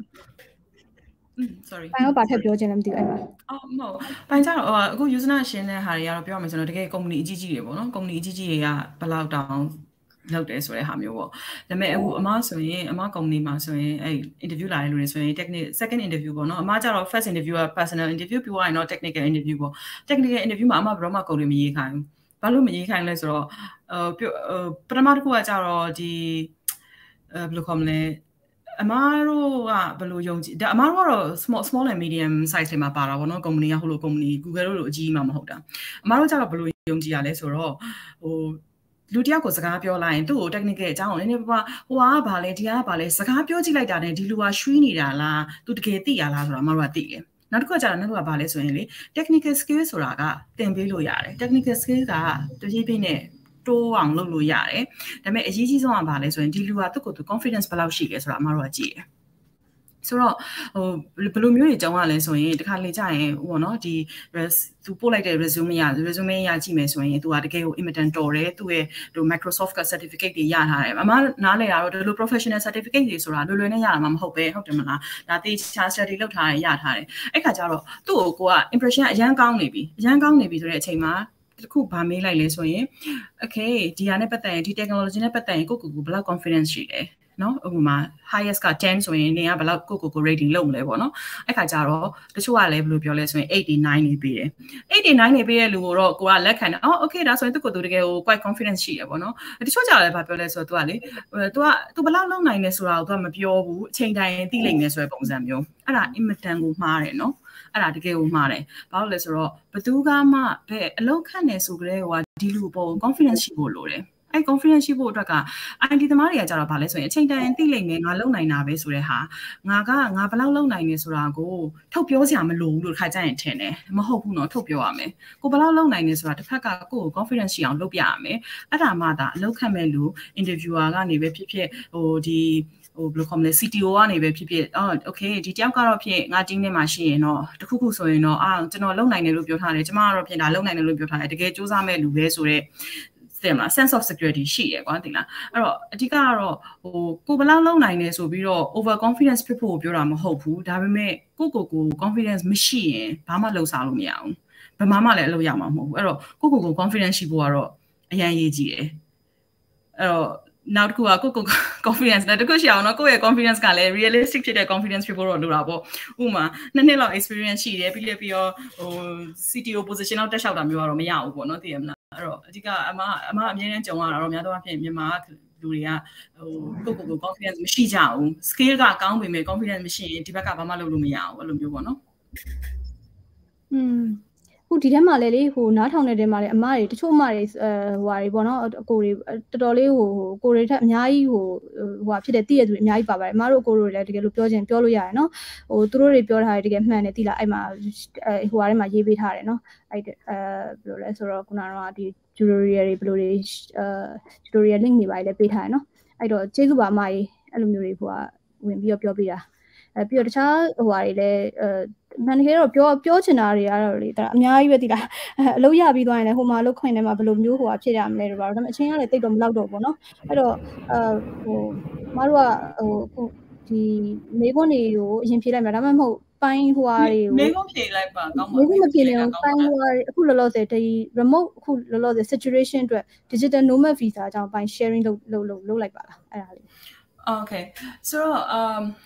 sorry ဘာလို့ပါထပ်ပြောချင်လဲမသိဘူးအဲ့မှာအော်မဟုတ်ပိုင်းကြတော့အခု user ရှင်းတဲ့ဟာတွေကတော့ပြောရမယ်ဆိုတော့တကယ် company အကြီးကြီးတွေပေါ့နော် company အကြီးကြီးတွေကဘယ်လောက်တောင်လောက်တယ်ဆိုတဲ့ဟာမျိုးပေါ့ဒါပေမဲ့အခုအမဆိုရင်အမ company မှာဆိုရင်အဲ့ interview လာတဲ့လူတွေဆိုရင် technical second interview ပေါ့နော်အမကျတော့ first interview က personal interview ပြီးသွားရင်တော့ technical interview ပေါ့ technical interview မှာအမဘယ်တော့မှ code တွေမရေးခိုင်းဘူးဘာလို့မရေးခိုင်းလဲဆိုတော့ဟိုပထမတစ်ခုကကျတော့ဒီအဲဘယ်လိုခေါ်မလဲအမားတို့ကဘယ်လိုယုံကြည်ဒါအမားတို့ကတော့ small small and medium size တွေမှာပါတာပေါ့နော် company ကဟိုလို company Google တို့လိုအကြီးမှမဟုတ်တာအမားတို့ကျတော့ဘယ်လိုယုံကြည်ရလဲဆိုတော့ဟိုလူတယောက်ကိုစကားပြောလိုက်ရင်သူ့ကို technical အကြောင်းနည်းနည်းပါးပါဟိုကဘာလဲဒီကဘာလဲစကားပြောကြည့်လိုက်တာနဲ့ဒီလူကရွှေ့နေတာလားသူတကယ်သိရလားဆိုတာအမားတို့ကသိတယ်နောက်တစ်ခုကကျတော့နောက်တစ်ခုကဘာလဲဆိုရင်လေ technical skill ဆိုတာကသင်ပေးလို့ရတယ် technical skill ကတပြေးပြေးနဲ့တိုးအောင်လုပ်လို့ရတယ်ဒါပေမဲ့အရေးကြီးဆုံးကဘာလဲဆိုရင်ဒီလူကသူ့ကိုယ်သူ confidence ဘယ်လောက်ရှိလဲဆိုတာအမတို့ကကြည့်တယ်ဆိုတော့ဟိုဘယ်လိုမျိုးတွေကြောင်းရလဲဆိုရင်တခါလေကြာရင်ဟိုနော်ဒီသူပို့လိုက်တဲ့ resume ရ resume ရကြည့်မယ်ဆိုရင်သူကတကယ်ကို immediate တော်တယ်သူ့ရဲ့ဟို Microsoft က certificate တွေရထားတယ်အမနားလဲတာတော့ဒီလို professional certificate တွေဆိုတာလွယ်လွယ်နဲ့ရတာမှမဟုတ်ပဲဟုတ်တယ်မလားဒါတေချာ study လုပ်ထားရရထားတယ်အဲ့ခါကျတော့သူ့ကိုကိုက impression အရန်ကောင်းနေပြီအရန်ကောင်းနေပြီဆိုတဲ့အချိန်မှာတခုဗာမေးလိုက်လဲဆိုရင် okay ဒီဟာနဲ့ပတ်သက်ရင်ဒီ technology နဲ့ပတ်သက်ရင်ကိုကိုကိုဘယ်လောက် confidence ရှိလဲနော်ဥပမာ highest ကtenဆိုရင်နေကဘယ်လောက်ကိုကိုကို rating လုပ်မလဲပေါ့နော်အဲ့ခါကျတော့တချို့ကလည်းဘယ်လိုပြောလဲဆိုရင်eight nineနေပေးတယ်eight nineနေပေးတဲ့လူကိုတော့ကိုကလက်ခံတယ်အော် okay ဒါဆိုရင်သူကိုသူတကယ်ကို quite confidence ရှိတယ်ပေါ့နော်တချို့ကြလည်းဗာပြောလဲဆိုတော့ तू ကလေ तू က तू ဘယ်လောက်လုပ်နိုင်လဲဆိုတာကို तू ကမပြောဘူးအချိန်တိုင်းသိလိမ့်မယ်ဆိုတဲ့ပုံစံမျိုးအဲ့ဒါ immediate ကိုမှားတယ်နော်အဲ့ဒါတကယ်ကိုမှားတယ်ဘာလို့လဲဆိုတော့ဘသူကမှဘယ်အလောက်ခန့်နေဆိုကြတဲ့ဟိုကဒီလူပေါ် confidence ရှိဖို့လိုတယ်အဲ့ confidence ရှိဖို့အတွက်က I T သမားတွေကကြတော့ဗာလဲဆိုရင်အချိန်တိုင်းသိလိမ့်မယ်ငါလုံနိုင်တာပဲဆိုတဲ့ဟာငါကငါဘယ်လောက်လုံနိုင်နေဆိုတာကိုထုတ်ပြောစရာမလိုဘူးလို့ခါကြရင်ထင်တယ်မဟုတ်ဘူးနော်ထုတ်ပြောရမယ်ကိုဘယ်လောက်လုံနိုင်နေဆိုတာတစ်ဖက်ကကိုကို confidence ရှိအောင်လုပ်ပြရမယ်အဲ့ဒါမှသာအလောက်ခန့်မဲ့လူ interviewer ကနေပဲဖြစ်ဖြစ်ဟိုဒီဟိုဘယ်လိုခေါ်မလဲ C T O ကနေပဲဖြစ်ဖြစ်အော် okay ဒီတယောက်ကတော့ဖြစ်ငါ team ထဲမှာရှိရင်တော့တခုခုဆိုရင်တော့အာကျွန်တော်လုံနိုင်တယ်လို့ပြောထားတယ်ကျမကတော့ဖြစ်ဒါလုံနိုင်တယ်လို့ပြောထားတယ်တကယ်စူးစမ်းမဲ့လူပဲဆိုတော့တယ်မလား sense of security ရှိရကွာတင်လားအဲ့တော့အဓိကကတော့ဟိုကိုဘယ်လောက်လုံနိုင်နေဆိုပြီးတော့ over confidence ဖြစ်ဖို့ပြောတာမဟုတ်ဘူးဒါပေမဲ့ကိုကိုကို confidence မရှိရင်ဘာမှလုပ်စားလို့မရအောင်ဘယ်မှမှလည်းအလုပ်ရမှာမဟုတ်ဘူးအဲ့တော့ကိုကိုကို confidence ရှိဖို့ကတော့အရင်ရေးကြည့်တယ်အဲ့တော့နောက်တစ်ခုကကိုကို confidence နဲ့တခုရှိအောင်နော်ကိုယ့်ရဲ့ confidence ကလည်း realistic ဖြစ်တဲ့ confidence ဖြစ်ဖို့တော့လိုတာပေါ့ဥပမာနှစ်နှစ်လောက် experience ရှိတယ်ပြီးလည်းပြီးတော့ဟို C T O position လောက်တက်လျှောက်တာမျိုးကတော့မရဘူးပေါ့နော်သိရမလားအဲ့တော့အဓိကအမအမအမြဲတမ်းကြုံရတာတော့များသောအားဖြင့်မြန်မာလူတွေကဟိုကိုကိုကို confidence မရှိကြဘူး scale ကကောင်းပေမဲ့ confidence မရှိရင်ဒီဘက်ကဘာမှလုပ်လို့မရဘူးအဲ့လိုမျိုးပေါ့နော်อืมခုဒီထဲမှာလည်းလေဟိုနားထောင်တဲ့ထဲမှာလည်းအမတွေတချို့အမတွေအဲဟိုဟာတွေပေါ့နော်အကိုတွေတော်တော်လေးဟိုကိုတွေထက်အများကြီးဟိုဟိုဟာဖြစ်တဲ့တည့်ရသူတွေအများကြီးပါပါတယ်အမတို့အကိုတို့လည်းတကယ်လို့ပြောချင်ပြောလို့ရတယ်နော်ဟိုသူတို့တွေပြောထားတယ်တကယ်မှန်တယ်သိလားအဲ့မှာဟိုဟာထဲမှာရေးပေးထားတယ်နော်အဲ့အဲဘယ်လိုလဲဆိုတော့ခုနကတော့ဒီ tutorial တွေဘယ်လိုတွေအဲ tutorial link တွေပါလည်းပေးထားတယ်နော်အဲ့တော့ကျေးဇူးပါအမကြီးအဲ့လိုမျိုးတွေဟိုကဝင်ပြီးတော့ပြောပြတာအဲပြီးတော့တခြားဟိုဟာတွေလည်းအဲမှန်တကယ်တော့ပြောပြောချင်တာတွေကတော့လေဒါအများကြီးပဲသိလားအလုပ်ရပြီးသွားရင်လည်းဟိုမှာလုပ်ခွင့်ထဲမှာဘယ်လိုမျိုးဟိုဟာဖြစ်ရမလဲတော့ဒါပေမဲ့အချိန်ကလည်းတိတ်တော့မလောက်တော့ဘူးเนาะအဲ့တော့အဲဟိုမတို့ကဟိုအခုဒီမေခွန်းတွေကိုအရင်ဖြေလိုက်မှာဒါမှမဟုတ်ပိုင်းဟိုဟာတွေကိုမေခွန်းဖြေလိုက်ပါကောင်းပါမေခွန်းမဖြေရင်ပိုင်းဟိုဟာအခုလောလောဆယ်ဒီ remote အခုလောလောဆယ် situation အတွက် digital nomad visa အကြောင်းပိုင်း sharing လုပ်လုပ်လုပ်လုပ်လိုက်ပါလားအဲ့ဒါလေး Okay so um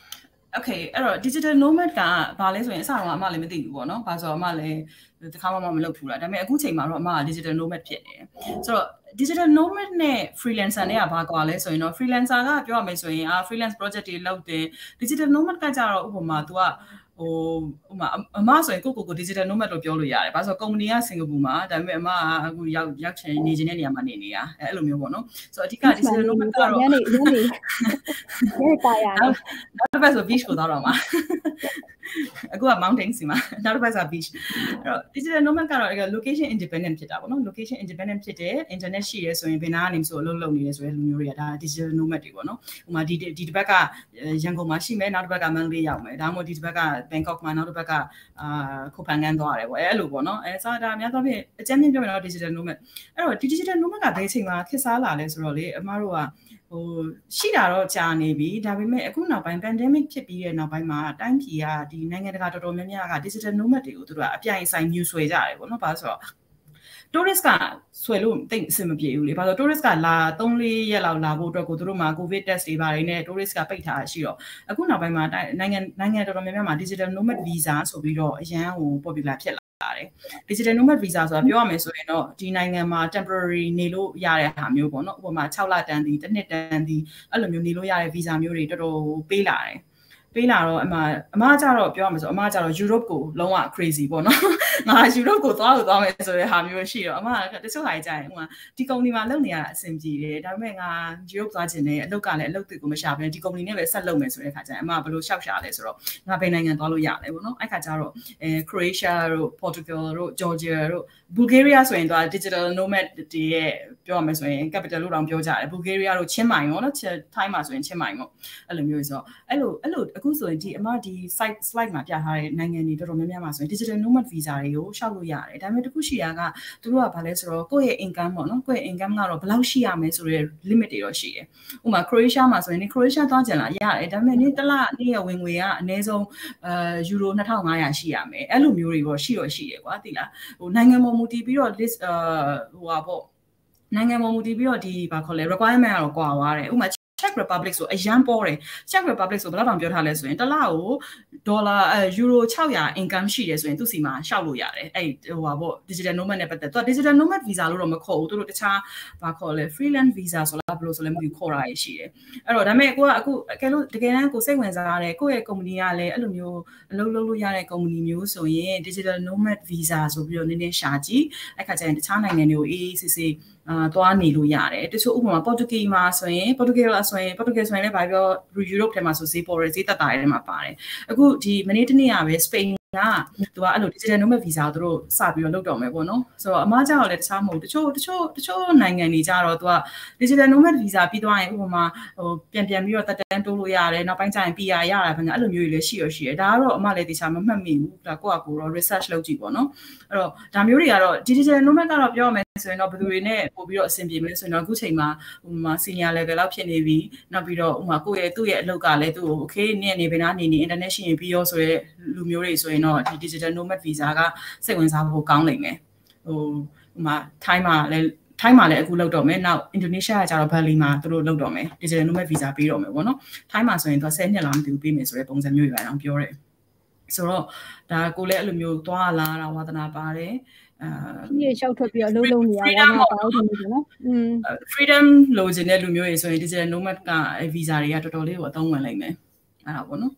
okay အဲ့တော့ digital nomad ကဘာလဲဆိုရင်အစတော့အမလည်းမသိဘူးပေါ့နော်ဘာဆိုတော့အမလည်းတခါမှမလုပ်ဘူးလားဒါပေမဲ့အခုချိန်မှာတော့အမက digital nomad ဖြစ်နေတယ်ဆိုတော့ digital nomad နဲ့ freelancer နဲ့ကဘာကွာလဲဆိုရင်တော့ freelancer ကပြောရမယ်ဆိုရင်အာ freelance project တွေလုပ်တယ် digital nomad ကကြတော့ဥပမာ तू ကဟိုဥမာအမဆိုရင်ကိုကိုကို digital nomad လို့ပြောလို့ရတယ်။ဘာလို့ဆိုတော့ company ကစင်ကာပူမှာဒါပေမဲ့အမကအခုရောက်ရောက်ချင်နေချင်တဲ့နေရာမှာနေနေတာ။အဲ့လိုမျိုးပေါ့နော်။ဆိုတော့အဓိက digital nomad ကတော့ညနေညနေညပါရတယ်။နောက်တစ်ပတ်ဆို beach ကိုသွားတော့မှာ။အခုက mountain စီမှာနောက်တစ်ပတ်ဆို beach အဲ့တော့ digital nomad ကတော့ location independent ဖြစ်တာပေါ့နော် location independent ဖြစ်တယ် internet ရှိရဲဆိုရင်ဘယ်နာကနေဆိုအလုပ်လုပ်နေရဲဆိုရဲလူမျိုးတွေကဒါ digital nomad တွေပေါ့နော်။ဥပမာဒီဒီတစ်ပတ်ကရန်ကုန်မှာရှိမယ်နောက်တစ်ပတ်ကမန္တလေးရောက်မယ်ဒါမှမဟုတ်ဒီတစ်ပတ်ကBangkok မှာနောက်တစ်ပတ်ကအာခုဖန်ကန်သွားရတယ်ပေါ့အဲ့လိုပေါ့နော်အဲစားတာအများသောဖြင့်အကျဉ်းချင်းပြောရင်တော့ digital nomad အဲ့တော့ဒီ digital nomad ကဘယ်အချိန်မှာခေတ်စားလာလဲဆိုတော့လေအမားတို့ကဟိုရှိတာတော့ကြာနေပြီဒါပေမဲ့အခုနောက်ပိုင်း pandemic ဖြစ်ပြီးတဲ့နောက်ပိုင်းမှာတိုင်းပြည်ကဒီနိုင်ငံတကာတော်တော်များများက digital nomad တွေကိုသူတို့ကအပြိုင်ဆိုင်မြူဆွဲကြတယ်ပေါ့နော်ဘာလို့ဆိုတော့ tourist ကဆွဲလို့တိတ်အဆင်မပြေဘူးလေဘာလို့ tourist ကလာthree fourရက်လောက်လာဖို့အတွက်ကိုသူတို့မှာ covid test တွေပါတယ်နဲ့ tourist ကပိတ်ထားရှိတော့အခုနောက်ပိုင်းမှာနိုင်ငံနိုင်ငံတော်တော်များများမှာ digital nomad visa ဆိုပြီးတော့အရန်ဟို popular ဖြစ်လာတယ် digital nomad visa ဆိုတာပြောရမယ်ဆိုရင်တော့ဒီနိုင်ငံမှာ temporary နေလို့ရတဲ့ဟာမျိုးပေါ့နော်ဥပမာsixလတန်းဒီတစ်နှစ်တန်းဒီအဲ့လိုမျိုးနေလို့ရတဲ့ visa မျိုးတွေတော်တော်ပေးလာတယ်ပေးလာတော့အမအမကြတော့ပြောရမှာဆိုအမကြတော့ Europe ကိုလုံးဝ crazy ပေါ့နော်ငါ Europe ကိုသွားလို့သွားမယ်ဆိုတဲ့ဟာမျိုးရှိတော့အမတချို့ဟာကြရင်ဟိုဒီ company မှာလုပ်နေရတာအဆင်ပြေတယ်ဒါပေမဲ့ငါ Europe သွားခြင်းနဲ့အလုပ်ကလည်းအလုပ်တွေကိုမရှာဘဲဒီ company နဲ့ပဲဆက်လုပ်မယ်ဆိုတဲ့ခါကျရင်အမဘယ်လိုရှောက်ရှာလဲဆိုတော့ငါဘယ်နိုင်ငံသွားလို့ရလဲပေါ့နော်အဲ့ခါကျတော့အဲ Croatia တို့ Portugal တို့ Georgia တို့ Bulgaria ဆိုရင်တော့ digital nomad တွေရဲ့ပြောရမယ်ဆိုရင် capital လို့တောင်ပြောကြတယ် Bulgaria တို့ချင်းမိုင်ပေါ့နော် Thai မှာဆိုရင်ချင်းမိုင်ပေါ့အဲ့လိုမျိုးဆိုတော့အဲ့လိုအဲ့လိုအခုဆိုရင်ဒီအမဒီ site slide မှာပြထားတဲ့နိုင်ငံတွေတော်တော်များများမှာဆိုရင် digital nomad visa တွေကိုရှောက်လို့ရတယ်ဒါပေမဲ့တခုရှိတာကသူတို့ကဘာလဲဆိုတော့ကိုယ့်ရဲ့ income ပေါ့နော်ကိုယ့်ရဲ့ income ကတော့ဘယ်လောက်ရှိရမလဲဆိုတဲ့ limit တွေတော့ရှိတယ်ဥပမာ Croatia မှာဆိုရင် Croatia သွားကြလားရတယ်ဒါပေမဲ့နေ့တစ်လနေ့ရဲ့ဝင်ငွေကအနည်းဆုံးအဲ euro two thousand five hundredရှိရမယ်အဲ့လိုမျိုးတွေပေါ့ရှိတော့ရှိရကွာသိလားဟိုနိုင်ငံပေါ်မူတည်ပြီးတော့ list ဟိုပါပေါ့နိုင်ငံပေါ်မူတည်ပြီးတော့ဒီဘာခေါ်လဲ requirement ကတော့ကွာသွားတယ်ဥပမာCzech Republic ဆိုအရန်ပေါ်တယ် Czech Republic ဆိုဘယ်လောက်တောင်ပြောထားလဲဆိုရင်တစ်လကိုဒေါ်လာအဲ euro six hundred income ရှိတယ်ဆိုရင်သူ့စီမှာရှောက်လို့ရတယ်အဲ့ဟိုပါပေါ့ digital nomad နဲ့ပတ်သက်တော့ digital nomad visa လို့တော့မခေါ်ဘူးသူတို့တခြားဘာခေါ်လဲ freelance visa ဆိုလားဘယ်လိုဆိုလဲမသိဘူးခေါ်တာရရှိတယ်အဲ့တော့ဒါပေမဲ့ကိုကအခုအကယ်လို့တကယ်တမ်းကိုစိတ်ဝင်စားရတယ်ကိုယ့်ရဲ့ company ကလည်းအဲ့လိုမျိုးအလုပ်လုပ်လို့ရတဲ့ company မျိုးဆိုရင် digital nomad visa ဆိုပြီးတော့နည်းနည်းရှာကြည့်အဲ့ခါကျရင်တခြားနိုင်ငံတွေကိုအေးအေးဆေးဆေးအာသွားနေလို့ရတယ်တချို့ဥပမာ Portugal မှာဆိုရင် Portugal လားဆိုရင် Portugal ဆိုရင်လည်းဗာပြော Europe ထဲမှာဆိုဈေးပေါ်တယ်ဈေးတက်တာတွေထဲမှာပါတယ်အခုဒီမနေ့တနေ့ကပဲ Spain ကသူကအဲ့လို digital nomad visa သူတို့စပြီးတော့လုပ်တော့မယ်ပေါ့နော်ဆိုတော့အမကြောက်လည်းတခြားမဟုတ်တချို့တချို့တချို့နိုင်ငံတွေကြတော့သူက digital nomad visa ပြီးသွားရင်ဥပမာဟိုပြန်ပြန်ပြီးတော့တက်တန်းတိုးလို့ရတယ်နောက်ပိုင်းကျရင် P R ရတာဘာညာအဲ့လိုမျိုးတွေလည်းရှိရရှိရဒါကတော့အမလည်းတခြားမမှတ်မိဘူးဒါကိုယ့်အကူတော့ research လုပ်ကြည့်ပေါ့နော်အဲ့တော့ဒါမျိုးတွေကတော့ digital nomad ကတော့ပြောမယ်ဆိုရင်တော့ဘယ်သူတွေနဲ့ပို့ပြီးတော့အဆင်ပြေမလဲဆိုရင်တော့အခုချိန်မှာဟိုမှာ senior level လောက်ဖြစ်နေပြီနောက်ပြီးတော့ဥပမာကိုယ့်ရဲ့သူ့ရဲ့အလုပ်ကလည်းသူ့ကို okay နည်းနေဘယ်နာနေနေ internet ရှိရင်ပြီးရောဆိုရဲလူမျိုးတွေဆိုရင်တော့ဒီ digital nomad visa ကစိတ်ဝင်စားဖို့ကောင်းလိမ့်မယ်ဟိုဥပမာ Thai မှာလည်း Thai မှာလည်းအခုလောက်တော့မယ်နောက် Indonesia ကကျတော့ Bali မှာသူတို့လောက်တော့မယ် digital nomad visa ပေးတော့မယ်ပေါ့နော် Thai မှာဆိုရင်သူtenနှစ်လောက်မသိဘူးပေးမယ်ဆိုတဲ့ပုံစံမျိုးတွေပါအောင်ပြောတယ်ဆိုတော့ဒါကိုလည်းအဲ့လိုမျိုးသွားလာတာဝါသနာပါတယ်အာဒီရှောက်ထွက်ပြီးအလုံးလုံးနေရတာပါတော့ဒီလိုနော်อืม freedom လိုချင်တဲ့လူမျိုးတွေဆိုရင် digital nomad က visa တွေကတော်တော်လေးကိုအသုံးဝင်နိုင်မယ်အဲ့ဒါပေါ့နော်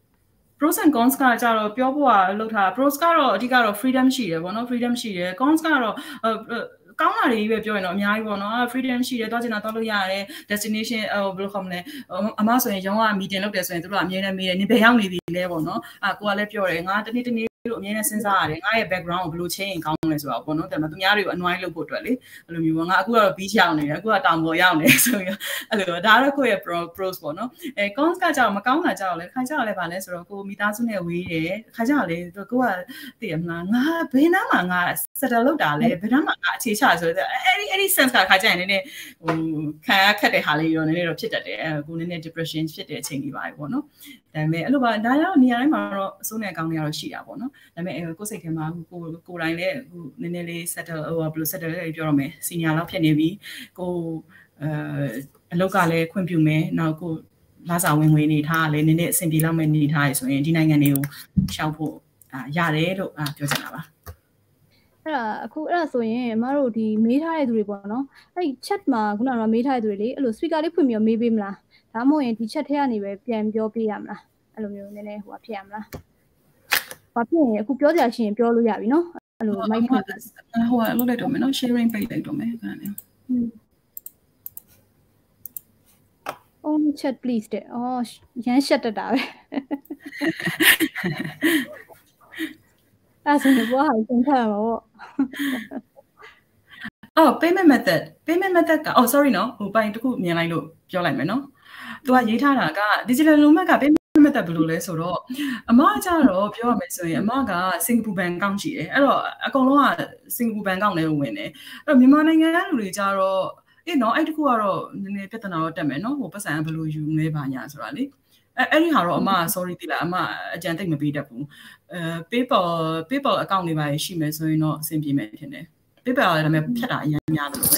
pros and cons ကကြတော့ပြောဖို့ကလောက်ထား pros ကတော့အဓိကတော့ freedom ရှိတယ်ပေါ့နော် freedom ရှိတယ် cons ကတော့ကောင်းတာတွေပဲပြောရင်တော့အများကြီးပေါ့နော် freedom ရှိတယ်သွားချင်တာသွားလို့ရတယ် destination ဟိုဘယ်လိုခေါ်မလဲအမဆိုရင်ရုံးက meeting လုပ်တယ်ဆိုရင်တို့ကအမြဲတမ်းမေးတယ်နင်ဘယ်ရောက်နေပြီလဲပေါ့နော်အာကိုကလည်းပြောတယ်ငါတနေ့တနေ့လို့အမြဲတမ်းစဉ်းစားရတယ်ငါရဲ့ background ကိုဘယ်လိုချင်းရင်ကောင်းလဲဆိုတော့ပေါ့နော်ဒါပေမဲ့သူများတွေကိုအနွိုင်းလုပ်ဖို့အတွက်လေအဲ့လိုမျိုးပေါ့ငါအခုကတော့ beach ရောက်နေတယ်အခုကတောင်ပေါ်ရောက်နေဆိုပြီးအဲ့လိုဒါတော့ကိုယ့်ရဲ့ pros ပေါ့နော်အဲ cons ကကြောက်မကောင်းတာကြောက်လဲခါကြောက်လဲဗာလဲဆိုတော့ကိုမိသားစုနဲ့ဝေးတယ်ခါကြောက်လဲကိုကသိရမလားငါဘယ်နားမှာငါ settle လုပ်တာလဲဘယ်နားမှာငါအခြေချဆိုတော့အဲ့ဒီအဲ့ဒီ sense ကခါကြောက်ရင်နည်းနည်းဟိုခံရခက်တဲ့ဟာလေးရောနည်းနည်းတော့ဖြစ်တတ်တယ်အဲကိုနည်းနည်း depression ဖြစ်တဲ့အချိန်ကြီးပါပေါ့နော်ဒါပေမဲ့အဲ့လိုပါဒါရောက်နေရာတိုင်းမှာတော့အစိုးနဲ့အကောင်းတွေကတော့ရှိတာပေါ့နော်ဒါပေမဲ့ကိုယ်စိတ်ထဲမှာကိုကိုတိုင်းလည်းဟိုနည်းနည်းလေး settle ဟိုဘယ်လို settle လဲပြောရမယ် senior လောက်ဖြစ်နေပြီကိုအဲအလုပ်ကလည်းခွင့်ပြုမယ်နောက်ကိုလာစာဝင်ဝင်နေထားလေနည်းနည်းအဆင်ပြေလောက်မဲ့နေထားရဆိုရင်ဒီနိုင်ငံတွေကိုရှောက်ဖို့အာရတယ်လို့အာပြောချင်တာပါအဲ့ဒါအခုအဲ့ဒါဆိုရင်အမတို့ဒီမေးထားတဲ့သူတွေပေါ့နော်အဲ့ chat မှာခုနကမေးထားတဲ့သူတွေလေအဲ့လို speaker လေးဖွင့်ပြီးမေးပေးမလားဒါမှမဟုတ်ရင်ဒီ chat ထဲကနေပဲပြန်ပြောပေးရမလားအဲ့လိုမျိုးနည်းနည်းဟိုဖြစ်ရမလားဘာဖြစ်ရင်အခုပြောကြရရှင်ပြောလို့ရပြီနော်အဲ့လို mic ဖွင့်ဟိုကလုပ်လိုက်တော့မယ်နော် sharing ပိတ်လိုက်တော့မယ်ခဏလေး only chat please တဲ့အော်ရမ်းရှက်တတ်တာပဲအဲ့ဆိုရင်ဘာဟာသင်ထားမှာပေါ့အော် payment method payment method က oh sorry နော်ဟိုပိုင်းတစ်ခုမြင်လိုက်လို့ပြောလိုက်မယ်နော်သူကရေးထားတာက digital nomad က payment method ဘယ်လိုလဲဆိုတော့အမကကြတော့ပြောရမယ်ဆိုရင်အမကစင်ကာပူဘဏ်အကောင့်ရှိတယ်အဲ့တော့အကုန်လုံးကစင်ကာပူဘဏ်အကောင့်ထဲဝင်တယ်အဲ့တော့မြန်မာနိုင်ငံကလူတွေကြတော့အေးနော်အဲ့တခုကတော့နည်းနည်းပြဿနာတော့တက်မယ်နော်ဟိုပတ်စံဘယ်လိုယူမလဲပါညာဆိုတာလေအဲ့အဲ့ဒီဟာတော့အမ sorry တိလားအမအကြံသိမ့်မပေးတတ်ဘူးအဲ PayPal PayPal account တွေပါရှိမယ်ဆိုရင်တော့အဆင်ပြေမယ်ထင်တယ် PayPal လည်းဒါပေမဲ့ဖြတ်တာအရင်များတယ်လို့ပဲ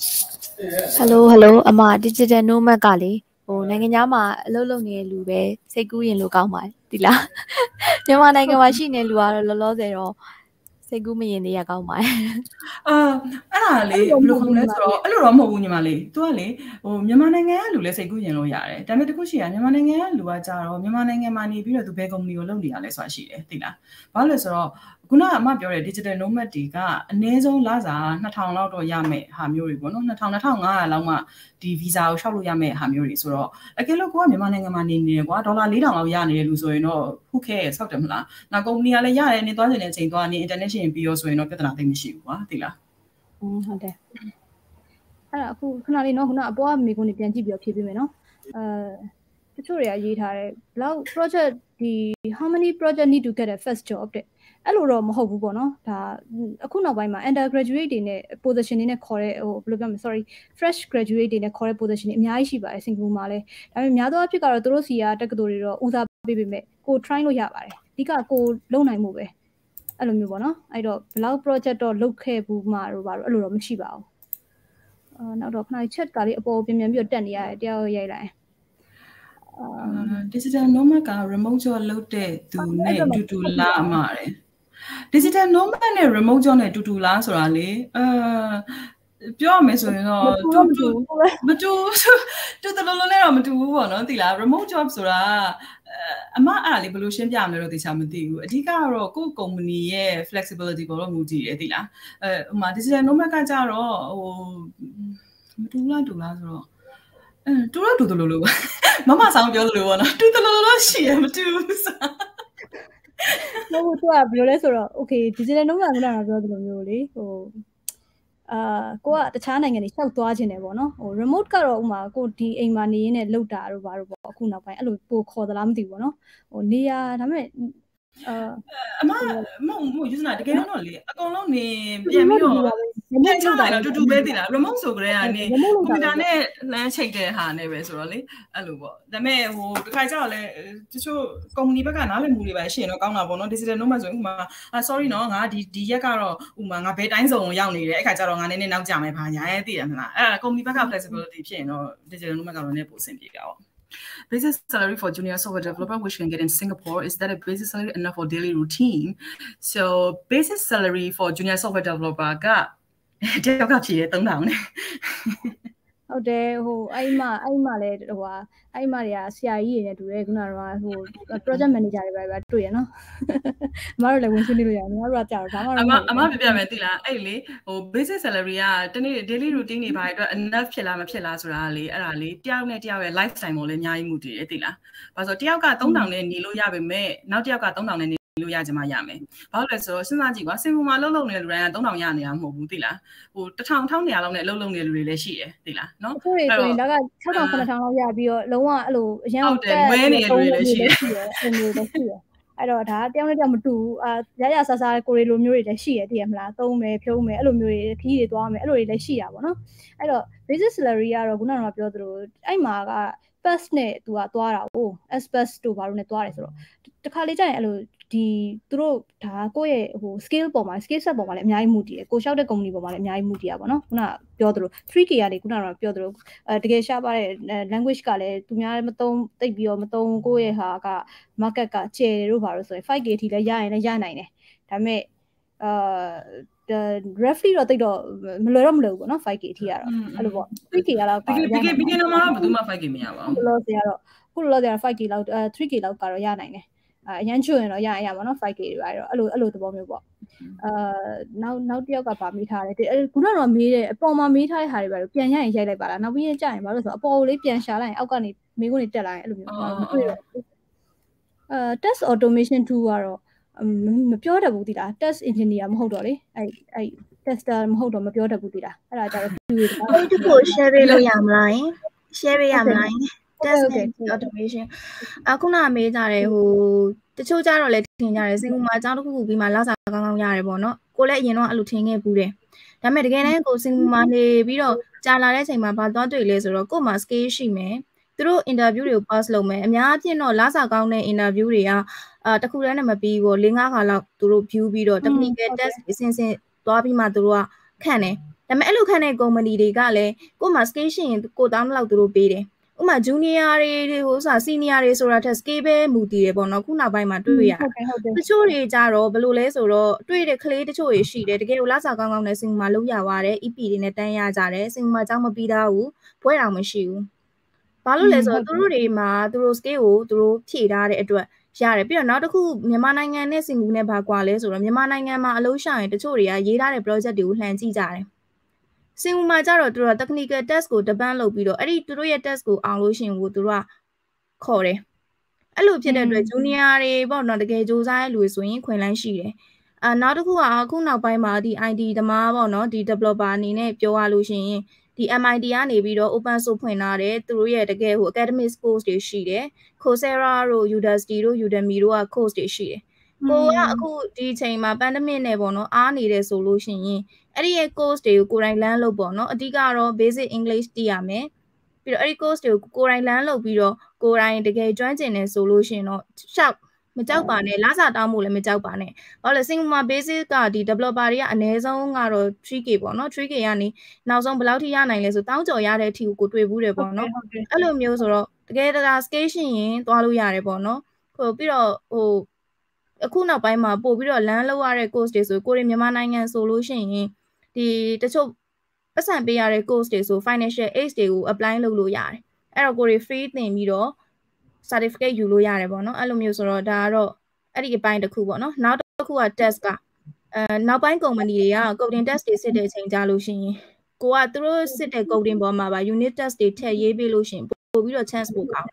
Hello hello အမ digital nomad ကလေဟိုနိုင်ငံသားမှာအလုပ်လုပ်နေတဲ့လူပဲစိတ်ကူးရင်လို့ကောင်းပါတယ်ဒီလားမြန်မာနိုင်ငံမှာရှိနေလူကတော့လောလောဆယ်တော့စိတ်ကူးမရင်နေရကောင်းပါတယ်အာအဲ့ဒါလေဘယ်လိုခေါ်လဲဆိုတော့အဲ့လိုတော့မဟုတ်ဘူးညီမလေး तू ကလေဟိုမြန်မာနိုင်ငံကလူလည်းစိတ်ကူးရင်လို့ရတယ်ဒါပေမဲ့တခုရှိရမြန်မာနိုင်ငံကလူကကြတော့မြန်မာနိုင်ငံမှာနေပြီးတော့ तू ဘယ်ကုမ္ပဏီကိုလုပ်နေရလဲဆိုတာရှိတယ်သိလားဘာလို့လဲဆိုတော့ခုနကအမပြောတဲ့ digital nomad တွေကအနည်းဆုံးလစာနှစ်ထောင်လောက်တော့ရမယ်ဟာမျိုးတွေပေါ့နော်နှစ်ထောင် နှစ်ထောင်ငါးရာလောက်မှဒီ visa ကိုရှောက်လို့ရမယ်ဟာမျိုးတွေဆိုတော့အကယ်လို့ကိုကမြန်မာနိုင်ငံမှာနေနေတယ်ကွာဒေါ်လာလေးထောင်လောက်ရနေတဲ့လူဆိုရင်တော့ who cares ဆောက်တယ်မလားနောက်ကုမ္ပဏီကလည်းရတယ်နေသွားနေတဲ့အချိန်သွားနေ international ပြီးရောဆိုရင်တော့ပြဿနာသိမရှိဘူးကွာသိလားอืมဟုတ်တယ်အဲ့ဒါအခုခဏလေးနော်ခုနအပေါ်ကမိကုန်းတွေပြန်ကြည့်ပြီးတော့ဖြည့်ပေးမယ်နော်အဲတချို့တွေကရေးထားတယ်ဘလောက် project ဒီ how many project need to get a first job တဲ့အဲ့လိုတော့မဟုတ်ဘူးပေါ့နော်ဒါအခုနောက်ပိုင်းမှာ undergraduate တွေနဲ့ position တွေနဲ့ခေါ်တဲ့ဟိုဘယ်လိုပြောမလဲ sorry fresh graduate တွေနဲ့ခေါ်တဲ့ position တွေအများကြီးရှိပါတယ်စင်ကာပူမှာလည်းဒါပေမဲ့များသောအားဖြင့်ကတော့သူတို့စီကတက္ကသိုလ်တွေတော့ဦးစားပေးပေးမယ်ကို try လို့ရပါတယ်အဓိကကိုလုံနိုင်မှုပဲအဲ့လိုမျိုးပေါ့နော်အဲ့တော့ blog project တော့လုပ်ခဲ့ဘူးမှာတော့ဘာလို့အဲ့လိုတော့မရှိပါဘူးအာနောက်တော့ခဏ chat ကလေးအပေါ်ပြင်ပြန်ပြီးတော့တက်နေရတယ်တရားရိုက်လိုက်အာ digital nomad က remote job လုပ်တဲ့သူနဲ့အတူတူလာမှာတယ် digital nomad နဲ့ remote job နဲ့အတူတူလားဆိုတာလေအာပြောရမယ်ဆိုရင်တော့တူတူမတူတူတလုံးလုံးနဲ့တော့မတူဘူးပေါ့နော်သိလား remote job ဆိုတာအမအဲ့ဒါလေးဘယ်လိုရှင်းပြမလဲတော့သိချာမသိဘူးအဓိကကတော့ကိုယ့် company ရဲ့ flexibility ပေါ်တော့မူတည်တယ်သိလားအဲဟိုမှာ digital nomad ကကြတော့ဟိုမတူလားတူလားဆိုတော့အဲတူတော့တူတလို့လို့မမဆောင်ပြောလို့ပေါ့နော်တူတလို့လို့ရှိရမတူဘူးဆိုမဟုတ်သူကဘယ်လိုလဲဆိုတော့ okay digital nomad ကလည်းပြောသလိုမျိုးလေဟိုအာကိုကတခြားနိုင်ငံတွေရှောက်သွားခြင်းတယ်ပေါ့နော်ဟို remote ကတော့ဥမာကိုဒီအိမ်မှာနေရင်းနဲ့လောက်တာတို့ဘာတို့ပေါ့အခုနောက်ပိုင်းအဲ့လိုပိုခေါ်သလားမသိဘူးပေါ့နော်ဟိုနေရဒါပေမဲ့အာအမမဟုတ်ယူစနာတကယ်တော့လေအကုန်လုံးနေပြန်ပြီးတော့ပြန်ချလိုက်တော့တူတူပဲတည်လား remote ဆိုကြတဲ့ကနေကွန်ပျူတာနဲ့လမ်းချိတ်တဲ့ဟာနဲ့ပဲဆိုတော့လေအဲ့လိုပေါ့ဒါပေမဲ့ဟိုတစ်ခါကျတော့လေတချို့ company ဘက်ကနားလည်မှုတွေပဲရှိရင်တော့ကောင်းတာပေါ့နော် digital nomad ဆိုရင်ဥမာ sorry နော်ငါဒီဒီရက်ကတော့ဥမာငါဘယ်တိုင်းစုံကိုရောက်နေတယ်အဲ့ခါကျတော့ငါနည်းနည်းနောက်ကျမယ်ဘာညာရဲ့သိရမလားအဲ့ဒါ company ဘက်က flexibility ဖြစ်ရင်တော့ digital nomad ကတော့လည်းပိုအဆင်ပြေကြပါပေါ့Basic salary for junior software developer, which you can get in Singapore, is that a basic salary enough for daily routine? So, basic salary for junior software developer, ga, tell ka phi three thousand ne. ဟုတ်တယ်ဟိုအဲ့မှာအဲ့မှာလဲဟိုဟာအဲ့မှာတွေကဆရာကြီးတွေနဲ့တူတယ်ခုနကတော့ဟို project manager တွေပဲပဲတွေ့ရနော်အမတို့လည်းဝင်ဆွေးနွေးလို့ရတယ်အမတို့ကကြာတော့ဘာမှအမအမပြပြမယ်သိလားအဲ့လေဟို basic salary ကတနေ့ daily routine တွေဘာတွေအတွက် enough ဖြစ်လားမဖြစ်လားဆိုတာလေအဲ့ဒါလေတယောက်နဲ့တယောက်ရဲ့ lifestyle ပေါ်လည်းအများကြီးမူတည်တယ်သိလားဘာလို့ဆိုတယောက်ကthree thousandနဲ့နေလို့ရပါမယ်နောက်တယောက်ကthree thousandနဲ့လို့ရကြမှာရမယ်။ဘာလို့လဲဆိုတော့စဉ်းစားကြည့်ကွာစင်ကာပူမှာလှုပ်လှုပ်နေတဲ့လူတိုင်းကthree thousandရနေတာမဟုတ်ဘူးသိလား။ဟိုone thousand one thousandလောက်နဲ့လှုပ်လှုပ်နေတဲ့လူတွေလည်းရှိတယ်သိလားနော်။အဲ့တော့ဆိုရင်ဒါကsix thousand seven thousandလောက်ရပြီးတော့လုံးဝအဲ့လိုအရင်ကဝဲနေတဲ့လူတွေလည်းရှိတယ်။အဲ့လိုလည်းရှိတယ်။အဲ့တော့ဒါတယောက်နဲ့တယောက်မတူဘူး။အာရရဆာဆာကိုရီလိုမျိုးတွေလည်းရှိရတည်ရမလား။သုံးမယ်ဖြုံးမယ်အဲ့လိုမျိုးတွေခီးတွေသွားမယ်အဲ့လိုတွေလည်းရှိရပါတော့။အဲ့တော့ basic salary ကတော့ခုနကပြောသလိုအဲ့မှာက bus နဲ့သူကသွားတာ哦 S bus တို့ဘာလို့နဲ့သွားတယ်ဆိုတော့တခါလေကြာရင်အဲ့လိုဒီသူတို့ဒါကိုယ့်ရဲ့ဟို scale ပေါ်မှာ scale set ပေါ်မှာလည်းအများကြီးမှုတည်တယ်ကိုရှောက်တဲ့ company ပေါ်မှာလည်းအများကြီးမှုတည်ရပါတော့ခုနပြောသလို three K ကနေခုနကတော့ပြောသလိုအဲတကယ်ရှားပါတဲ့ language ကလည်းသူများမသုံးသိပ်ပြီးတော့မသုံးကိုယ့်ရဲ့ဟာက market ကကျယ်တယ်လို့ပါလို့ဆိုရင် five K ထိလည်းရရင်လည်းရနိုင်တယ်ဒါပေမဲ့အာ roughly တော့တိတ်တော့မလွယ်တော့မလွယ်ဘူးပေါ့နော် five K ထိရတော့အဲ့လိုပေါ့ three K ရတော့ Big Big Big နံမှာဘယ်သူမှ five K မရပါဘူးခုလောဆရာတော့ခုလောဆရာ five K လောက် three K လောက်ကတော့ရနိုင်တယ်အဲအရန်ချွရင်တော့ရရပါတော့ five K တွေပါတော့အဲ့လိုအဲ့လိုသဘောမျိုးပေါ့အာနောက်နောက်တစ်ယောက်ကဗာမေးထားတယ်ခုနကတော့မေးတယ်အပေါ်မှာမေးထားတဲ့ဟာတွေပါတော့ပြန်ရရင်ရိုက်လိုက်ပါလားနောက်ပြီးရင်ကြာရင်ဘာလို့ဆိုတော့အပေါ်ကိုလေးပြန်ရှာလိုက်ရင်အောက်ကနေမေးခွန်းတွေတက်လာရင်အဲ့လိုမျိုးမတွေ့တော့အာ test automation tool ကတော့မပြောတတ်ဘူးတိလား test engineer မဟုတ်တော့လေအဲ့အဲ့ tester မဟုတ်တော့မပြောတတ်ဘူးတိလားအဲ့ဒါကြတော့အဲ့ဒီကို share ပေးလို့ရမလား share ပေးရမလား test automation အခုနမေးကြတယ်ဟိုတချို့ကြတော့လည်းထင်ကြတယ်စင်ကူမှာအကြောင်းတစ်ခုခုပြီးမှလောက်စာကောင်းကောင်းရတယ်ပေါ့နော်ကိုလည်းအရင်တော့အဲ့လိုထင်ခဲ့ဘူးတယ်ဒါပေမဲ့တကယ်တမ်းကိုစင်ကူမှာနေပြီးတော့ကြာလာတဲ့ချိန်မှာဘာသွားတွေ့လဲဆိုတော့ကို့မှာ scale ရှိမယ်သူတို့ interview တွေကို pass လုပ်မယ်အများအပြားတော့လောက်စာကောင်းတဲ့ interview တွေကအာတခုတည်းနဲ့မပြီးဘူး၄၅ခါလောက်သူတို့ view ပြီးတော့ technical test အစင်စင်သွားပြီးမှသူတို့ကခန့်တယ်ဒါပေမဲ့အဲ့လိုခန့်တဲ့ company တွေကလည်းကို့မှာ scale ရှိရင်ကိုတောင်းလောက်သူတို့ပေးတယ်ဥမာ junior တွေဟိုဆိုတာ senior တွေဆိုတာထက် scale ပဲမူတည်တယ်ပေါ့နော်ခုနောက်ပိုင်းမှာတွေ့ရတယ်တချို့တွေကြတော့ဘယ်လိုလဲဆိုတော့တွေ့တဲ့ကလေးတချို့တွေရှိတယ်တကယ်လို့လစာကောင်းကောင်းနဲ့စင်မှာလောက်ရပါတယ် E P တွေနဲ့တန်းရကြတယ်စင်မှာအကြောင်းမပြီးသားဘူးဘွဲတော်မရှိဘူးဘာလို့လဲဆိုတော့သူတို့တွေမှာသူတို့ scale ကိုသူတို့ဖြည့်ထားတဲ့အတွက်ရတယ်ပြီးတော့နောက်တစ်ခုမြန်မာနိုင်ငံနဲ့စင်ကူနဲ့ဘာကွာလဲဆိုတော့မြန်မာနိုင်ငံမှာအလုပ်ရှာရင်တချို့တွေကရေးထားတဲ့ project တွေကိုလှန်ကြည့်ကြတယ်စင်ကူမှာကြတော့သူတို့ technical test ကို depend လုပ်ပြီးတော့အဲ့ဒီသူတို့ရဲ့ test ကိုအောင်လို့ရှိရင်ကိုသူတို့ကခေါ်တယ်အဲ့လိုဖြစ်တဲ့အတွက် junior တွေပေါ့နော်တကယ်စူးစမ်းရလူဆိုရင်ခွင့်လန်းရှိတယ်အာနောက်တစ်ခုကအခုနောက်ပိုင်းမှာဒီ I T သမားပေါ့နော်ဒီ developer အနေနဲ့ပြောရလို့ရှိရင်ဒီ M I T ကနေပြီးတော့ open source ဖွင့်ထားတယ်သူတို့ရဲ့တကယ်ဟို academic course တွေရှိတယ် Coursera တို့ Udacity တို့ Udemy တို့က course တွေရှိတယ်ကိုကအခုဒီချိန်မှာ pandemic နဲ့ပေါ့နော်အားနေတယ်ဆိုလို့ရှိရင်အဲ့ဒီရဲ့ course တွေကိုကိုယ်တိုင်လမ်းလုပ်ပေါ့နော်အဓိကတော့ basic English သိရမယ်ပြီးတော့အဲ့ဒီ course တွေကိုကိုယ်တိုင်လမ်းလုပ်ပြီးတော့ကိုယ်တိုင်တကယ်ကျွမ်းကျင်နေဆိုလို့ရှိရင်တော့ရှောက်မကြောက်ပါနဲ့လစာတောင်းဖို့လည်းမကြောက်ပါနဲ့ဘာလို့လဲစင်မှာ basic ကဒီ developer တွေကအနည်းဆုံးကတော့ three K ပေါ့နော် three K ကနေနောက်ဆုံးဘယ်လောက်ထိရနိုင်လဲဆိုတောင်းကြော်ရတဲ့အထိကိုတွေ့ဘူးတယ်ပေါ့နော်အဲ့လိုမျိုးဆိုတော့တကယ်တကယ် scale ရှိရင်သွားလို့ရတယ်ပေါ့နော်ဟိုပြီးတော့ဟိုအခုနောက်ပိုင်းမှာပို့ပြီးတော့လမ်းလောက်ရတဲ့ course တွေဆိုကိုရီမြန်မာနိုင်ငံဆိုလို့ရှိရင်ဒီတချို့ပတ်စံပေးရတဲ့ course တွေဆို financial aid တွေကို apply လုပ်လို့ရတယ်အဲ့တော့ကိုရီ free သင်ပြီးတော့ certificate ယူလို့ရတယ်ပေါ့နော်အဲ့လိုမျိုးဆိုတော့ဒါကတော့အဲ့ဒီအပိုင်းတစ်ခုပေါ့နော်နောက်တစ်ခုက test ကအဲနောက်ပိုင်း company တွေက coding test တွေစစ်တဲ့အချိန်ကြာလို့ရှိရင်ကိုကသူတို့စစ်တဲ့ coding ပေါ်မှာပါ unit test တွေထည့်ရေးပေးလို့ရှိရင်ပို့ပြီးတော့ chance ပိုကောင်းတယ်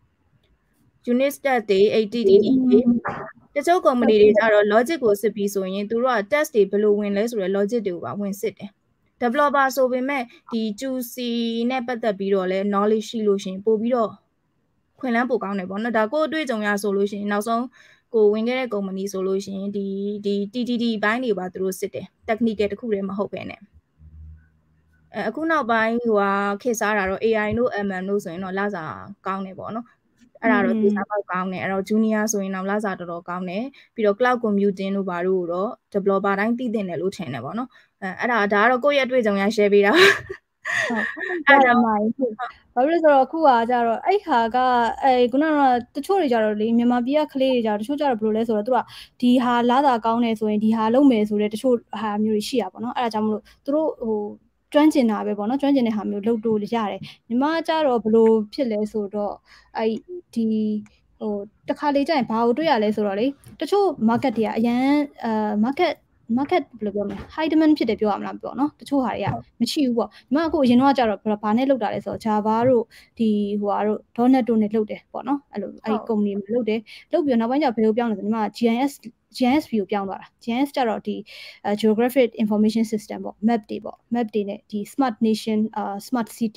unit test တွေ A T T D တွေတချို့ company တွေကြတော့ logic ကိုစစ်ပြီးဆိုရင်သူတို့က test တွေဘယ်လိုဝင်လဲဆိုတော့ logic တွေကိုပါဝင်စစ်တယ် developer ဆိုပေမဲ့ဒီ two C နဲ့ပတ်သက်ပြီးတော့လဲ knowledge ရှိလို့ရှိရင်ပို့ပြီးတော့ခွင့်လန်းပိုကောင်းတယ်ပေါ့နော်ဒါကိုအတွေ့အကြုံရဆိုလို့ရှိရင်နောက်ဆုံးကိုဝင်ခဲ့တဲ့ company ဆိုလို့ရှိရင်ဒီဒီ T T D ဘိုင်းတွေပါသူတို့စစ်တယ် technical တခုတည်းမဟုတ်ပဲねအဲအခုနောက်ပိုင်းဟိုဟာခေတ်စားတာတော့ A I တို့ M M တို့ဆိုရင်တော့လစာကောင်းတယ်ပေါ့နော်အဲ့ဒါတော့ဒီစားပေါက်ကောင်းတယ်အဲ့တော့ junior ဆိုရင်တော့လစာတော်တော်ကောင်းတယ်ပြီးတော့ cloud computing တို့ဘာတို့တော့ developer တိုင်းသိတင်တယ်လို့ထင်တယ်ပေါ့နော်အဲအဲ့ဒါဒါကတော့ကိုယ့်ရဲ့အတွေ့အကြုံရ share ပေးတာဟုတ်အဲ့ဒါမှဘာလို့လဲဆိုတော့အခုကကြတော့အဲ့ခါကအဲခုနကတချို့တွေကြတော့လေမြန်မာပြည်ကကလေးတွေကြတော့တချို့ကြတော့ဘယ်လိုလဲဆိုတော့သူကဒီဟာလာတာကောင်းတယ်ဆိုရင်ဒီဟာလုပ်မယ်ဆိုတဲ့တချို့ဟာမျိုးတွေရှိရပါတော့အဲ့ဒါကြောင့်မလို့သူတို့ဟိုကျွမ်းကျင်တာပဲပေါ့နော်ကျွမ်းကျင်တဲ့ဟာမျိုးလုပ်လို့ရတယ်ညီမကြတော့ဘယ်လိုဖြစ်လဲဆိုတော့အဲ့ဒီဟိုတခါလေကြာရင်ဘာကိုတွေ့ရလဲဆိုတော့လေတချို့ market တွေကအရန်အာ market market ဘယ်လိုပြောမလဲ high demand ဖြစ်တယ်ပြောရမလားပြောနော်တချို့ဟာတွေကမရှိဘူးပေါ့ညီမအခုအရင်တော့ကြတော့ဘာနဲ့လုပ်တာလဲဆိုတော့ Java တို့ဒီဟိုဟာတို့ .dot net တို့နဲ့လုပ်တယ်ပေါ့နော်အဲ့လိုအဲ့ company မှာလုပ်တယ်လုပ်ပြီးတော့နောက်ပိုင်းကျဘယ်လိုပြောင်းလဲဆိုညီမ G I S G I S ကိုပြောင်းသွားတာ G I S ကျတော့ဒီ geographic information system ပေါ့ map တွေပေါ့ map တွေနဲ့ဒီ smart nation အာ smart city ပေါ့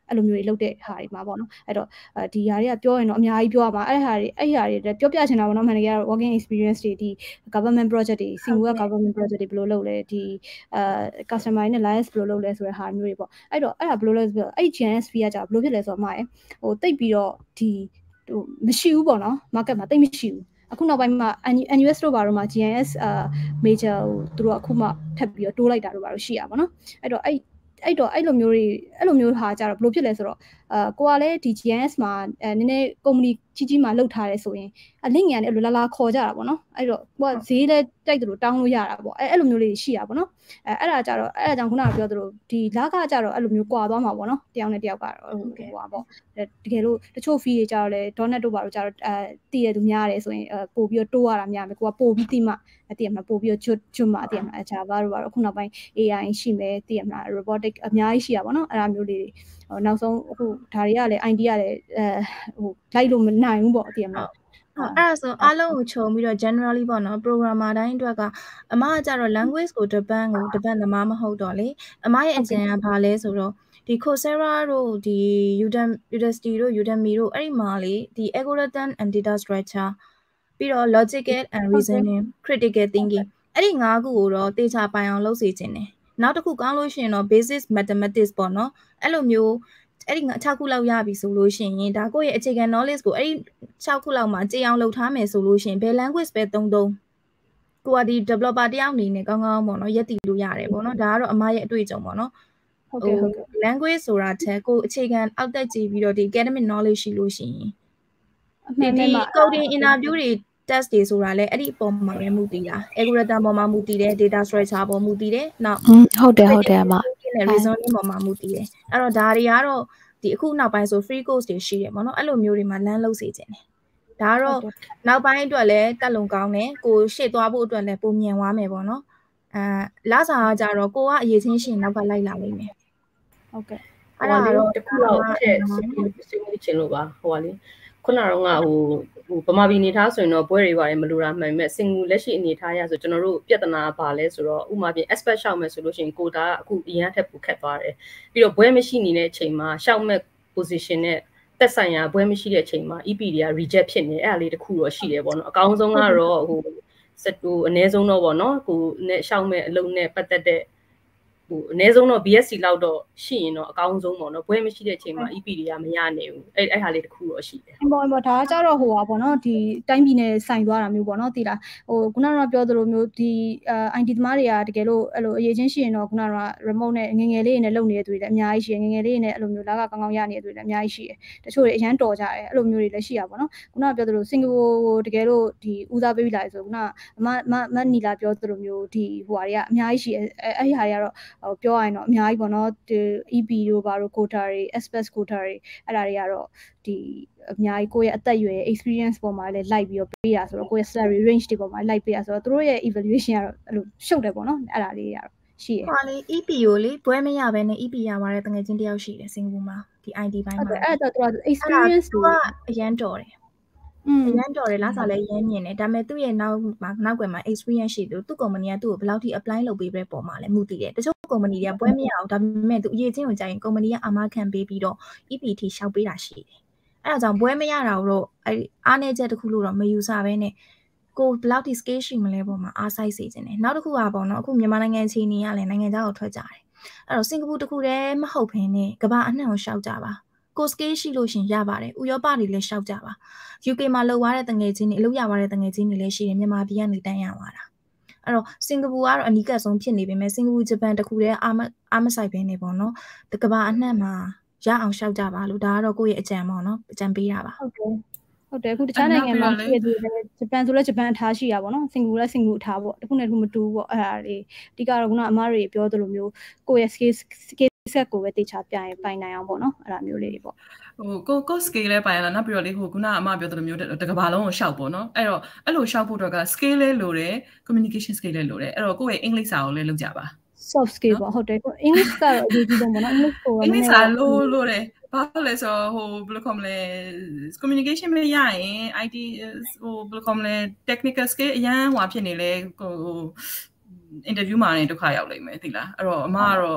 အဲ့လိုမျိုးတွေလုပ်တဲ့ဟာတွေမှာပေါ့နော်အဲ့တော့ဒီဟာတွေကပြောရင်တော့အများကြီးပြောရမှာအဲ့ဟာတွေအဲ့ဟာတွေပြောပြချင်တာပေါ့နော်မှန်တကယ်ကတော့ working experience တွေဒီ government project တွေ single government project တွေဘယ်လိုလုပ်လဲဒီအဲ customer နဲ့ liaise ဘယ်လိုလုပ်လဲဆိုတဲ့ဟာမျိုးတွေပေါ့အဲ့တော့အဲ့ဒါဘယ်လိုလဲဆိုတော့အဲ့ G I S P ကကြာဘယ်လိုဖြစ်လဲဆိုတော့မှဟိုတိတ်ပြီးတော့ဒီဟိုမရှိဘူးပေါ့နော် market မှာတိတ်မရှိဘူးအခုနောက်ပိုင်းမှာ N U S တို့ဘာလို့မှာ G I S အာ major ဟိုသူတို့အခုမှထပ်ပြီးတော့တိုးလိုက်တာတို့ဘာလို့ရှိရပါတော့အဲ့တော့အဲ့အဲ့တော့အဲ့လိုမျိုးတွေအဲ့လိုမျိုးဟာကြတော့ဘယ်လိုဖြစ်လဲဆိုတော့အာကိုကလည်းဒီ G I S မှာအဲနည်းနည်း company ကြီးကြီးမှာလောက်ထားရဲဆိုရင်အလင့်ငယ်ကနေအဲ့လိုလာလာခေါ်ကြတာပေါ့နော်အဲ့တော့ကိုကဈေးလဲတိုက်တယ်လို့တောင်းလို့ရတာပေါ့အဲ့အဲ့လိုမျိုးလေးရှိတာပေါ့နော်အဲအဲ့ဒါကြတော့အဲ့ဒါကြောင့်ခုနကပြောသလိုဒီလာကကြတော့အဲ့လိုမျိုးကွာသွားမှာပေါ့နော်တယောက်နဲ့တယောက်ကတော့ဟိုဟာပေါ့တကယ်လို့တချို့ fee တွေကြတော့လဲ donut တို့ဘာလို့ကြတော့အဲတည်ရသူများတယ်ဆိုရင်အဲပို့ပြီးတော့တိုးရတာများမယ်ကိုကပို့ပြီးတိမှအတည်မှာပို့ပြီးတော့ကျွတ်ကျွတ်မှာအတည်မှာ Java တို့ဘာလို့ခုနောက်ပိုင်း A I ရှိမယ်တည်မှာ robotic အများကြီးရှိတာပေါ့နော်အဲ့ဒါမျိုးလေးဟိုနောက်ဆုံးအခုဒါတွေကလည်း idea လည်းအဲဟိုလိုက်လို့မနိုင်ဘူးပေါ့အတည်မှာအဲ့ဒါဆိုအားလုံးကိုခြုံပြီးတော့ generally ပေါ့နော် programmer တိုင်းအတွက်ကအမကကြတော့ language ကို depend ကို depend သမားမဟုတ်တော့လေအမရဲ့အကျဉ်းကဘာလဲဆိုတော့ဒီ Coursera တို့ဒီ Udemy Udacity တို့ Udemy တို့အဲ့ဒီမှာလေဒီ algorithm and data structure ပြီးတော့ logical and reasoning critical thinking အဲ့ဒီငါးခုကိုတော့တေချာပိုင်အောင်လုပ်စေခြင်းတယ်နောက်တစ်ခုကောင်းလို့ရှိရင်တော့ basic mathematics ပေါ့နော်အဲ့လိုမျိုးအဲ့ဒီငါ၆ခုလောက်ရပြီဆိုလို့ရှိရင်ဒါကိုယ့်ရဲ့အခြေခံ knowledge ကိုအဲ့ဒီ၆ခုလောက်မှာကြည်အောင်လုပ်ထားမယ်ဆိုလို့ရှိရင်ဘယ် language ပဲသုံးသုံးကိုကဒီ developer တယောက်အနေနဲ့ကောင်းကောင်းပေါ့နော်ရက်တည်လို့ရတယ်ပေါ့နော်ဒါကတော့အမရဲ့အတွေ့အကြုံပေါ့နော်ဟုတ်ကဲ့ဟုတ်ကဲ့ language ဆိုတာချက်ကိုအခြေခံအောက်တက်ကြည့်ပြီးတော့ဒီ academic knowledge ရှိလို့ရှိရင်အမှန်တည်းမှာ coding interview တွေ test တွေဆိုတာလည်းအဲ့ဒီအပေါ်မှာပဲမူတည်တာ algorithm ပေါ်မှာမူတည်တယ် data structure ပေါ်မူတည်တယ်နောက်ဟုတ်တယ်ဟုတ်တယ်အမ reasoning ပေါ်မှာမူတည်တယ်အဲ့တော့ဒါတွေကတော့ဒီအခုနောက်ပိုင်းဆို free course တွေရှိတယ်ပေါ့နော်အဲ့လိုမျိုးတွေမှာလမ်းလုပ်စေခြင်းတယ်ဒါကတော့နောက်ပိုင်းအတွက်လည်းတက်လုံကောင်းတယ်ကိုရှေ့သွားဖို့အတွက်လည်းပုံမြန်သွားမယ်ပေါ့နော်အဲလာစာကကြတော့ကိုကအရေးချင်းရှင်နောက်ကလိုက်လာလိမ့်မယ်ဟုတ်ကဲ့အဲ့ဒါတော့တခုတော့ထည့်ဆွေးနွေးဆွေးနွေးချင်လို့ပါဟိုကလေခုနကတော့ငါဟိုဟိုဗမာပြည်နေထားဆိုရင်တော့ဘွဲတွေပါတယ်မလိုတာမှန်မဲ့စင်ကူလက်ရှိအနေထားရဆိုကျွန်တော်တို့ပြဿနာပါလဲဆိုတော့ဥမာပြင် expert ရှောက်မဲ့ဆိုလို့ရှိရင်ကိုတာအခုအရင်ထက်ပိုခက်သွားတယ်ပြီးတော့ဘွဲမရှိနေတဲ့အချိန်မှာရှောက်မဲ့ position နဲ့တက်ဆိုင်ရာဘွဲမရှိတဲ့အချိန်မှာ E P တွေက reject ဖြစ်နေအဲ့ဒါလေးတစ်ခုတော့ရှိတယ်ပေါ့နော်အကောင်းဆုံးကတော့ဟိုစက်တူအနည်းဆုံးတော့ပေါ့နော်ကိုနဲ့ရှောက်မဲ့အလုံးနဲ့ပတ်သက်တဲ့ဟိုအနည်းဆုံးတော့ B S C လောက်တော့ရှိရင်တော့အကောင်းဆုံးပေါ့နော်ဘွဲမရှိတဲ့အချိန်မှာ E P တွေကမရနိုင်ဘူးအဲ့အဲ့ဟာလေးတစ်ခုတော့ရှိတယ်အပေါ်အပေါ်ဒါကကြတော့ဟိုပါပေါ့နော်ဒီတိုင်းပြည်နဲ့ဆိုင်သွားတာမျိုးပေါ့နော်သိလားဟိုခုနကပြောသလိုမျိုးဒီအဲ I T သမားတွေကတကယ်လို့အဲ့လိုအရေးချင်းရှိရင်တော့ခုနက remote နဲ့ငငယ်လေးနဲ့လုပ်နေတဲ့သူတွေလည်းအများကြီးရှိတယ်ငငယ်လေးနဲ့အဲ့လိုမျိုးလာကကောင်းကောင်းရနေတဲ့သူတွေလည်းအများကြီးရှိတယ်တချို့တွေအရန်တော်ကြတယ်အဲ့လိုမျိုးတွေလည်းရှိရပါပေါ့နော်ခုနကပြောသလိုစင်ကာပူတကယ်လို့ဒီဦးစားပေးပြီးလာဆိုခုနကမမမနီလာပြောသလိုမျိုးဒီဟိုဟာတွေကအများကြီးရှိတယ်အဲ့ဒီဟာတွေကတော့ဟိုပြောရရင်တော့အများကြီးပေါ့နော်ဒီ E P တို့ဘာတို့ quota တွေ express quota တွေအဲ့ဒါတွေကတော့ဒီအများကြီးကိုယ့်ရဲ့အသက်အရွယ် experience ပေါ်မှာလည်းလိုက်ပြီးတော့ပေးတာဆိုတော့ကိုယ့်ရဲ့ salary range တွေပေါ်မှာလိုက်ပေးတာဆိုတော့သူတို့ရဲ့ evaluation ကတော့အဲ့လိုရှုပ်တယ်ပေါ့နော်အဲ့ဒါလေးကတော့ရှိတယ်ဟောလေ E P ကိုလေဘွဲမရဘဲနဲ့ E P ရသွားတဲ့တကယ်ချင်းတယောက်ရှိတယ်စင်ကာပူမှာဒီ I T ဘိုင်းမှာအဲ့ဒါတော့သူက experience ကအရန်တော်တယ်อืมရန်တော်တယ်လားဆိုလည်းရန်မြင်တယ်ဒါပေမဲ့သူ့ရဲ့နောက်မှာနောက်ွယ်မှာ experience ရှိသူသူ့ company ကသူ့ကိုဘယ်လောက်ထိ apply လုပ်ပေးတဲ့ပုံမှာလဲမူတည်တယ်တချို့ company တွေကဘွဲမရအောင်ဒါပေမဲ့သူအရေးချင်းကိုကြာရင် company ကအာမခံပေးပြီးတော့ E P ထိရှောက်ပေးတာရှိတယ်အဲ့ဒါကြောင့်ဘွဲမရတာတော့အဲ့အားနေချက်တစ်ခုလို့တော့မယူဆဘဲနဲ့ကိုဘယ်လောက်ထိ scale ရှိမလဲပုံမှာအားစိုက်စေခြင်းတယ်နောက်တစ်ခုကပေါ့နော်အခုမြန်မာနိုင်ငံအခြေအနေကလည်းနိုင်ငံခြားကိုထွက်ကြတယ်အဲ့တော့စင်ကာပူတစ်ခုတည်းမဟုတ်ဘဲနဲ့ကမ္ဘာအနှံ့ကိုရှောက်ကြပါကို scale ရှိလို့ရှင်ရပါတယ်ဥရောပတွေလည်းရှောက်ကြပါ U K မှာလောက်သွားတဲ့တငယ်ချင်းတွေအလုပ်ရသွားတဲ့တငယ်ချင်းတွေလည်းရှိတယ်မြန်မာပြည်ကနေတန်းရသွားတာအဲ့တော့စင်ကာပူကတော့အနီးကပ်ဆုံးဖြစ်နေပေမဲ့စင်ကာပူဂျပန်တခုတည်းအာမအာမဆိုင်ပဲနေပေါ့နော်တကဘာအနှံ့မှာရအောင်ရှောက်ကြပါလို့ဒါကတော့ကိုယ့်ရဲ့အကြံပေါ့နော်အကြံပေးတာပါဟုတ်တယ်ဟုတ်တယ်အခုတခြားနိုင်ငံမှာဖြစ်နေတယ်ဂျပန်ဆိုလည်းဂျပန်အထားရှိရပါတော့စင်ကာပူလည်းစင်ကာပူအထားပေါ့တခုနဲ့တခုမတူဘူးပေါ့အဲ့ဒါလေးအဓိကတော့ခုနအမားတွေပြောသလိုမျိုးကိုယ့်ရဲ့ skill skill set ကိုပဲတေချာပြရင်ပိုင်နိုင်အောင်ပေါ့နော်အဲ့ဒါမျိုးလေးတွေပေါ့ဟိုကိုကို scale လဲပိုင်လာနောက်ပြီးတော့လေဟိုခုနအမပြောသလိုမျိုးတကဘာလုံးကိုရှောက်ပေါ့နော်အဲ့တော့အဲ့လိုရှောက်ဖို့တော့က scale လဲလိုတယ် communication skill လဲလိုတယ်အဲ့တော့ကိုယ့်ရဲ့ English စာကိုလည်းလုပ်ကြပါ soft skill ပေါ့ဟုတ်တယ်ကို English ကတော့အရေးကြီးတယ်ပေါ့နော် English ကို English စာလို့လို့တယ်ဘာလို့လဲဆိုဟိုဘယ်လိုခေါ်မလဲ communication မရရင် I T ဟိုဘယ်လိုခေါ်မလဲ technical skill အရန်ဟွာဖြစ်နေလဲဟို interview မှာနေဒုက္ခရောက်လိမ့်မယ်သိလားအဲ့တော့အမကတော့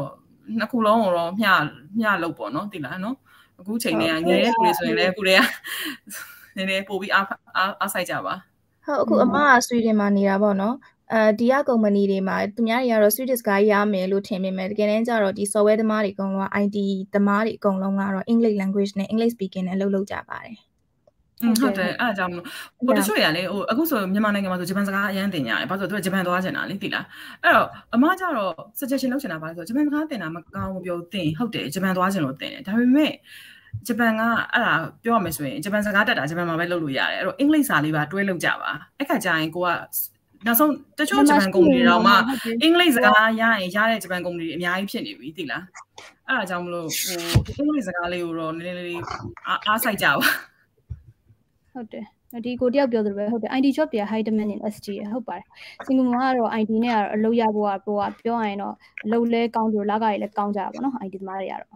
နှစ်ခုလုံးကိုတော့မျှမျှလုပ်ပေါ့နော်တိလားနော်အခုချိန်နေငယ်တဲ့လူတွေဆိုရင်လည်းအခုတည်းကနည်းနည်းပို့ပြီးအားအားဆိုင်ကြပါဟုတ်အခုအမကဆွီဒင်မှာနေတာပေါ့နော်အဲဒီကကုမ္ပဏီတွေမှာသူများတွေကတော့ Swedish ကရမယ်လို့ထင်ပေမဲ့တကယ်တမ်းကျတော့ဒီ software သမားတွေအကုန်လုံးက I T သမားတွေအကုန်လုံးကတော့ English language နဲ့ English speaking နဲ့လုပ်လုပ်ကြပါတယ်ဟုတ်တယ်အဲ့ဒါကြောင့်ဟိုတချို့ရလေဟိုအခုဆိုမြန်မာနိုင်ငံမှာဆိုဂျပန်စကားအရင်သင်ရတယ်ဘာလို့ဆိုတော့သူကဂျပန်သွားချင်တာလေသိလားအဲ့တော့အမကျတော့ suggestion လုပ်ချင်တာပါဆိုတော့ဂျပန်စကားသင်တာမကောင်းဘူးပြောသင်ဟုတ်တယ်ဂျပန်သွားချင်လို့သင်တယ်ဒါပေမဲ့ဂျပန်ကအဲ့ဒါပြောရမယ်ဆိုရင်ဂျပန်စကားတက်တာဂျပန်မှာပဲလုပ်လို့ရတယ်အဲ့တော့အင်္ဂလိပ်စာလေးပါတွဲလုပ်ကြပါအဲ့ခါကျရင်ကိုကနောက်ဆုံးတချို့ဂျပန်ကုမ္ပဏီတော့မှအင်္ဂလိပ်စကားရရင်ရတဲ့ဂျပန်ကုမ္ပဏီတွေအများကြီးဖြစ်နေပြီသိလားအဲ့ဒါကြောင့်မလို့ဟိုအင်္ဂလိပ်စကားလေးကိုတော့နည်းနည်းလေးအားစိုက်ကြပါဟုတ်တယ်ဒီကိုတယောက်ပြောသလိုပဲဟုတ်တယ် I T job တွေက high demand in S G ရဟုတ်ပါတယ်စင်ကာပူမှာကတော့ I T နဲ့အလုပ်ရဖို့ကပြောပြောရရင်တော့အလုပ်လဲကောင်းတယ်လကကြီးလဲကောင်းကြတာပေါ့နော် I T သမားတွေကတော့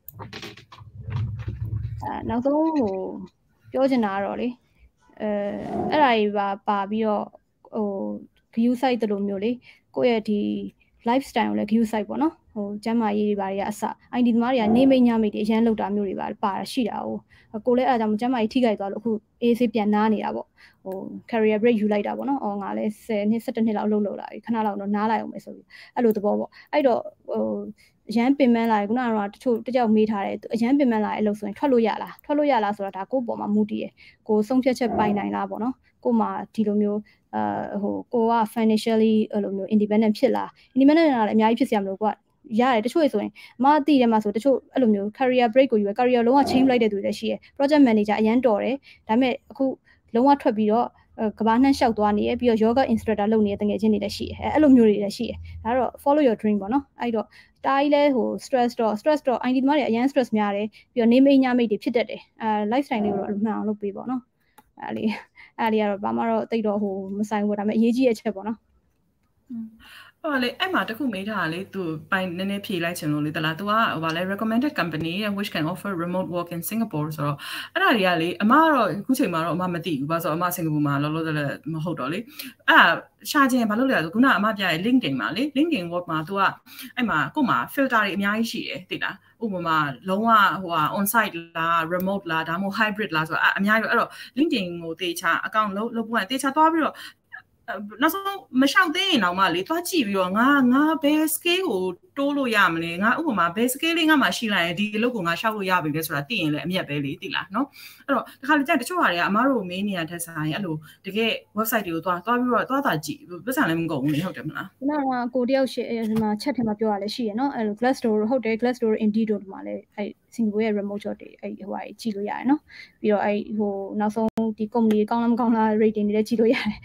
အဲနောက်ဆုံးဟိုပြောချင်တာကတော့လေအဲအဲ့ဒါကြီးပါပါပြီးတော့ဟို view site တို့လိုမျိုးလေကိုယ့်ရဲ့ဒီ lifestyle ကိုလည်း view site ပေါ့နော်ဟိုကျမ်းမာရေးတွေဘာတွေကအစ I T သမားတွေကနေမိတ်ညမိတ်တွေအရန်လောက်တာမျိုးတွေပါပါရှိတာ哦ကိုလည်းအဲ့ဒါကြောင့်ကျမ်းမာရေးထိခိုက်သွားလို့အခုအေးဆေးပြန်နားနေတာပေါ့ဟို career break ယူလိုက်တာပေါ့နော်အော်ငါလည်းဆယ်နှစ်ဆယ်တစ်နှစ်လောက်အလုပ်လုပ်လာပြီခဏလောက်တော့နားလိုက်အောင်ပဲဆိုပြီးအဲ့လိုသဘောပေါ့အဲ့တော့ဟိုအရန်ပင်ပန်းလာခုနကတော့တချို့တကြောက်မေးထားတယ်အရန်ပင်ပန်းလာတဲ့အလုပ်ဆိုရင်ထွက်လို့ရလားထွက်လို့ရလားဆိုတော့ဒါကိုယ့်ပေါ်မှာမူတည်ရယ်ကိုဆုံးဖြတ်ချက်ပိုင်နိုင်လားပေါ့နော်ကိုမှဒီလိုမျိုးအာဟိုကိုက financially အဲ့လိုမျိုး independent ဖြစ်လား independent ကလည်းအများကြီးဖြစ်စရာမလိုကွာရတယ်တချို့ဆိုရင်အမအသိတယ်မှာဆိုတချို့အဲ့လိုမျိုး career break ကိုယူရ career လုံးဝ change လိုက်တဲ့သူတွေလည်းရှိရယ် project manager အရန်တော်တယ်ဒါပေမဲ့အခုလုံးဝထွက်ပြီးတော့ကဘာနှမ်းလျှောက်သွားနေရပြီးတော့ yoga instructor လုပ်နေတဲ့တငယ်ချင်းတွေလည်းရှိရယ်အဲ့လိုမျိုးတွေလည်းရှိရယ်ဒါတော့ follow your dream ပေါ့နော်အဲ့တော့တားကြီးလဲဟို stress တော့ stress တော့ I T သမားတွေအရန် stress များတယ်ပြီးတော့နေမိတ်ညမိတ်တွေဖြစ်တတ်တယ်အဲ lifestyle လေးကိုတော့မှန်အောင်လုပ်ပေးပေါ့နော်အဲ့လေးအဲ့လေးကတော့ဘာမှတော့တိတ်တော့ဟိုမဆိုင်ဘူးဒါပေမဲ့အရေးကြီးတဲ့အချက်ပေါ့နော်ဟိုလေအဲ့မှာတခုမေးထားတာလေသူပိုင်နည်းနည်းဖြေလိုက်ချင်လို့လေတလားသူကဟိုဗာလဲ recommended company which can offer remote work in Singapore ဆိုတော့အဲ့ဒါတွေကလေအမကတော့အခုချိန်မှာတော့အမမသိဘူးဘာဆိုအမစင်ကာပူမှာလောလောဆယ်မဟုတ်တော့လေအဲ့ဒါရှာခြင်းဘာလို့လဲဆိုခုနအမပြရဲ LinkedIn မှာလေ LinkedIn work မှာသူကအဲ့မှာကို့မှာ filter တွေအများကြီးရှိတယ်သိလားဥပမာလုံးဝဟိုဟာ on site လား remote လားဒါမှမဟုတ် hybrid လားဆိုတော့အများကြီးအဲ့တော့ LinkedIn ကိုတေချာ account လုပ်လုပ်ဖို့တေချာသွားပြီးတော့နောက်ဆုံးမလျှောက်သေးရင်တော့မှလေသွားကြည့်ပြီးတော့ငါငါဘယ် scale ကိုတိုးလို့ရမလဲငါဥပမာဘယ် scale လေးငါမှရှိလိုက်ရင်ဒီအလုပ်ကိုငါလျှောက်လို့ရပြီလေဆိုတာသိရင်လည်းအမြတ်ပဲလေသိလားနော်အဲ့တော့တခါလေကြာတချို့ဟာတွေကအမားတို့မေးနေရတဲ့ဆိုင်အဲ့လိုတကယ် website တွေကိုသွားသွားပြီးတော့သွားတာကြည့်ပတ်စံလည်းမကုန်ဘူးလေဟုတ်တယ်မလားခုနကကိုတယောက်ရှေ့ဒီမှာ chat ထဲမှာပြောရလဲရှိရနော်အဲ့လို Glassdoor ဟုတ်တယ် Glassdoor Indeed တို့မှာလည်းအဲ့ Singapore ရဲ့ remote job တွေအဲ့ဟိုဟာကြည့်လို့ရတယ်နော်ပြီးတော့အဲ့ဟိုနောက်ဆုံးဒီ company ကောင်းလားမကောင်းလား rating တွေလည်းကြည့်လို့ရတယ်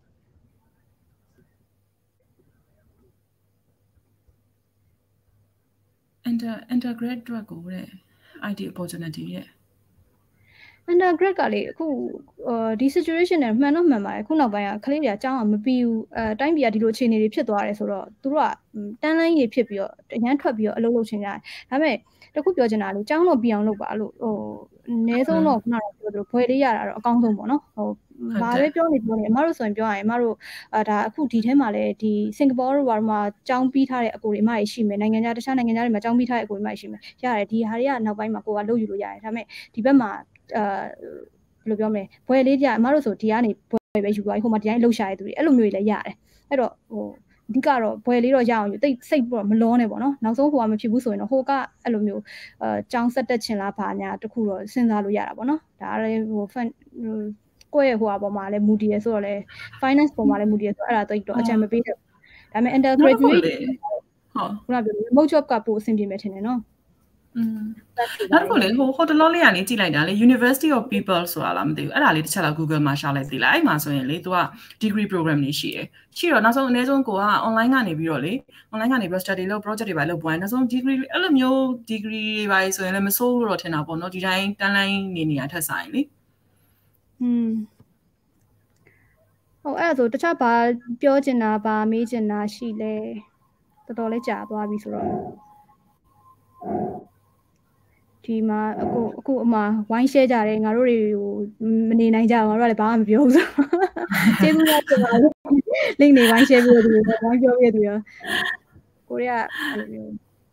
Inter undergraduate ကိုတဲ့ I T opportunity ရဲ့ undergrad ကလေအခုဒီ situation နဲ့မှန်တော့မှန်ပါတယ်ခုနောက်ပိုင်းကကလေးတွေအကြောင်းအောင်မပြီးဘူးအဲတိုင်းပြည်ကဒီလိုအခြေအနေတွေဖြစ်သွားတယ်ဆိုတော့သူတို့ကတန်းလိုင်းကြီးဖြစ်ပြီးတော့အရန်ထွက်ပြီးတော့အလုပ်လုပ်ချင်ကြတယ်ဒါပေမဲ့တခုပြောချင်တာလေကျောင်းတော့ပြီးအောင်လုပ်ပါလို့ဟိုအနည်းဆုံးတော့ခုနကပြောသလိုဘွယ်လေးရတာတော့အကောင်းဆုံးပေါ့နော်ဟိုဘာပဲပြောနေပြောနေအမတို့ဆိုရင်ပြောရရင်အမတို့အာဒါအခုဒီထဲမှာလည်းဒီစင်ကာပူတို့ဘာမှကျောင်းပြီးထားတဲ့အကိုတွေအမကြီးရှိမယ်နိုင်ငံခြားတခြားနိုင်ငံခြားတွေမှာကျောင်းပြီးထားတဲ့အကိုတွေအမကြီးရှိမယ်ရတယ်ဒီဟာတွေကနောက်ပိုင်းမှာကိုကလုပ်ယူလို့ရတယ်ဒါပေမဲ့ဒီဘက်မှာအာဘယ်လိုပြောမလဲဘွယ်လေးပြအမတို့ဆိုဒီကနေဘွယ်ပဲယူသွားပြီးဟိုမှာဒီတိုင်းလှုပ်ရှားရတဲ့သူတွေအဲ့လိုမျိုးတွေလည်းရတယ်အဲ့တော့ဟိုအဓိကတော့ဘွယ်လေးတော့ရအောင်ယူတိတ်စိတ်ပြီးတော့မလောနဲ့ပေါ့နော်နောက်ဆုံးဟိုကမဖြစ်ဘူးဆိုရင်တော့ဟိုကအဲ့လိုမျိုးအာကျောင်းဆက်တက်ချင်လားဘာညာတခုတော့စဉ်းစားလို့ရတာပေါ့နော်ဒါလည်းဟို fan ကိုယ့်ရဲ့ဟိုအပေါ်မှာလည်းမူတည်ရဆိုတော့လေ finance ပေါ်မှာလည်းမူတည်ရဆိုအဲ့ဒါတော့အကြံမပေးတယ်ဒါပေမဲ့ undergraduate ဟုတ်ခုနကပြော remote job ကပိုအဆင်ပြေမယ်ထင်တယ်နော်อืมနောက်တစ်ခုလေဟိုဟိုတလောလေးကနေကြည့်လိုက်တာလေ University of People ဆိုတာလားမသိဘူးအဲ့ဒါလေးတစ်ချက်လောက် Google မှာရှာလိုက်သေးလားအဲ့မှာဆိုရင်လေ तू က degree program တွေရှိတယ်ရှိတော့နောက်ဆုံးအနည်းဆုံးကိုက online ကနေပြီးတော့လေ online ကနေပြီး study လုပ် project တွေပါလုပ်ပွားနောက်ဆုံး degree အဲ့လိုမျိုး degree တွေပါဆိုရင်လည်းမဆိုးဘူးတော့ထင်တာပေါ့နော်ဒီတိုင်းတန်းလိုင်းနေနေရထက်ဆိုင်လေอืมဟိုအဲ့ဒါဆိုတခြားဘာပြောချင်တာဘာမေးချင်တာရှိလဲတော်တော်လေးကြာသွားပြီဆိုတော့ဒီမှာအခုအခုအမဝိုင်း share ကြတယ်ငါတို့တွေဟိုမနေနိုင်ကြဘူးငါတို့ကလည်းဘာမှမပြောဘူးဆိုကျေးဇူးများတင်ပါတယ် link တွေဝိုင်း share ပြီးတော့ဒီဝိုင်းပြောပြသူရောကိုရီးယားအဲ့လိုမျိုး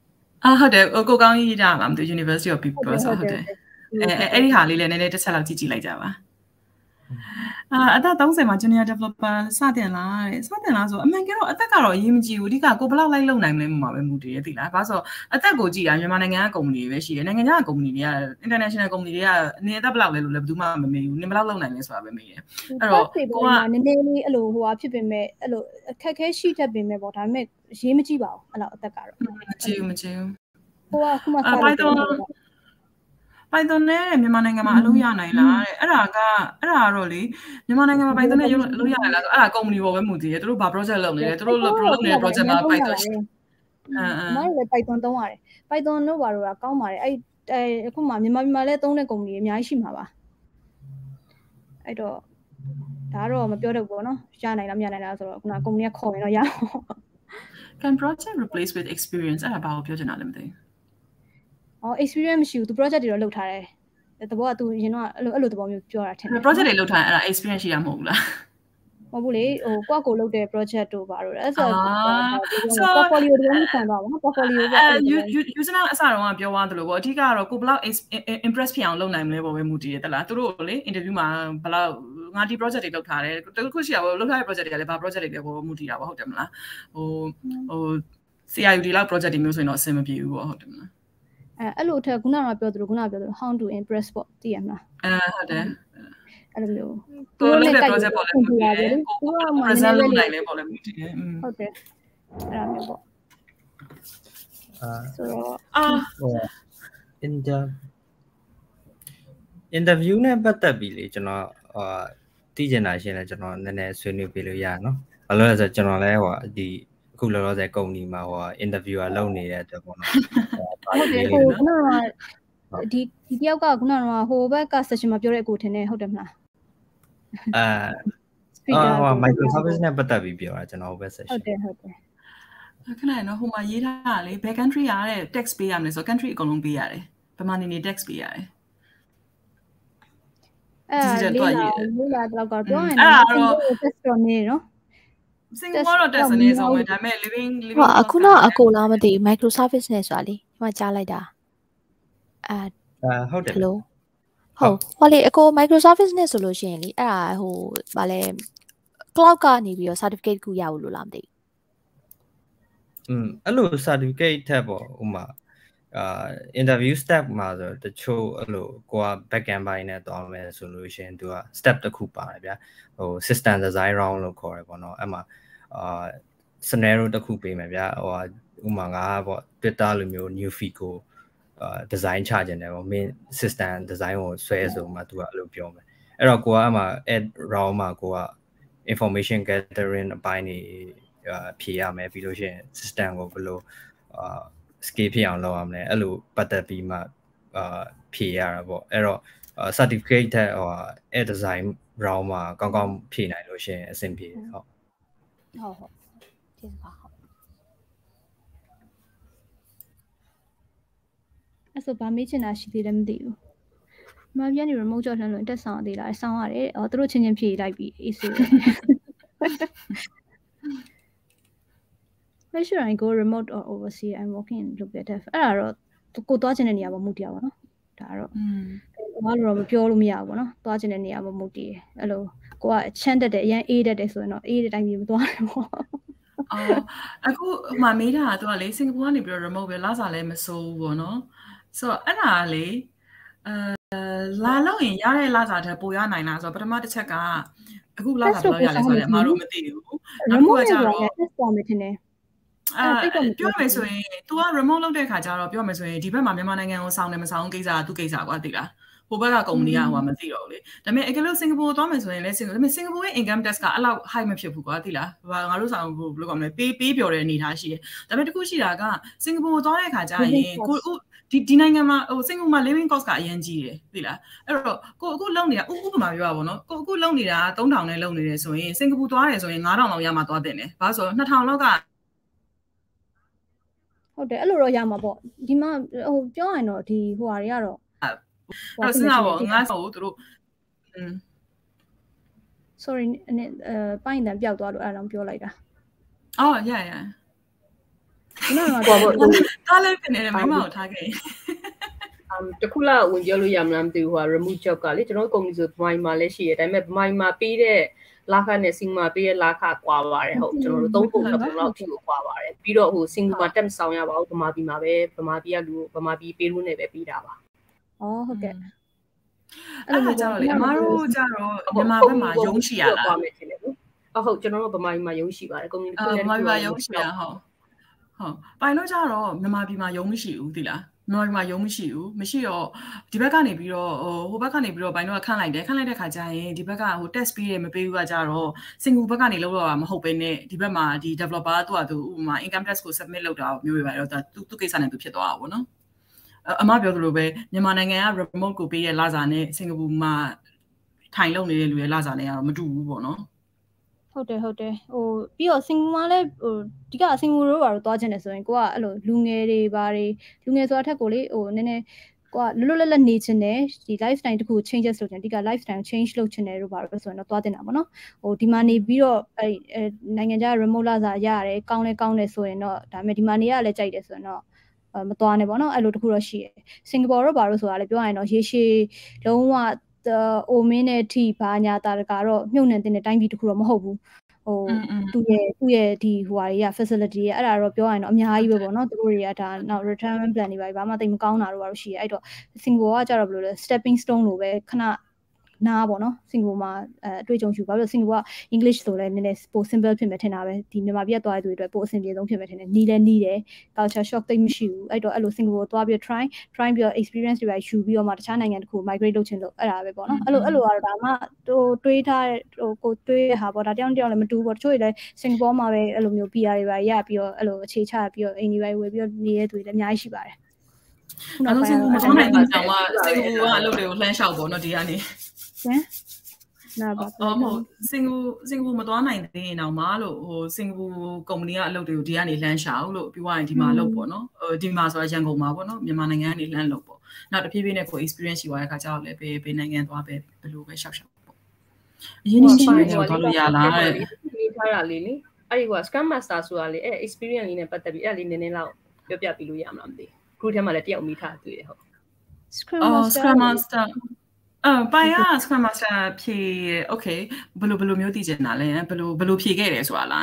အာဟုတ်တယ်ကိုကောင်းကြီးတာမှာမသိ University of People ဆိုဟုတ်တယ်အဲအဲ့ဒီဟာလေးလည်းနည်းနည်းတစ်ချက်လောက်ကြည့်ကြည့်လိုက်ကြပါအာအသက်thirtyမှာ junior developer စတင်လာတဲ့စတင်လာဆိုအမှန်ကတော့အသက်ကတော့အရေးမကြီးဘူးအဓိကကိုဘယ်လောက်လိုက်လုံနိုင်မလဲမှာပဲမူတည်ရသိလားဘာလို့အသက်ကိုကြည့်ရမြန်မာနိုင်ငံကကုမ္ပဏီတွေပဲရှိတယ်နိုင်ငံခြားကကုမ္ပဏီတွေက international ကုမ္ပဏီတွေကနေအသက်ဘယ်လောက်လဲလို့လည်းဘယ်သူမှမမေးဘူးနင်ဘယ်လောက်လုံနိုင်လဲဆိုတာပဲမေးတယ်အဲ့တော့ကိုကနည်းနည်းလေးအဲ့လိုဟိုဟာဖြစ်ပေမဲ့အဲ့လိုအခက်ခဲရှိတတ်ပေမဲ့ပေါ့ဒါပေမဲ့ရေးမကြည့်ပါဘူးအဲ့လိုအသက်ကတော့မကြည့်ဘူးမကြည့်ဘူးဟိုကခုမှစတယ် Python နဲ့မြန်မာနိုင်ငံမှာအလုပ်ရနိုင်လားတဲ့အဲ့ဒါကအဲ့ဒါကတော့လေမြန်မာနိုင်ငံမှာ Python နဲ့အလုပ်ရနိုင်လားဆိုအဲ့ဒါကုမ္ပဏီပေါ်ပဲမူတည်တယ်သူတို့ဘာ project လုပ်နေလဲသူတို့လုပ်နေတဲ့ project မှာ Python အဲအဲမလည်း Python သုံးရတယ် Python တို့ဘာလို့ကကောင်းပါတယ်အဲ့အခုမှမြန်မာပြည်မှာလည်းသုံးတဲ့ကုမ္ပဏီအများကြီးရှိမှာပါအဲ့တော့ဒါတော့မပြောတော့ဘူးပေါ့နော်ရနိုင်လားမရနိုင်လားဆိုတော့ခုနကုမ္ပဏီကခေါ်ရင်တော့ရအောင် Can project replace with experience အဲ့ဒါဘာကိုပြောချင်တာလဲမသိဘူးอ๋อ experience မရှိဘူး तू project တွေတော့လုပ်ထားတယ်တဘောက तू ရင်တော့အဲ့လိုအဲ့လိုတဘောမျိုးပြောတာထင်တယ် project တွေလုပ်ထားရင်အဲ့ဒါ experience ရှိတာမဟုတ်ဘူးလားမဟုတ်ဘူးလေဟိုကိုယ့်ကိုလုပ်တဲ့ project တို့ပါတော့အဲ့ဆိုတော့ portfolio တွေလည်းခံတော့ပါနော် portfolio ပဲ user အစတော့ပြောသွားသလိုပေါ့အဓိကတော့ကိုဘယ်လောက် impress ဖြစ်အောင်လုပ်နိုင်မလဲပေါ့ပဲမူတည်တယ်တလားသူတို့လေ interview မှာဘယ်လောက်ငါဒီ project တွေလုပ်ထားတယ်တခုရှိရပါလုပ်ထားတဲ့ project တွေကလည်းဘာ project တွေလဲပေါ့မူတည်တာပေါ့ဟုတ်တယ်မလားဟိုဟို C I U D လောက် project တွေမျိုးဆိုရင်တော့အဆင်မပြေဘူးပေါ့ဟုတ်တယ်မလားအဲအဲ့လိုထက်ခုနကပြောသလိုခုနကပြောသလို how to impress ပေါ့သိရမလားအဲဟုတ်တယ်အဲ့လိုမျိုးသူလည်း project ပေါ့လေသူက present လုပ်နိုင်လေပေါ့လေဟုတ်တယ်အဲ့ဒါမျိုးပေါ့အာဆိုတော့အာ inter interview နဲ့ပတ်သက်ပြီးလေကျွန်တော်ဟာသိချင်တာရှင်းလဲကျွန်တော်နည်းနည်းဆွေးနွေးပြလို့ရနော်ဘာလို့လဲဆိုတော့ကျွန်တော်လည်းဟိုဒီအခုလောလောဆယ်ကုမ္ပဏီမှာဟို interviewer လုပ်နေတဲ့အတွက်ပေါ့နော်ဟုတ်တယ်ဟိုခုနကဒီဒီတယောက်ကခုနကဟိုဘက်က session မှာပြောတဲ့အကိုထင်တယ်ဟုတ်တယ်မလားအဲဟို Microsoft နဲ့ပတ်သက်ပြီးပြောတာကျွန်တော်ဘက် session ဟုတ်တယ်ဟုတ်တယ်ခဏနော်ဟိုမှာရေးထားတာလေဘယ် country ရတဲ့ tax ပေးရမလဲဆိုတော့ country အကုန်လုံးပေးရတယ်ဗမာနေနေ tax ပေးရတယ်အဲလေးလာလေးလာတော့ကတော့ပြောရင်အဲ့ဒါတော့ test တော့နေနော် Singapore တော့ test နေဆုံးပဲဒါပေမဲ့ living living ဟာအခုနအကိုလားမသိ Microservice နဲ့ဆိုတာလေဒီမှာကြားလိုက်တာအဲဟုတ်တယ် Hello ဟုတ်ဟောလေအကို Microservice နဲ့ဆိုလို့ရှိရင်လေအဲ့ဒါဟိုဗာလဲ cloud ကနေပြီးတော့ certificate ကူရဘူးလို့လားမသိอืมအဲ့လို certificate ထက်ပေါ့ဥမာအာ interview step မှာဆိုတချို့အဲ့လိုကိုက back end ဘိုင်းနဲ့တွားမယ်ဆိုလို့ရှိရင်သူက step တစ်ခုပါတယ်ဗျာဟို system design round လို့ခေါ်တယ်ပေါ့နော်အဲ့မှာအာ scenario တစ်ခုပေးမယ်ဗျာဟိုဥမာငါပေါ့ Twitter လိုမျိုး new feed ကိုအာ design ချခြင်းတယ်ပေါ့ main system design ကိုဆွဲဆိုမှသူကအဲ့လိုပြောမယ်အဲ့တော့ကိုကအဲ့မှာ add round မှာကိုက information gathering အပိုင်းနေအာဖြေရမယ်ပြီးလို့ရှိရင် system ကိုဘယ်လိုအာ scale ဖြစ်အောင်လုပ်ရမလဲအဲ့လိုပတ်သက်ပြီးမှအာဖြေရတာပေါ့အဲ့တော့ certificate တဲ့ဟို add design round မှာကောင်းကောင်းဖြေနိုင်လို့ရှိရင်အဆင်ပြေဟုတ်ဟုတ်ဟုတ်ကျေးဇူးပါဟုတ်အဲ့ဆိုဗာမေးချင်တာရှိသေးတယ်မသိဘူးမပြည့်နေ remote job လှမ်းလို့တက်ဆောင်သေးလားဆောင်းရတယ်အော်သူတို့ချင်းချင်းဖြေလိုက်ပြီးအေးစေးMake sure I go remote or overseas. I'm working in local dev. အဲ့ဒါတော့ကိုသွားချင်တဲ့နေရာမှာမူတည်ရပါတော့။ဒါတော့ဘာလို့တော့မပြောလို့မရဘူးပေါ့နော်။သွားချင်တဲ့နေရာမှာမူတည်တယ်။အဲ့လိုကိုကချမ်းတက်တယ်အရင်အေးတက်တယ်ဆိုရင်တော့အေးတဲ့တိုင်းကြီးမသွားဘူးပေါ့။အော်အခုမှမေးတာကသူကလေစင်ကာပူကနေပြီးတော့ remote ပဲလာစားလဲမစိုးဘူးပေါ့နော်။ဆိုတော့အဲ့ဒါလေအဲလာလို့ရင်ရတဲ့လာစားတဲ့ပိုရနိုင်လားဆိုတော့ပထမတစ်ချက်ကအခုလာစားဘယ်လိုရလဲဆိုတော့အမတို့မသိဘူး။နောက်တစ်ခုကကျတော့ test ပေါ်မယ်ထင်တယ်အဲပြောမယ်ဆိုရင် तू က remote လုပ်တဲ့ခါကျတော့ပြောမယ်ဆိုရင်ဒီဘက်မှာမြန်မာနိုင်ငံကိုစောင်းတယ်မစောင်းကိစ္စကသူ့ကိစ္စကွာသိလားဟိုဘက်ကကုမ္ပဏီကဟိုကမသိတော့ဘူးလေဒါပေမဲ့အကယ်လို့စင်ကာပူသွားမယ်ဆိုရင်လည်းစင်ကာပူဒါပေမဲ့စင်ကာပူရဲ့ income tax ကအဲ့လောက် high မဖြစ်ဘူးကွာသိလားငါတို့ဆောင်ဘယ်လိုကောမလဲပေးပေးပြော်တဲ့အနေထားရှိတယ်ဒါပေမဲ့တခုရှိတာကစင်ကာပူသွားတဲ့ခါကျရင်ကိုဒီဒီနိုင်ငံမှာဟိုစင်ကာပူမှာ living cost ကအရင်ကြီးတယ်သိလားအဲ့တော့ကိုအခုလုံနေတာဥပမာပြောပါဘောနော်ကိုအခုလုံနေတာသုံးထောင်နဲ့လုံနေတယ်ဆိုရင်စင်ကာပူသွားတယ်ဆိုရင်ငါးထောင်လောက်ရမှသွားတင်တယ်ဘာလို့ဆိုတော့နှစ်ထောင်လောက်ကဟုတ်တယ်အဲ့လိုတော့ရမှာပေါ့ဒီမှာဟိုပြောရရင်တော့ဒီဟိုဟာတွေကတော့အဲ့စဉ်းစားပေါ့ငါဆိုသူတို့อืม sorry အဲပိုင်းတန်ပျောက်သွားလို့အဲ့ဒါတော့ပြောလိုက်တာအော် yeah yeah ခုနကတားလဲဖြစ်နေတယ်မိမကိုထားခဲ့ um တခုလောက်ဝင်ပြောလို့ရမလားမသိဘူးဟို remote job ကလေကျွန်တော်ကုမ္ပဏီဆိုဗမိုင်းမှာလည်းရှိတယ်ဒါပေမဲ့ဗမိုင်းမှာပေးတဲ့လာခနဲ့စင်မှာပေးတဲ့လာခကွာပါတယ်ဟုတ်ကျွန်တော်တို့သုံးပုံတစ်ပုံလောက်ထိကိုကွာပါတယ်ပြီးတော့ဟိုစင်မှာတက်မဆောင်ရပါဘူးဗမာပြည်မှာပဲဗမာပြည်ကလူဗမာပြည်ပေးလို့နေပဲပေးတာပါอ๋อဟုတ်ကဲ့အဲ့လိုကြတော့လေအမားတို့ကြတော့မြန်မာဘက်မှာယုံရှိရလားဟုတ်ကျွန်တော်တို့ဗမာပြည်မှာယုံရှိပါတယ်ကုမ္ပဏီတစ်ခုနဲ့ဗမာပြည်မှာယုံရှိရဟုတ်ဟုတ်ပိုင်တော့ကြတော့မြန်မာပြည်မှာယုံမရှိဘူးသိလားမြန်မာပြည်မှာယုံမရှိဘူးမရှိတော့ဒီဘက်ကနေပြီးတော့ဟိုဟိုဘက်ကနေပြီးတော့ပိုင်တော့ခန့်လိုက်တယ်ခန့်လိုက်တဲ့ခါကျရင်ဒီဘက်ကဟို test ပေးရမပေးဘူးကကြတော့စင်ကူဘက်ကနေလောက်တော့မဟုတ်ဘဲနဲ့ဒီဘက်မှာဒီ developer သူ့အတူဥပမာ income tax ကို submit လုပ်တာမျိုးပဲတော့သူသူကိစ္စနဲ့သူဖြစ်သွားတာပေါ့နော်အမပြောသလိုပဲမြန်မာနိုင်ငံက remote ကိုပေးရလာစားနဲ့စင်ကာပူမှာထိုင်လုံနေတဲ့လူရဲ့လာစားနဲ့ကတော့မတူဘူးပေါ့နော်ဟုတ်တယ်ဟုတ်တယ်ဟိုပြီးတော့စင်ကာပူမှာလည်းဟိုဒီကစင်ကာပူတို့ဘာလို့သွားချင်တယ်ဆိုရင်ကိုကအဲ့လိုလူငယ်တွေဘာတွေလူငယ်ဆိုတာထက်ကိုလေဟိုနည်းနည်းကိုကလွတ်လွတ်လပ်လပ်နေချင်တယ်ဒီ lifestyle တခု changes လုပ်ချင်ဒီက lifestyle change လုပ်ချင်တယ်တို့ဘာလို့ဆိုရင်တော့သွားတင်တာပေါ့နော်ဟိုဒီမှာနေပြီးတော့အဲ့နိုင်ငံခြား remote လာစားရတယ်ကောင်းလဲကောင်းတယ်ဆိုရင်တော့ဒါပေမဲ့ဒီမှာနေရလည်းကြိုက်တယ်ဆိုရင်တော့မသွားနဲ့ပေါ့နော်အဲ့လိုတခုတော့ရှိတယ်စင်ကာပူတို့ဘာလို့ဆိုတာလဲပြောရရင်တော့ရေရှည်လုံးဝအိုမင်းနဲ့ထိဘာညာတာကတော့မြုပ်နှံတင်တဲ့တိုင်းပြည်တခုတော့မဟုတ်ဘူးဟိုသူ့ရဲ့သူ့ရဲ့ဒီဟိုဟာတွေက facility တွေအဲ့ဒါတော့ပြောရရင်တော့အများကြီးပဲပေါ့နော်သူတို့တွေကဒါနောက် retirement plan တွေဘာမှတိတ်မကောင်းတာတော့ဘာလို့ရှိရဲအဲ့တော့စင်ကာပူကကြတော့ဘယ်လိုလဲ stepping stone လိုပဲခဏနားပေါ့နော်စင်ကာပူမှာအဲအတွေ့အကြုံယူပါပြီးတော့စင်ကာပူက English ဆိုလဲနည်းနည်းပို simple ဖြစ်မယ်ထင်တာပဲဒီမြန်မာပြည်ကသွားတဲ့သူတွေအတွက်ပိုအဆင်ပြေဆုံးဖြစ်မယ်ထင်တယ်နီးလဲနီးတယ် culture shock တိတ်မရှိဘူးအဲ့တော့အဲ့လိုစင်ကာပူသွားပြီး try try ပြီးတော့ experience တွေပဲယူပြီးတော့မှတခြားနိုင်ငံတစ်ခု migrate လုပ်ချင်လို့အဲ့ဒါပဲပေါ့နော်အဲ့လိုအဲ့လိုကတော့ဒါမှဟိုတွေးထားဟိုကိုတွေးဟာပေါ့ဒါတယောက်တယောက်လည်းမတူဘူးပေါ့တချို့တွေလည်းစင်ကာပူမှာပဲအဲ့လိုမျိုး P R တွေပဲရပြီးတော့အဲ့လိုအခြေချပြီးတော့အိမ်တွေပဲဝယ်ပြီးတော့နေတဲ့သူတွေလည်းအများကြီးရှိပါတယ်ခုနကစင်ကာပူမှာနိုင်ငံကြောင်ကစင်ကာပူကအလုပ်တွေကိုလှမ်းလျှောက်ပေါ့နော်ဒီကနေဟမ်နာပါအော်မဟုတ်စင်ကာပူစင်ကာပူမသွားနိုင်သေးရင်တော့မလို့ဟိုစင်ကာပူကုမ္ပဏီကအလုပ်တွေကိုဒီကနေလှမ်းရှောက်လို့ပြီးသွားရင်ဒီမှာလုပ်ပေါ့နော်ဟိုဒီမှာဆိုတာရန်ကုန်မှာပေါ့နော်မြန်မာနိုင်ငံကနေလှမ်းလုပ်ပေါ့နောက်တစ်ဖြည်းဖြည်းနဲ့ကို experience ရှိသွားတဲ့အခါကျတော့လည်းဘေးဘေးနိုင်ငံသွားပဲဘယ်လိုပဲရှောက်ရှောက်ပေါ့အရင်ကြီးရှိနေတော့သွားလို့ရလားတဲ့ဒီထားတာလေးလေအဲ့ဒီက Scrum Master ဆိုတာလေအဲ့ experience လေးနဲ့ပတ်သက်ပြီးအဲ့လေးနည်းနည်းလောက်ပြောပြပြီးလို့ရမလားမသိဘူး group ထဲမှာလည်းတယောက်မိထားတွေ့ရဟုတ် Scrum Master Uh, Paya Scrum Master ဖြေ okay ဘယ်လိုဘယ်လိုမျိုးသိချင်တာလဲဘယ်လိုဘယ်လိုဖြေခဲ့တယ်ဆိုတာလား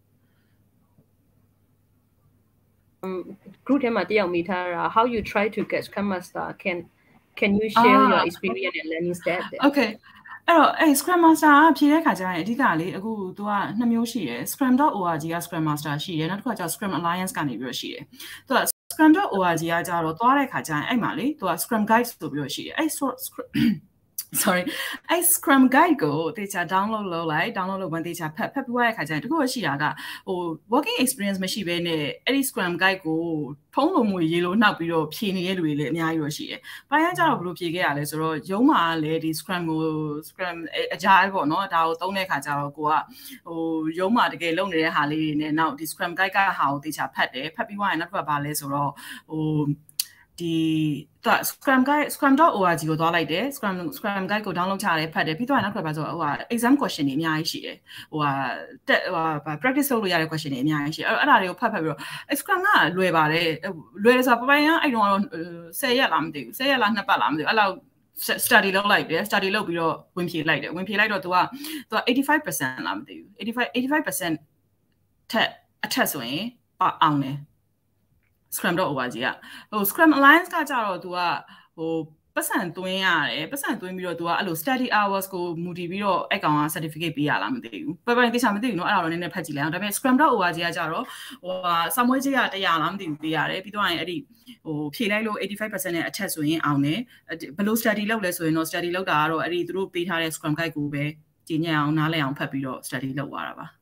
um group ထဲမှာတယောက်မိထားတာ how you try to get Scrum Master can can you share ah, your experience and learning step there okay အဲ့တော့အဲ့ Scrum Master ဖြေတဲ့ခါကျရင်အဓိကလေအခု तू ကနှစ်မျိုးရှိရယ် scrum dot org က Scrum Master ရှိရယ်နောက်တစ်ခုကကျ Scrum Alliance ကနေပြီးတော့ရှိရယ် तू က scrum dot org ကကြတော့သွားတဲ့ခါကျရင်အဲ့မှာလေ तू က Scrum Guide ဆိုပြီးတော့ရှိရယ်အဲ့ sorry အဲ့ Scrum Guide ကိုတေချာ download လုပ်လိုက် download လုပ်ဝင်တေချာဖတ်ဖတ်ပြီးွားတဲ့ခါကျရင်တခုရှိတာကဟို working experience မရှိဘဲနဲ့အဲ့ဒီ Scrum Guide ကိုထုံးလုံးမွေရေးလို့နှောက်ပြီးတော့ဖြေနေတဲ့လူတွေလည်းအများကြီးတော့ရှိတယ်။ပိုင်းရကြတော့ဘယ်လိုဖြေခဲ့ရလဲဆိုတော့ရုံးမှာလည်းဒီ Scrum ကို Scrum အကြိုက်ပေါ့နော်ဒါကိုသုံးတဲ့ခါကျတော့ကိုကဟိုရုံးမှာတကယ်လုပ်နေတဲ့ဟာလေးတွေနဲ့နောက်ဒီ Scrum Guide ကဟာကိုတေချာဖတ်တယ်ဖတ်ပြီးွားရင်နောက်တစ်ခါဘာလဲဆိုတော့ဟိုဒီသူ Scrum Guide scrum dot org ကိုသွားလိုက်တယ် Scrum Scrum Guide ကို download ချရတယ်ဖတ်တယ်ပြီးတော့နောက်တစ်ခါပါဆိုဟိုဟာ exam question တွေအများကြီးရှိတယ်ဟိုဟာတက်ဟို practice လုပ်လို့ရတဲ့ question တွေအများကြီးရှိတယ်အဲ့အဲ့ဒါတွေကိုဖတ်ဖတ်ပြီးတော့ Scrum ကလွယ်ပါတယ်လွယ်တယ်ဆိုတော့ပပိုင်းကအဲ့တော့ဆယ်ရက်လားမသိဘူးဆယ်ရက်လားနှစ်ပတ်လားမသိဘူးအဲ့လောက် study လုပ်လိုက်တယ် study လုပ်ပြီးတော့ဝင်ဖြေလိုက်တယ်ဝင်ဖြေလိုက်တော့ तू က तू က eighty-five percent လားမသိဘူးeighty-five eighty-five percent ထက်အထက်ဆိုရင်အောင်တယ်Scrum dot org ကဟို Scrum Alliance ကကြတော့ तू ကဟိုပတ်စံသွင်းရတယ်ပတ်စံသွင်းပြီးတော့ तू ကအဲ့လို study hours ကိုမူတည်ပြီးတော့အဲ့ကောင်က certificate ပေးရလားမသိဘူးပပတိကျမသိဘူးเนาะအဲ့ဒါတော့နည်းနည်းဖတ်ကြည့်လိုက်အောင်ဒါပေမဲ့ Scrum dot org ကကြတော့ဟိုဟာစမွေးကြီးကone hundredလားမသိဘူးပေးရတယ်ပြီးတော့ရင်အဲ့ဒီဟိုဖြေလိုက်လို့eighty-five percent နဲ့အထက်ဆိုရင်အောင်တယ်ဘယ်လို study လုပ်လဲဆိုရင်တော့ study လုပ်တာကတော့အဲ့ဒီသူတို့ပေးထားတဲ့ Scrum Guide ကိုပဲကြည်ညက်အောင်နားလည်အောင်ဖတ်ပြီးတော့ study လုပ်ရတာပါ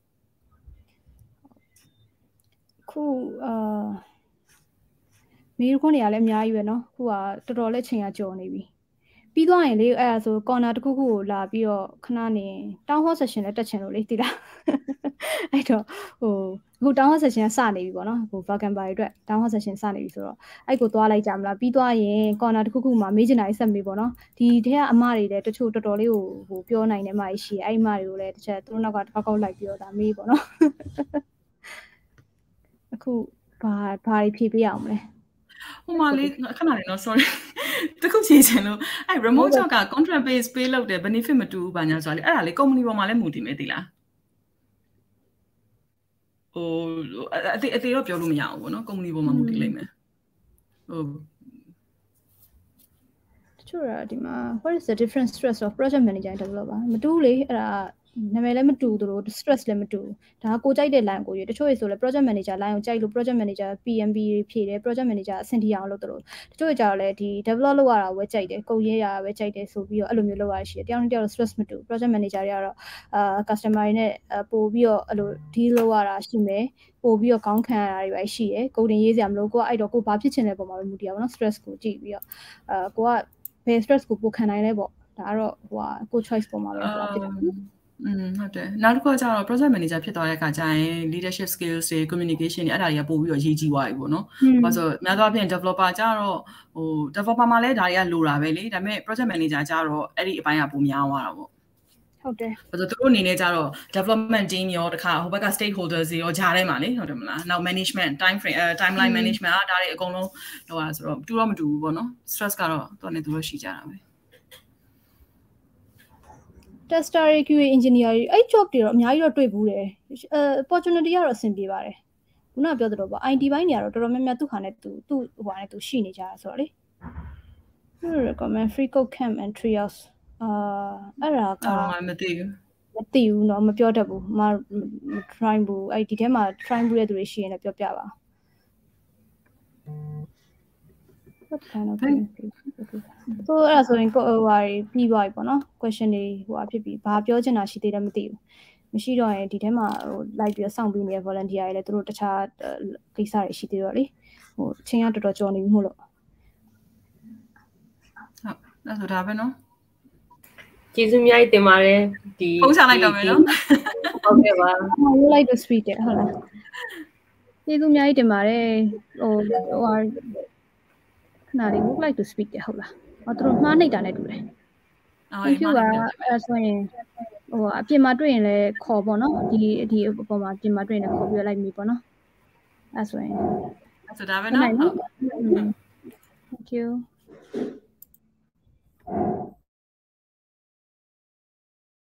ခုအာမိခွန်းတွေကလည်းအများကြီးပဲเนาะခုကတော်တော်လေးချိန်ကကြော်နေပြီပြီးသွားရင်လေအဲ့ဒါဆို corner တစ်ခုခုကိုလာပြီးတော့ခဏနေ town hall session လည်းတက်ချင်လို့လေသိလားအဲ့တော့ဟိုအခု town hall session စနေပြီပေါ့နော်ဟို vacan bar အတွက် town hall session စနေပြီဆိုတော့အဲ့ကိုသွားလိုက်ကြမလားပြီးသွားရင် corner တစ်ခုခုမှာမေးချင်တာကြီးဆက်မေးပေါ့နော်ဒီထဲကအမတွေလည်းတချို့တော်တော်လေးကိုဟိုပြောနိုင်တယ်မကြီးရှိအဲ့အမတွေကိုလည်းတစ်ချက်သူတို့နောက်ကတစ်ခေါက်ခေါက်လိုက်ပြီးတော့ဒါမေးပေါ့နော်အခုဘာဘာဖြည့်ပေးအောင်မလဲဟိုမှာလေးခဏလေးနော် sorry တခုဖြည့်ချင်လို့အဲ့ remote job က contract base pay လုပ်တယ် benefit မတူဘူးဘာညာဆိုတော့လေအဲ့ဒါလေး company ပေါ်မှာလည်းမူတည်မယ်သိလားဟိုအသေးအသေးတော့ပြောလို့မရဘူးပေါ့နော် company ပေါ်မှာမူတည်လိမ့်မယ်ဟိုတချို့ကဒီမှာ what is the different stress of project manager and developer မတူလေအဲ့ဒါနာမည်လည်းမတူသလို stress လည်းမတူဒါကိုကြိုက်တဲ့ line ကိုရတချို့ဆိုလဲ project manager line ကိုကြိုက်လို့ project manager P M B ဖြည့်တယ် project manager အဆင်ပြေအောင်လုပ်သလိုတချို့ကြတော့လဲဒီ develop လုပ်ရတာပဲကြိုက်တယ်ကိုရေးရတာပဲကြိုက်တယ်ဆိုပြီးတော့အဲ့လိုမျိုးလုပ်ရရှိတယ်တယောက်နဲ့တယောက် stress မတူ project manager တွေကတော့အာ customer တွေနဲ့ပို့ပြီးတော့အဲ့လို deal လုပ်ရတာရှိမယ်ပို့ပြီးတော့ခေါင်းခံရတာတွေပဲရှိတယ်ကိုတင်ရေးစရာမလိုကိုကအဲ့တော့ကိုဘာဖြစ်ချင်တဲ့ပုံမှာပဲမူတည်ရပါတော့ stress ကိုကြည့်ပြီးတော့အာကိုကဘယ် stress ကိုပိုခံနိုင်လဲပေါ့ဒါကတော့ဟိုကို choice ပုံမှာပဲဆိုတာဖြစ်တယ်อืมဟုတ်တယ်နောက်တစ်ခုကျတော့ project manager ဖြစ်သွားတဲ့အခါကျရင် leadership skills တွေ communication တွေအဲ့ဒါတွေကပို့ပြီးတော့ရေးကြီးသွားပြီပေါ့နော်။ဘာလို့ဆိုများသောအားဖြင့် developer ကျတော့ဟို developer မှာလည်းဒါတွေကလိုတာပဲလေဒါပေမဲ့ project manager ကျတော့အဲ့ဒီအပိုင်းကပိုများသွားတာပေါ့။ဟုတ်တယ်။ဘာလို့သူတို့အနေနဲ့ကျတော့ development team ရောတခါဟိုဘက်က stakeholders တွေရောဂျားထဲမှာလေဟုတ်တယ်မလား။နောက် management time frame timeline management အားဒါတွေအကုန်လုံးဟိုဟာဆိုတော့တူတော့မတူဘူးပေါ့နော်။ stress ကတော့တော်နေသူတို့ရှိကြတာပဲ။ tester Q A engineer အဲ့ job တွေတော့အများကြီးတော့တွေ့ဘူးတယ်အဲ opportunity ကတော့အဆင်ပြေပါတယ်ခုနကပြောသလိုပေါ့ I T ဘိုင်းတွေကတော့တော်တော်များများသူ့ခါနဲ့သူသူ့ဟိုဟာနဲ့သူရှိနေကြတာဆိုတော့လေ recommend free code camp and trials အာအဲ့ဒါကမသိဘူးမသိဘူးเนาะမပြောတတ်ဘူးမ try ဘူးအဲ့ဒီထဲမှာ try ဘူးတဲ့သူတွေရှိရင်လည်းပြောပြပါwhat kind of thing so အဲ့ဒါဆိုရင်ကိုဟိုဟာပြီးသွားပြီပေါ့နော် question တွေဟိုဟာဖြစ်ပြီးဘာပြောချင်တာရှိသေးတယ်မသိဘူးမရှိတော့ရင်ဒီထဲမှာဟို like ပြီးစောင့်ပြီးနေတဲ့ volunteer တွေလည်းသူတို့တခြားကိစ္စတွေရှိသေးတော့လေဟိုချင်းကတော်တော်ကြော်နေပြီမို့လို့ဟုတ်အဲ့ဆိုဒါပဲနော်ကျေးဇူးအများကြီးတင်ပါတယ်ဒီပုံချလိုက်တော့မယ်နော်ဟုတ်ကဲ့ပါ you like to speak တဲ့ဟုတ်လားကျေးဇူးအများကြီးတင်ပါတယ်ဟိုဟိုဟာခဏလေး would like to speak တဲ့ဟုတ်လားဟောသူတို့မှားနေတာနဲ့တူတယ်အော် thank you ပါအဲဆိုရင်ဟိုအပြင်မှာတွေ့ရင်လည်းခေါ်ပေါ့နော်ဒီဒီအပေါ်မှာအပြင်မှာတွေ့ရင်လည်းခေါ်ပြလိုက်ပြီပေါ့နော်အဲဆိုရင်အဲဆိုဒါပဲနော် thank you